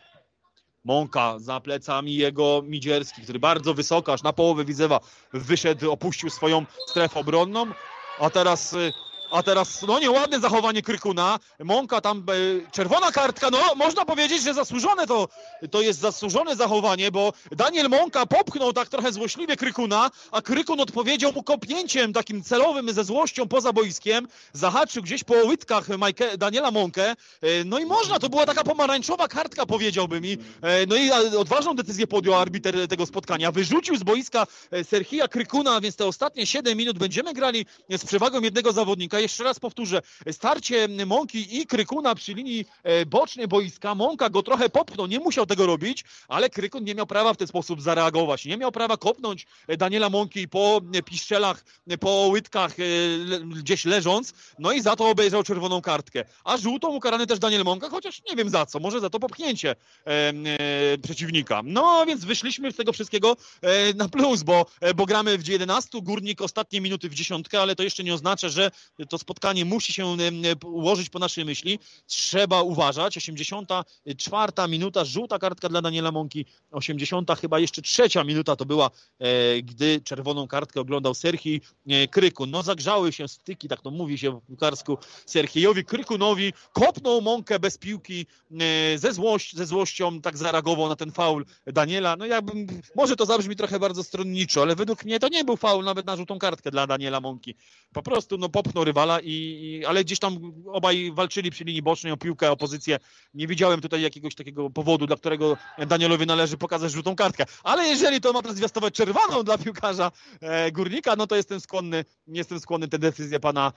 Mąka za plecami jego Midzierski, który bardzo wysoko, aż na połowę Widzewa wyszedł, opuścił swoją strefę obronną, a teraz... A teraz, no nieładne zachowanie Krykuna. Mąka tam, e, czerwona kartka, no można powiedzieć, że zasłużone to, to jest zasłużone zachowanie, bo Daniel Mąka popchnął tak trochę złośliwie Krykuna, a Krykun odpowiedział mu kopnięciem takim celowym ze złością poza boiskiem, zahaczył gdzieś po łydkach Majke, Daniela Mąkę, e, no i można, to była taka pomarańczowa kartka, powiedziałbym, i, e, no i odważną decyzję podjął arbiter tego spotkania, wyrzucił z boiska Serhija Krykuna, więc te ostatnie siedem minut będziemy grali z przewagą jednego zawodnika. Jeszcze raz powtórzę, starcie Mąki i Krykuna przy linii bocznej boiska. Mąka go trochę popchnął, nie musiał tego robić, ale Krykun nie miał prawa w ten sposób zareagować. Nie miał prawa kopnąć Daniela Mąki po piszczelach, po łydkach gdzieś leżąc, no i za to obejrzał czerwoną kartkę. A żółtą ukarany też Daniel Mąka, chociaż nie wiem za co, może za to popchnięcie e, e, przeciwnika. No więc wyszliśmy z tego wszystkiego e, na plus, bo, bo gramy w jedenastu, Górnik ostatnie minuty w dziesiątkę, ale to jeszcze nie oznacza, że to spotkanie musi się ułożyć po naszej myśli. Trzeba uważać. osiemdziesiąta czwarta minuta, żółta kartka dla Daniela Mąki. osiemdziesiąta chyba jeszcze trzecia minuta to była, e, gdy czerwoną kartkę oglądał Serhij e, Krykun. No zagrzały się styki, tak to mówi się w piłkarsku, Serhijowi Krykunowi. Kopnął Mąkę bez piłki, e, ze, złość, ze złością tak zareagował na ten faul Daniela. No jakbym, może to zabrzmi trochę bardzo stronniczo, ale według mnie to nie był faul nawet na żółtą kartkę dla Daniela Mąki. Po prostu no popchnął rywala, i, i, ale gdzieś tam obaj walczyli przy linii bocznej o piłkę, o pozycję. Nie widziałem tutaj jakiegoś takiego powodu, dla którego Danielowi należy pokazać żółtą kartkę. Ale jeżeli to ma to zwiastować czerwoną dla piłkarza e, Górnika, no to jestem skłonny, jestem skłonny tę decyzję pana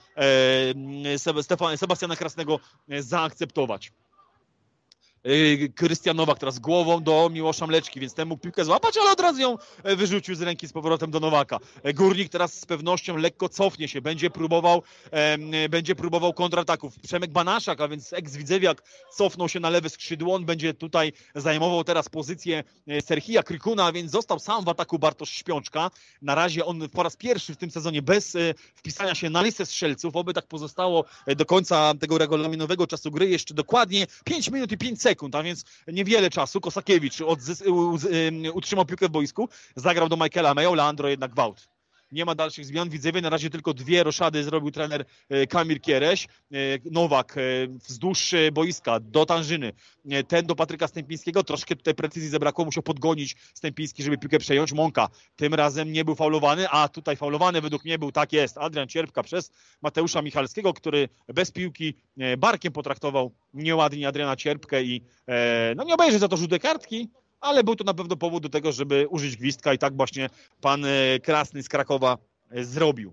e, Stefana, Sebastiana Krasnego e, zaakceptować. Krystian Nowak teraz głową do Miłosza Mleczki, więc ten mógł piłkę złapać, ale od razu ją wyrzucił z ręki z powrotem do Nowaka. Górnik teraz z pewnością lekko cofnie się, będzie próbował, e, będzie próbował kontrataków. Przemek Banaszak, a więc ex-Widzewiak, cofnął się na lewe skrzydło, on będzie tutaj zajmował teraz pozycję Serhija Krykuna, a więc został sam w ataku Bartosz Śpiączka. Na razie on po raz pierwszy w tym sezonie bez e, wpisania się na listę strzelców, oby tak pozostało do końca tego regulaminowego czasu gry, jeszcze dokładnie pięć minut i pięć sekund, a więc niewiele czasu. Kosakiewicz utrzymał piłkę w boisku, zagrał do Michaela Ameyał, Leandro jednak gwałt. Nie ma dalszych zmian. Widzewie na razie tylko dwie roszady zrobił trener Kamil Kiereś. Nowak wzdłuż boiska do Tanżyny. Ten do Patryka Stępińskiego. Troszkę tutaj precyzji zabrakło. Musiał podgonić Stępiński, żeby piłkę przejąć. Mąka tym razem nie był faulowany, a tutaj faulowany według mnie był, tak jest, Adrian Cierpka przez Mateusza Michalskiego, który bez piłki barkiem potraktował nieładnie Adriana Cierpkę i no nie obejrzy za to żółte kartki, ale był to na pewno powód do tego, żeby użyć gwizdka i tak właśnie pan Krasny z Krakowa zrobił.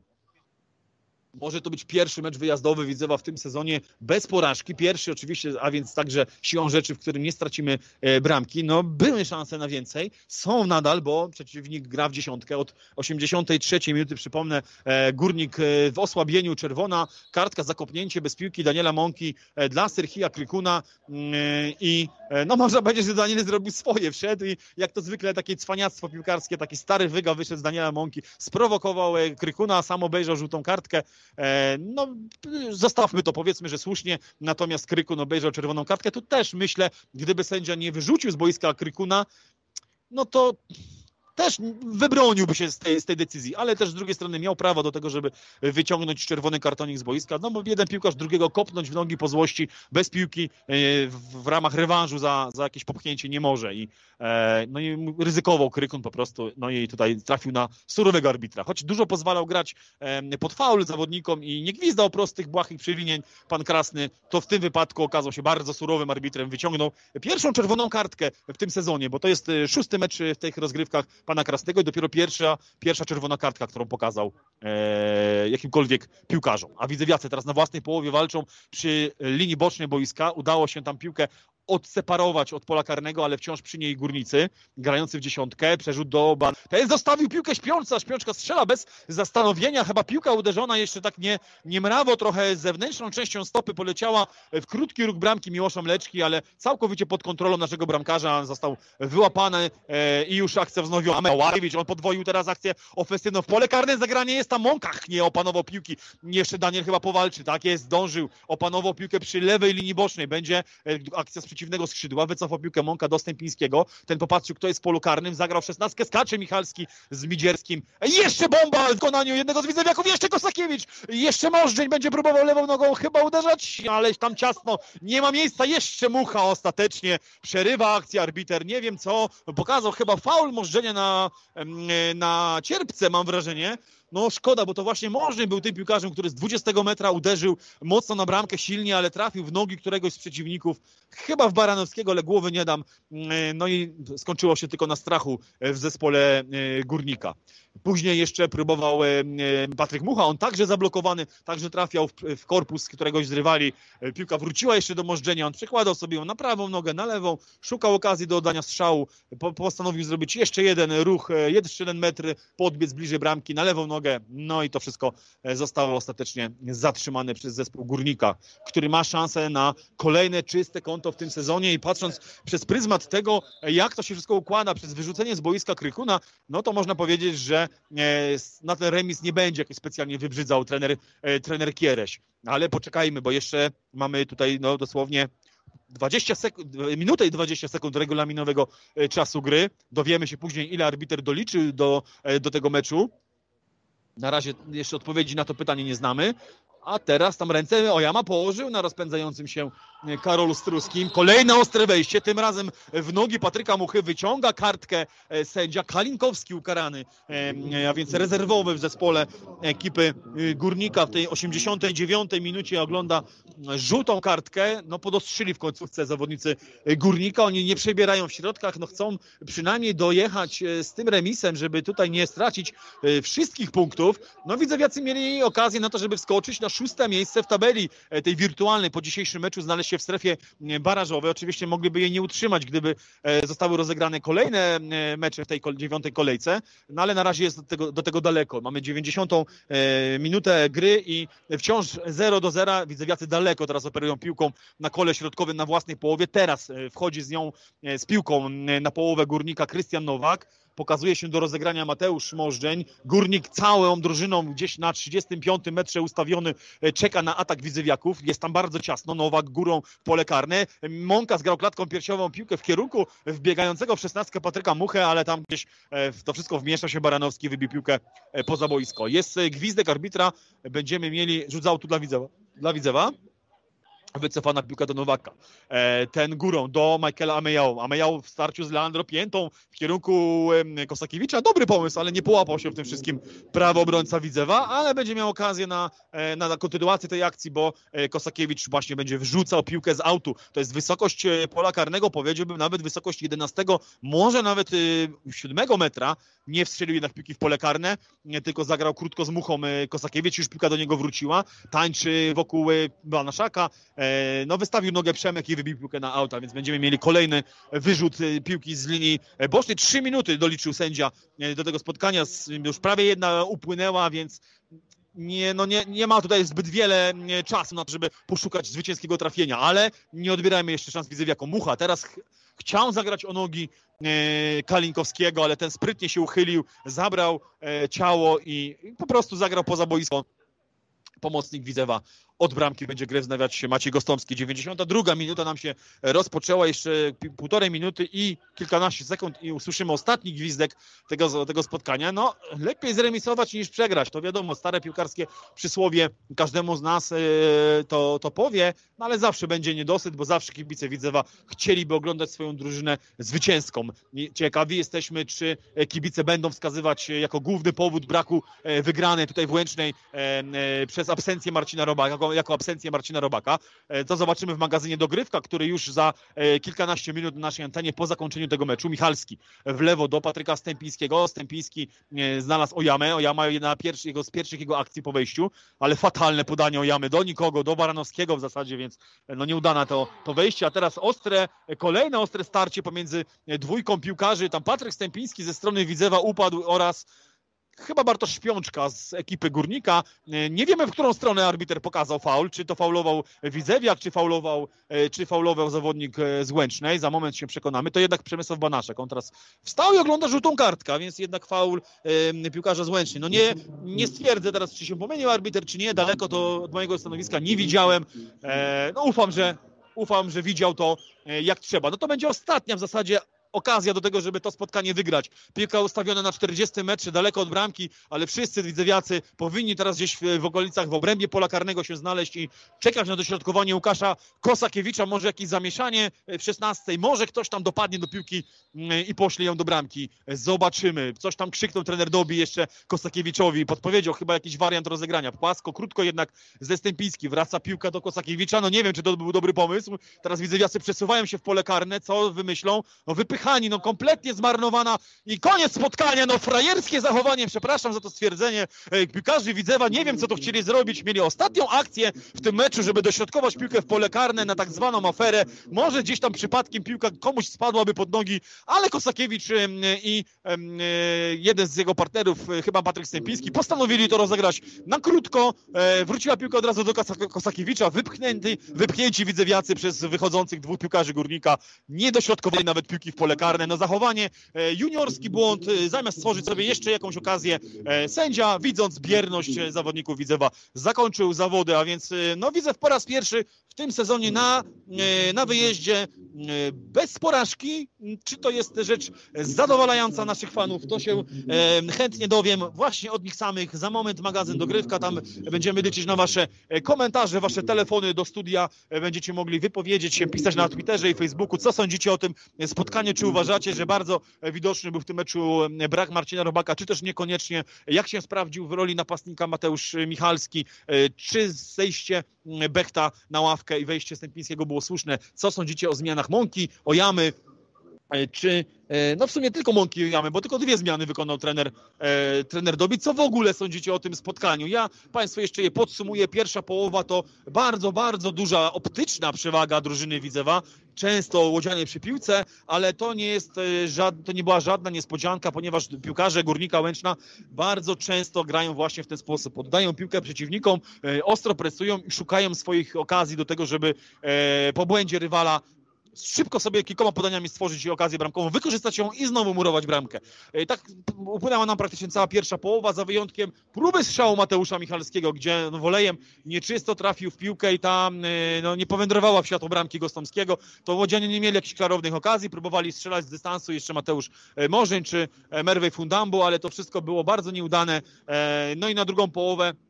Może to być pierwszy mecz wyjazdowy Widzewa w tym sezonie bez porażki. Pierwszy oczywiście, a więc także siłą rzeczy, w którym nie stracimy bramki. No były szanse na więcej. Są nadal, bo przeciwnik gra w dziesiątkę. Od osiemdziesiątej trzeciej minuty, przypomnę, Górnik w osłabieniu, czerwona kartka za kopnięcie bez piłki Daniela Mąki dla Serhija Krykuna i no można powiedzieć, że Daniel zrobił swoje. Wszedł i jak to zwykle takie cwaniactwo piłkarskie, taki stary wyga wyszedł z Daniela Mąki, sprowokował Krykuna, sam obejrzał żółtą kartkę. No, zostawmy to, powiedzmy, że słusznie, natomiast Krykun obejrzał czerwoną kartkę. Tu też myślę, gdyby sędzia nie wyrzucił z boiska Krykuna, no to też wybroniłby się z tej, z tej decyzji, ale też z drugiej strony miał prawo do tego, żeby wyciągnąć czerwony kartonik z boiska, no bo jeden piłkarz drugiego kopnąć w nogi po złości bez piłki w, w ramach rewanżu za, za jakieś popchnięcie nie może i, no i ryzykował Krykun po prostu, no i tutaj trafił na surowego arbitra, choć dużo pozwalał grać pod faul zawodnikom i nie gwizdał prostych, błahych przewinień pan Krasny, to w tym wypadku okazał się bardzo surowym arbitrem, wyciągnął pierwszą czerwoną kartkę w tym sezonie, bo to jest szósty mecz w tych rozgrywkach pana Krasnego i dopiero pierwsza, pierwsza czerwona kartka, którą pokazał e, jakimkolwiek piłkarzom. A widzewiacy teraz na własnej połowie walczą przy linii bocznej boiska. Udało się tam piłkę odseparować od pola karnego, ale wciąż przy niej Górnicy, grający w dziesiątkę, przerzut do ban. Ten zostawił piłkę Śpiączka, Śpiączka strzela bez zastanowienia, chyba piłka uderzona jeszcze tak nie, nie mrawo, trochę zewnętrzną częścią stopy poleciała w krótki róg bramki Miłosza Mleczki, ale całkowicie pod kontrolą naszego bramkarza, został wyłapany e, i już akcja wznowiona. Łajewicz, on podwoił teraz akcję ofensywną w pole karne, zagranie jest tam Mąkach, nie opanował piłki, jeszcze Daniel chyba powalczy, tak jest, zdążył, opanował piłkę przy lewej linii bocznej, będzie e, akcja z przeciwnego skrzydła, wycofał piłkę Mąka do Stępińskiego, ten popatrzył, kto jest w polu karnym, zagrał w szesnastkę, skacze Michalski z Midzierskim, jeszcze bomba w wykonaniu jednego z widzewiaków, jeszcze Kosakiewicz, jeszcze Możdżeń będzie próbował lewą nogą chyba uderzać, ale tam ciasno, nie ma miejsca, jeszcze Mucha ostatecznie przerywa akcję, arbiter nie wiem co, pokazał chyba faul Możdżenia na, na Cierpce, mam wrażenie. No szkoda, bo to właśnie Możdżeń był tym piłkarzem, który z dwudziestego metra uderzył mocno na bramkę, silnie, ale trafił w nogi któregoś z przeciwników, chyba w Baranowskiego, ale głowy nie dam. No i skończyło się tylko na strachu w zespole Górnika. Później jeszcze próbował Patryk Mucha, on także zablokowany, także trafiał w korpus któregoś z rywali. Piłka wróciła jeszcze do Możdżenia, on przekładał sobie ją na prawą nogę, na lewą, szukał okazji do oddania strzału, postanowił zrobić jeszcze jeden ruch, jeszcze jeden metr, podbiec bliżej bramki na lewą nogę, no i to wszystko zostało ostatecznie zatrzymane przez zespół Górnika, który ma szansę na kolejne czyste konto w tym sezonie i patrząc przez pryzmat tego, jak to się wszystko układa, przez wyrzucenie z boiska Krykuna, no to można powiedzieć, że na ten remis nie będzie jakoś specjalnie wybrzydzał trener, trener Kiereś. Ale poczekajmy, bo jeszcze mamy tutaj no, dosłownie dwadzieścia sekund, minutę i dwadzieścia sekund regulaminowego czasu gry. Dowiemy się później, ile arbiter doliczył do, do tego meczu. Na razie jeszcze odpowiedzi na to pytanie nie znamy. A teraz tam ręce Ojama położył na rozpędzającym się Karolu Struskim. Kolejne ostre wejście, tym razem w nogi Patryka Muchy. Wyciąga kartkę sędzia Kalinkowski ukarany, a więc rezerwowy w zespole ekipy Górnika w tej osiemdziesiątej dziewiątej minucie ogląda żółtą kartkę. No podostrzyli w końcówce zawodnicy Górnika. Oni nie przebierają w środkach, no chcą przynajmniej dojechać z tym remisem, żeby tutaj nie stracić wszystkich punktów. No widzowiacy mieli okazję na to, żeby wskoczyć na szóste miejsce w tabeli tej wirtualnej po dzisiejszym meczu, znaleźć się w strefie barażowej. Oczywiście mogliby jej nie utrzymać, gdyby zostały rozegrane kolejne mecze w tej dziewiątej kolejce, no ale na razie jest do tego, do tego daleko. Mamy dziewięćdziesiątą minutę gry i wciąż zero do zera. Widzewiacy daleko teraz operują piłką na kole środkowym na własnej połowie. Teraz wchodzi z nią, z piłką na połowę Górnika Krystian Nowak. Pokazuje się do rozegrania Mateusz Możdżeń. Górnik całą drużyną gdzieś na trzydziestym piątym metrze ustawiony czeka na atak widzewiaków. Jest tam bardzo ciasno. Nowak górą w pole karne. Mąka zgrał klatką piersiową piłkę w kierunku wbiegającego w szesnastkę Patryka Muchę, ale tam gdzieś w to wszystko wmieszał się Baranowski, wybił piłkę poza boisko. Jest gwizdek arbitra. Będziemy mieli rzut z autu dla Widzewa. Dla Widzewa. Wycofana piłka do Nowaka. E, ten górą do Michaela Ameyao. Ameyao w starciu z Leandro Piętą w kierunku e, Kosakiewicza. Dobry pomysł, ale nie połapał się w tym wszystkim prawy obrońca Widzewa, ale będzie miał okazję na, e, na kontynuację tej akcji, bo e, Kosakiewicz właśnie będzie wrzucał piłkę z autu. To jest wysokość e, pola karnego, powiedziałbym nawet wysokość jedenastego, może nawet e, siódmego metra. Nie wstrzelił jednak piłki w pole karne, nie tylko zagrał krótko z Muchą e, Kosakiewicz, już piłka do niego wróciła. Tańczy wokół e, Banaszaka. E, no wystawił nogę Przemek i wybił piłkę na auta, więc będziemy mieli kolejny wyrzut piłki z linii bocznej. Trzy minuty doliczył sędzia do tego spotkania, już prawie jedna upłynęła, więc nie, no nie, nie ma tutaj zbyt wiele czasu na to, żeby poszukać zwycięskiego trafienia, ale nie odbierajmy jeszcze szans Widzew jako Mucha. Teraz ch chciał zagrać o nogi e, Kalinkowskiego, ale ten sprytnie się uchylił, zabrał e, ciało i, i po prostu zagrał poza boisko. Pomocnik Widzewa od bramki będzie grę wznawiać się Maciej Gostomski. dziewięćdziesiąta druga minuta nam się rozpoczęła, jeszcze półtorej minuty i kilkanaście sekund i usłyszymy ostatni gwizdek tego, tego spotkania. No, lepiej zremisować niż przegrać, to wiadomo, stare piłkarskie przysłowie każdemu z nas yy, to, to powie, no ale zawsze będzie niedosyt, bo zawsze kibice Widzewa chcieliby oglądać swoją drużynę zwycięską. Ciekawi jesteśmy, czy kibice będą wskazywać jako główny powód braku wygranej tutaj w Łęcznej yy, przez absencję Marcina Robaka, jako, jako absencję Marcina Robaka. To zobaczymy w magazynie Dogrywka, który już za kilkanaście minut na naszej antenie po zakończeniu tego meczu. Michalski w lewo do Patryka Stępińskiego. Stępiński znalazł Ojamę. Ojama na pierwszy, jego, z pierwszych jego akcji po wejściu, ale fatalne podanie Ojamy do nikogo, do Baranowskiego w zasadzie, więc no nieudane to, to wejście. A teraz ostre, kolejne ostre starcie pomiędzy dwójką piłkarzy. Tam Patryk Stępiński ze strony Widzewa upadł oraz chyba Bartosz Śpiączka z ekipy Górnika. Nie wiemy, w którą stronę arbiter pokazał faul. Czy to faulował Widzewiak, czy faulował, czy faulował zawodnik z Łęcznej. Za moment się przekonamy. To jednak Przemysław Banaszek. On teraz wstał i ogląda żółtą kartkę, więc jednak faul e, piłkarza z Łęcznej. No nie, nie stwierdzę teraz, czy się pomylił arbiter, czy nie. Daleko to od mojego stanowiska nie widziałem. E, no ufam, że ufam, że widział to e, jak trzeba. No to będzie ostatnia w zasadzie okazja do tego, żeby to spotkanie wygrać. Piłka ustawiona na czterdziestym metrze, daleko od bramki, ale wszyscy widzewiacy powinni teraz gdzieś w, w okolicach, w obrębie pola karnego się znaleźć i czekać na dośrodkowanie Łukasza Kosakiewicza. Może jakieś zamieszanie w szesnastej, może ktoś tam dopadnie do piłki i pośle ją do bramki. Zobaczymy. Coś tam krzyknął trener Dobi jeszcze Kosakiewiczowi. Podpowiedział chyba jakiś wariant rozegrania. Płasko, krótko jednak ze Stępiński. Wraca piłka do Kosakiewicza. No nie wiem, czy to był dobry pomysł. Teraz widzewiacy przesuwają się w pole karne. Co wymyślą? No wypychają. No kompletnie zmarnowana i koniec spotkania, no frajerskie zachowanie, przepraszam za to stwierdzenie piłkarzy Widzewa, nie wiem co to chcieli zrobić, mieli ostatnią akcję w tym meczu, żeby dośrodkować piłkę w pole karne na tak zwaną aferę, może gdzieś tam przypadkiem piłka komuś spadłaby pod nogi, ale Kosakiewicz i jeden z jego partnerów, chyba Patryk Stępiński, postanowili to rozegrać na krótko, wróciła piłka od razu do Kosakiewicza, wypchnięty, wypchnięci widzewiacy przez wychodzących dwóch piłkarzy Górnika, nie dośrodkowali nawet piłki w pole karne. No zachowanie, juniorski błąd, zamiast stworzyć sobie jeszcze jakąś okazję, sędzia, widząc bierność zawodników Widzewa, zakończył zawody, a więc no Widzew po raz pierwszy w tym sezonie na, na wyjeździe bez porażki. Czy to jest rzecz zadowalająca naszych fanów? To się chętnie dowiem właśnie od nich samych. Za moment magazyn Dogrywka, tam będziemy liczyć na wasze komentarze, wasze telefony do studia, będziecie mogli wypowiedzieć się, pisać na Twitterze i Facebooku, co sądzicie o tym spotkaniu, czy uważacie, że bardzo widoczny był w tym meczu brak Marcina Robaka, czy też niekoniecznie, jak się sprawdził w roli napastnika Mateusz Michalski, czy zejście Bechta na ławkę i wejście Stępińskiego było słuszne, co sądzicie o zmianach Mąki, Ojamy, czy no w sumie tylko Mąki i Ojamy, bo tylko dwie zmiany wykonał trener, e, trener Dobi. Co w ogóle sądzicie o tym spotkaniu? Ja Państwu jeszcze je podsumuję. Pierwsza połowa to bardzo, bardzo duża optyczna przewaga drużyny Widzewa. Często łodzianie przy piłce, ale to nie jest żad, to nie była żadna niespodzianka, ponieważ piłkarze Górnika Łęczna bardzo często grają właśnie w ten sposób. Oddają piłkę przeciwnikom, e, ostro presują i szukają swoich okazji do tego, żeby e, po błędzie rywala szybko sobie kilkoma podaniami stworzyć okazję bramkową, wykorzystać ją i znowu murować bramkę. Tak upłynęła nam praktycznie cała pierwsza połowa, za wyjątkiem próby strzału Mateusza Michalskiego, gdzie no, wolejem nieczysto trafił w piłkę i tam no, nie powędrowała w światło bramki Gostomskiego. To łodzianie nie mieli jakichś klarownych okazji, próbowali strzelać z dystansu jeszcze Mateusz Morzyn czy Merwej Fundambu, ale to wszystko było bardzo nieudane. No i na drugą połowę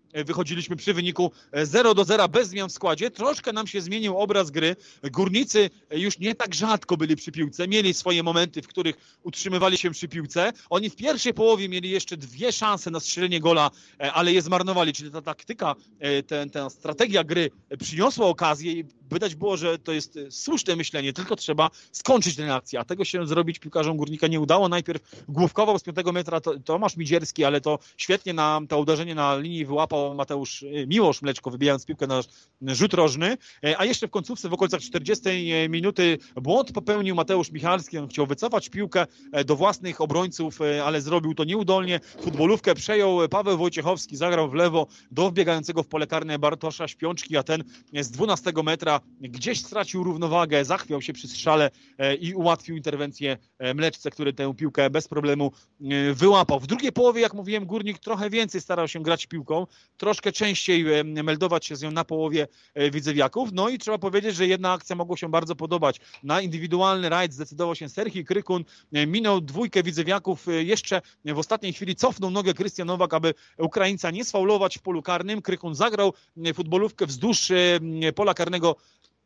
wychodziliśmy przy wyniku zero do zera bez zmian w składzie. Troszkę nam się zmienił obraz gry. Górnicy już nie tak rzadko byli przy piłce. Mieli swoje momenty, w których utrzymywali się przy piłce. Oni w pierwszej połowie mieli jeszcze dwie szanse na strzelenie gola, ale je zmarnowali. Czyli ta taktyka, ten, ta strategia gry przyniosła okazję i widać było, że to jest słuszne myślenie, tylko trzeba skończyć tę akcję, a tego się zrobić piłkarzom Górnika nie udało. Najpierw główkował z piątego metra Tomasz Midzierski, ale to świetnie na to uderzenie na linii wyłapał Mateusz Miłosz Mleczko, wybijając piłkę na rzut rożny, a jeszcze w końcówce w okolicach czterdziestej minuty błąd popełnił Mateusz Michalski. On chciał wycofać piłkę do własnych obrońców, ale zrobił to nieudolnie. Futbolówkę przejął Paweł Wojciechowski, zagrał w lewo do wbiegającego w pole karne Bartosza Śpiączki, a ten z dwunastego metra gdzieś stracił równowagę, zachwiał się przy strzale i ułatwił interwencję Mleczce, który tę piłkę bez problemu wyłapał. W drugiej połowie, jak mówiłem, Górnik trochę więcej starał się grać piłką, troszkę częściej meldować się z nią na połowie widzewiaków. No i trzeba powiedzieć, że jedna akcja mogła się bardzo podobać. Na indywidualny rajd zdecydował się Serhii Krykun, minął dwójkę widzewiaków, jeszcze w ostatniej chwili cofnął nogę Krystian Nowak, aby Ukraińca nie sfaulować w polu karnym. Krykun zagrał futbolówkę wzdłuż pola karnego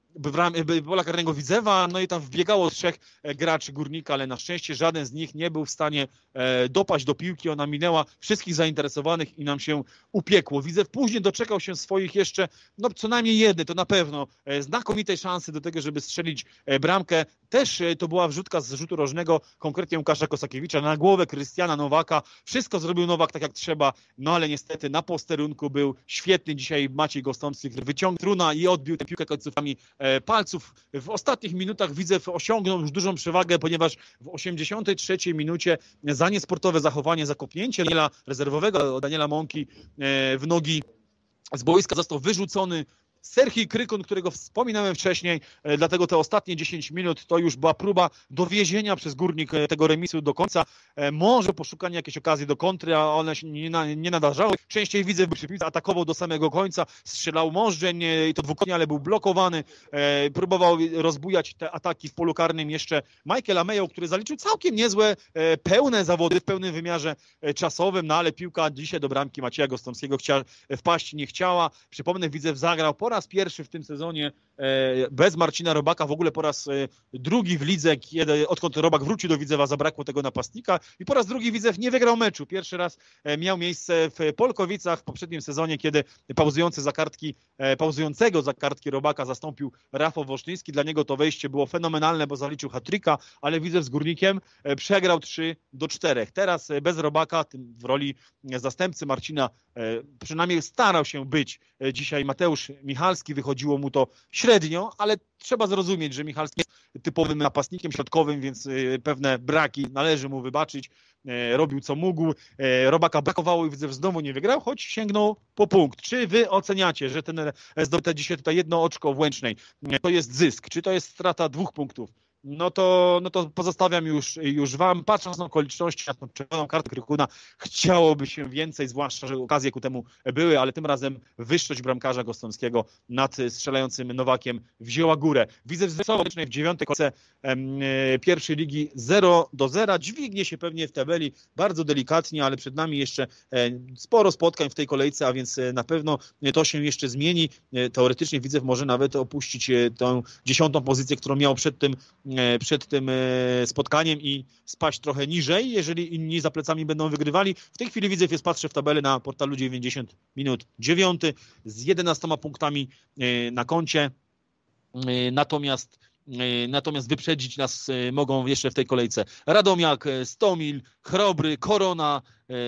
pola karnego Widzewa, no i tam wbiegało trzech graczy Górnika, ale na szczęście żaden z nich nie był w stanie dopaść do piłki. Ona minęła wszystkich zainteresowanych i nam się upiekło. Widzew później doczekał się swoich jeszcze, no co najmniej jednej, to na pewno znakomitej szansy do tego, żeby strzelić bramkę. Też to była wrzutka z rzutu rożnego, konkretnie Łukasza Kosakiewicza na głowę Krystiana Nowaka. Wszystko zrobił Nowak tak jak trzeba, no ale niestety na posterunku był świetny dzisiaj Maciej Gostomski, który wyciągnął truna i odbił tę piłkę końcówkami palców. W ostatnich minutach Widzew osiągnął już dużą przewagę, ponieważ w osiemdziesiątej trzeciej minucie za niesportowe zachowanie, za kopnięcie Daniela rezerwowego, Daniela Mąki w nogi z boiska został wyrzucony Serhii Krykun, którego wspominałem wcześniej, dlatego te ostatnie dziesięć minut to już była próba dowiezienia przez Górnik tego remisu do końca. Może poszukanie jakiejś okazji do kontry, a one się nie, na, nie nadarzały. Częściej Widzew przy piłce atakował do samego końca, strzelał Możdżeń i to dwukrotnie, ale był blokowany. Próbował rozbujać te ataki w polu karnym jeszcze Michael Amejo, który zaliczył całkiem niezłe, pełne zawody w pełnym wymiarze czasowym, no ale piłka dzisiaj do bramki Macieja Gostomskiego chciała wpaść, nie chciała. Przypomnę, Widzew zagrał po raz pierwszy w tym sezonie bez Marcina Robaka, w ogóle po raz drugi w lidze, kiedy, odkąd Robak wrócił do Widzewa, zabrakło tego napastnika i po raz drugi Widzew nie wygrał meczu. Pierwszy raz miał miejsce w Polkowicach w poprzednim sezonie, kiedy pauzujący za kartki, pauzującego za kartki Robaka zastąpił Rafał Woszczyński. Dla niego to wejście było fenomenalne, bo zaliczył hat-tricka, ale Widzew z Górnikiem przegrał trzy do czterech. Teraz bez Robaka, w roli zastępcy Marcina, przynajmniej starał się być dzisiaj Mateusz Michalski, wychodziło mu to średnio, ale trzeba zrozumieć, że Michalski jest typowym napastnikiem środkowym, więc pewne braki należy mu wybaczyć. Robił co mógł, Robaka brakowało i Widzew znowu nie wygrał, choć sięgnął po punkt. Czy wy oceniacie, że ten zdobyte dzisiaj tutaj jedno oczko w Łęcznej to jest zysk, czy to jest strata dwóch punktów? No to, no to pozostawiam już, już wam, patrząc na okoliczności, na tą czerwoną kartę Krykuna, chciałoby się więcej, zwłaszcza, że okazje ku temu były, ale tym razem wyższość bramkarza Gostomskiego nad strzelającym Nowakiem wzięła górę. Widzew w dziewiątej kolejce pierwszej ligi zero do zera, dźwignie się pewnie w tabeli bardzo delikatnie, ale przed nami jeszcze sporo spotkań w tej kolejce, a więc na pewno to się jeszcze zmieni. Teoretycznie Widzew może nawet opuścić tę dziesiątą pozycję, którą miał przed tym przed tym spotkaniem i spaść trochę niżej, jeżeli inni za plecami będą wygrywali. W tej chwili Widzew jest, patrzę w tabelę na portalu dziewięćdziesiąt minut, dziewiąty z jedenastoma punktami na koncie. Natomiast Natomiast wyprzedzić nas mogą jeszcze w tej kolejce Radomiak, Stomil, Chrobry, Korona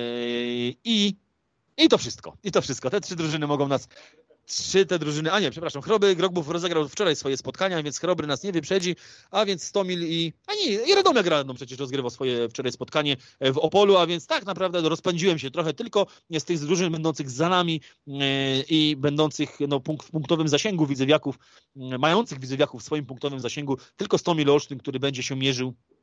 i, i to wszystko. I to wszystko. Te trzy drużyny mogą nas Trzy te drużyny, a nie, przepraszam, Chrobry Grogbów rozegrał wczoraj swoje spotkania, więc Chrobry nas nie wyprzedzi, a więc Stomil i, a nie, i Radomiak no przecież rozgrywał swoje wczoraj spotkanie w Opolu, a więc tak naprawdę rozpędziłem się trochę tylko z tych drużyn będących za nami yy, i będących no, punkt, w punktowym zasięgu widzewiaków, yy, mających widzewiaków w swoim punktowym zasięgu, tylko Stomil Olsztyn, który będzie się mierzył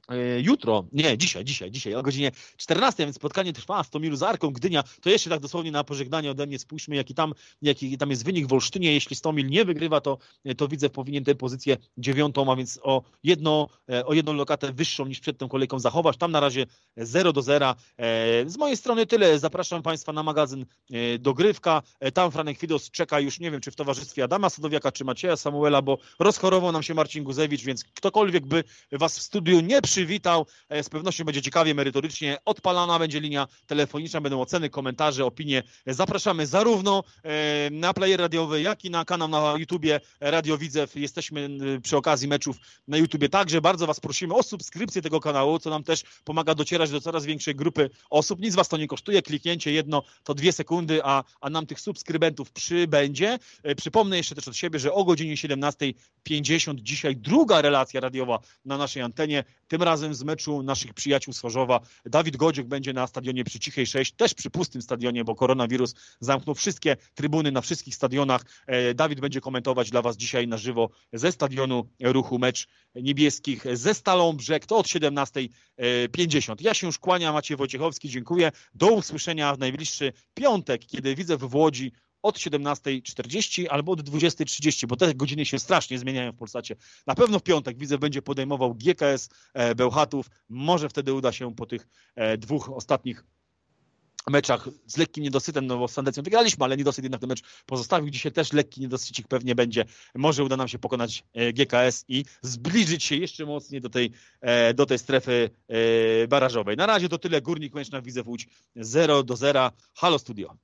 jutro, nie, dzisiaj, dzisiaj, dzisiaj o godzinie czternastej, więc spotkanie trwa w Tomilu z Arką Gdynia. To jeszcze tak dosłownie na pożegnanie ode mnie spójrzmy, jaki tam, jaki tam jest wynik w Olsztynie. Jeśli Stomil nie wygrywa, to, to Widzew powinien tę pozycję dziewiątą, a więc o, jedno, o jedną lokatę wyższą niż przed tą kolejką zachować. Tam na razie zero do zera. Z mojej strony tyle. Zapraszam Państwa na magazyn Dogrywka. Tam Franek Fidos czeka już, nie wiem, czy w towarzystwie Adama Sadowiaka, czy Macieja Samuela, bo rozchorował nam się Marcin Guzewicz, więc ktokolwiek by Was w studiu nie przywitał. Z pewnością będzie ciekawie, merytorycznie. Odpalana będzie linia telefoniczna, będą oceny, komentarze, opinie. Zapraszamy zarówno na player radiowy, jak i na kanał na YouTubie Radio Widzew. Jesteśmy przy okazji meczów na YouTubie także. Bardzo Was prosimy o subskrypcję tego kanału, co nam też pomaga docierać do coraz większej grupy osób. Nic Was to nie kosztuje. Kliknięcie jedno to dwie sekundy, a, a nam tych subskrybentów przybędzie. Przypomnę jeszcze też od siebie, że o godzinie siedemnasta pięćdziesiąt dzisiaj druga relacja radiowa na naszej antenie. Tym razem z meczu naszych przyjaciół z Chorzowa. Dawid Godziek będzie na stadionie przy Cichej sześć, też przy pustym stadionie, bo koronawirus zamknął wszystkie trybuny na wszystkich stadionach. Dawid będzie komentować dla Was dzisiaj na żywo ze stadionu Ruchu mecz niebieskich ze Stalą Brzeg. To od siedemnasta pięćdziesiąt. Ja się już kłaniam, Maciej Wojciechowski, dziękuję. Do usłyszenia w najbliższy piątek, kiedy Widzew w Łodzi od siedemnasta czterdzieści albo od dwudziesta trzydzieści, bo te godziny się strasznie zmieniają w Polsacie. Na pewno w piątek Widzew będzie podejmował G K S Bełchatów. Może wtedy uda się po tych dwóch ostatnich meczach z lekkim niedosytem, no bo z Sandecją wygraliśmy, ale niedosyt jednak ten mecz pozostawił. Dzisiaj też lekki niedosycik pewnie będzie. Może uda nam się pokonać G K S i zbliżyć się jeszcze mocniej do tej, do tej strefy barażowej. Na razie to tyle. Górnik Łęczna, Widzew Łódź zero do zera. Halo Studio.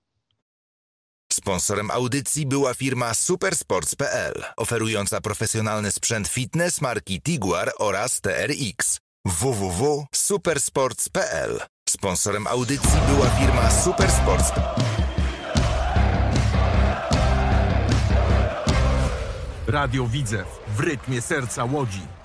Sponsorem audycji była firma Supersports kropka p l, oferująca profesjonalny sprzęt fitness marki Tiguar oraz T R X. w w w kropka supersports kropka p l. Sponsorem audycji była firma Supersports. Radio Widzew w rytmie serca Łodzi.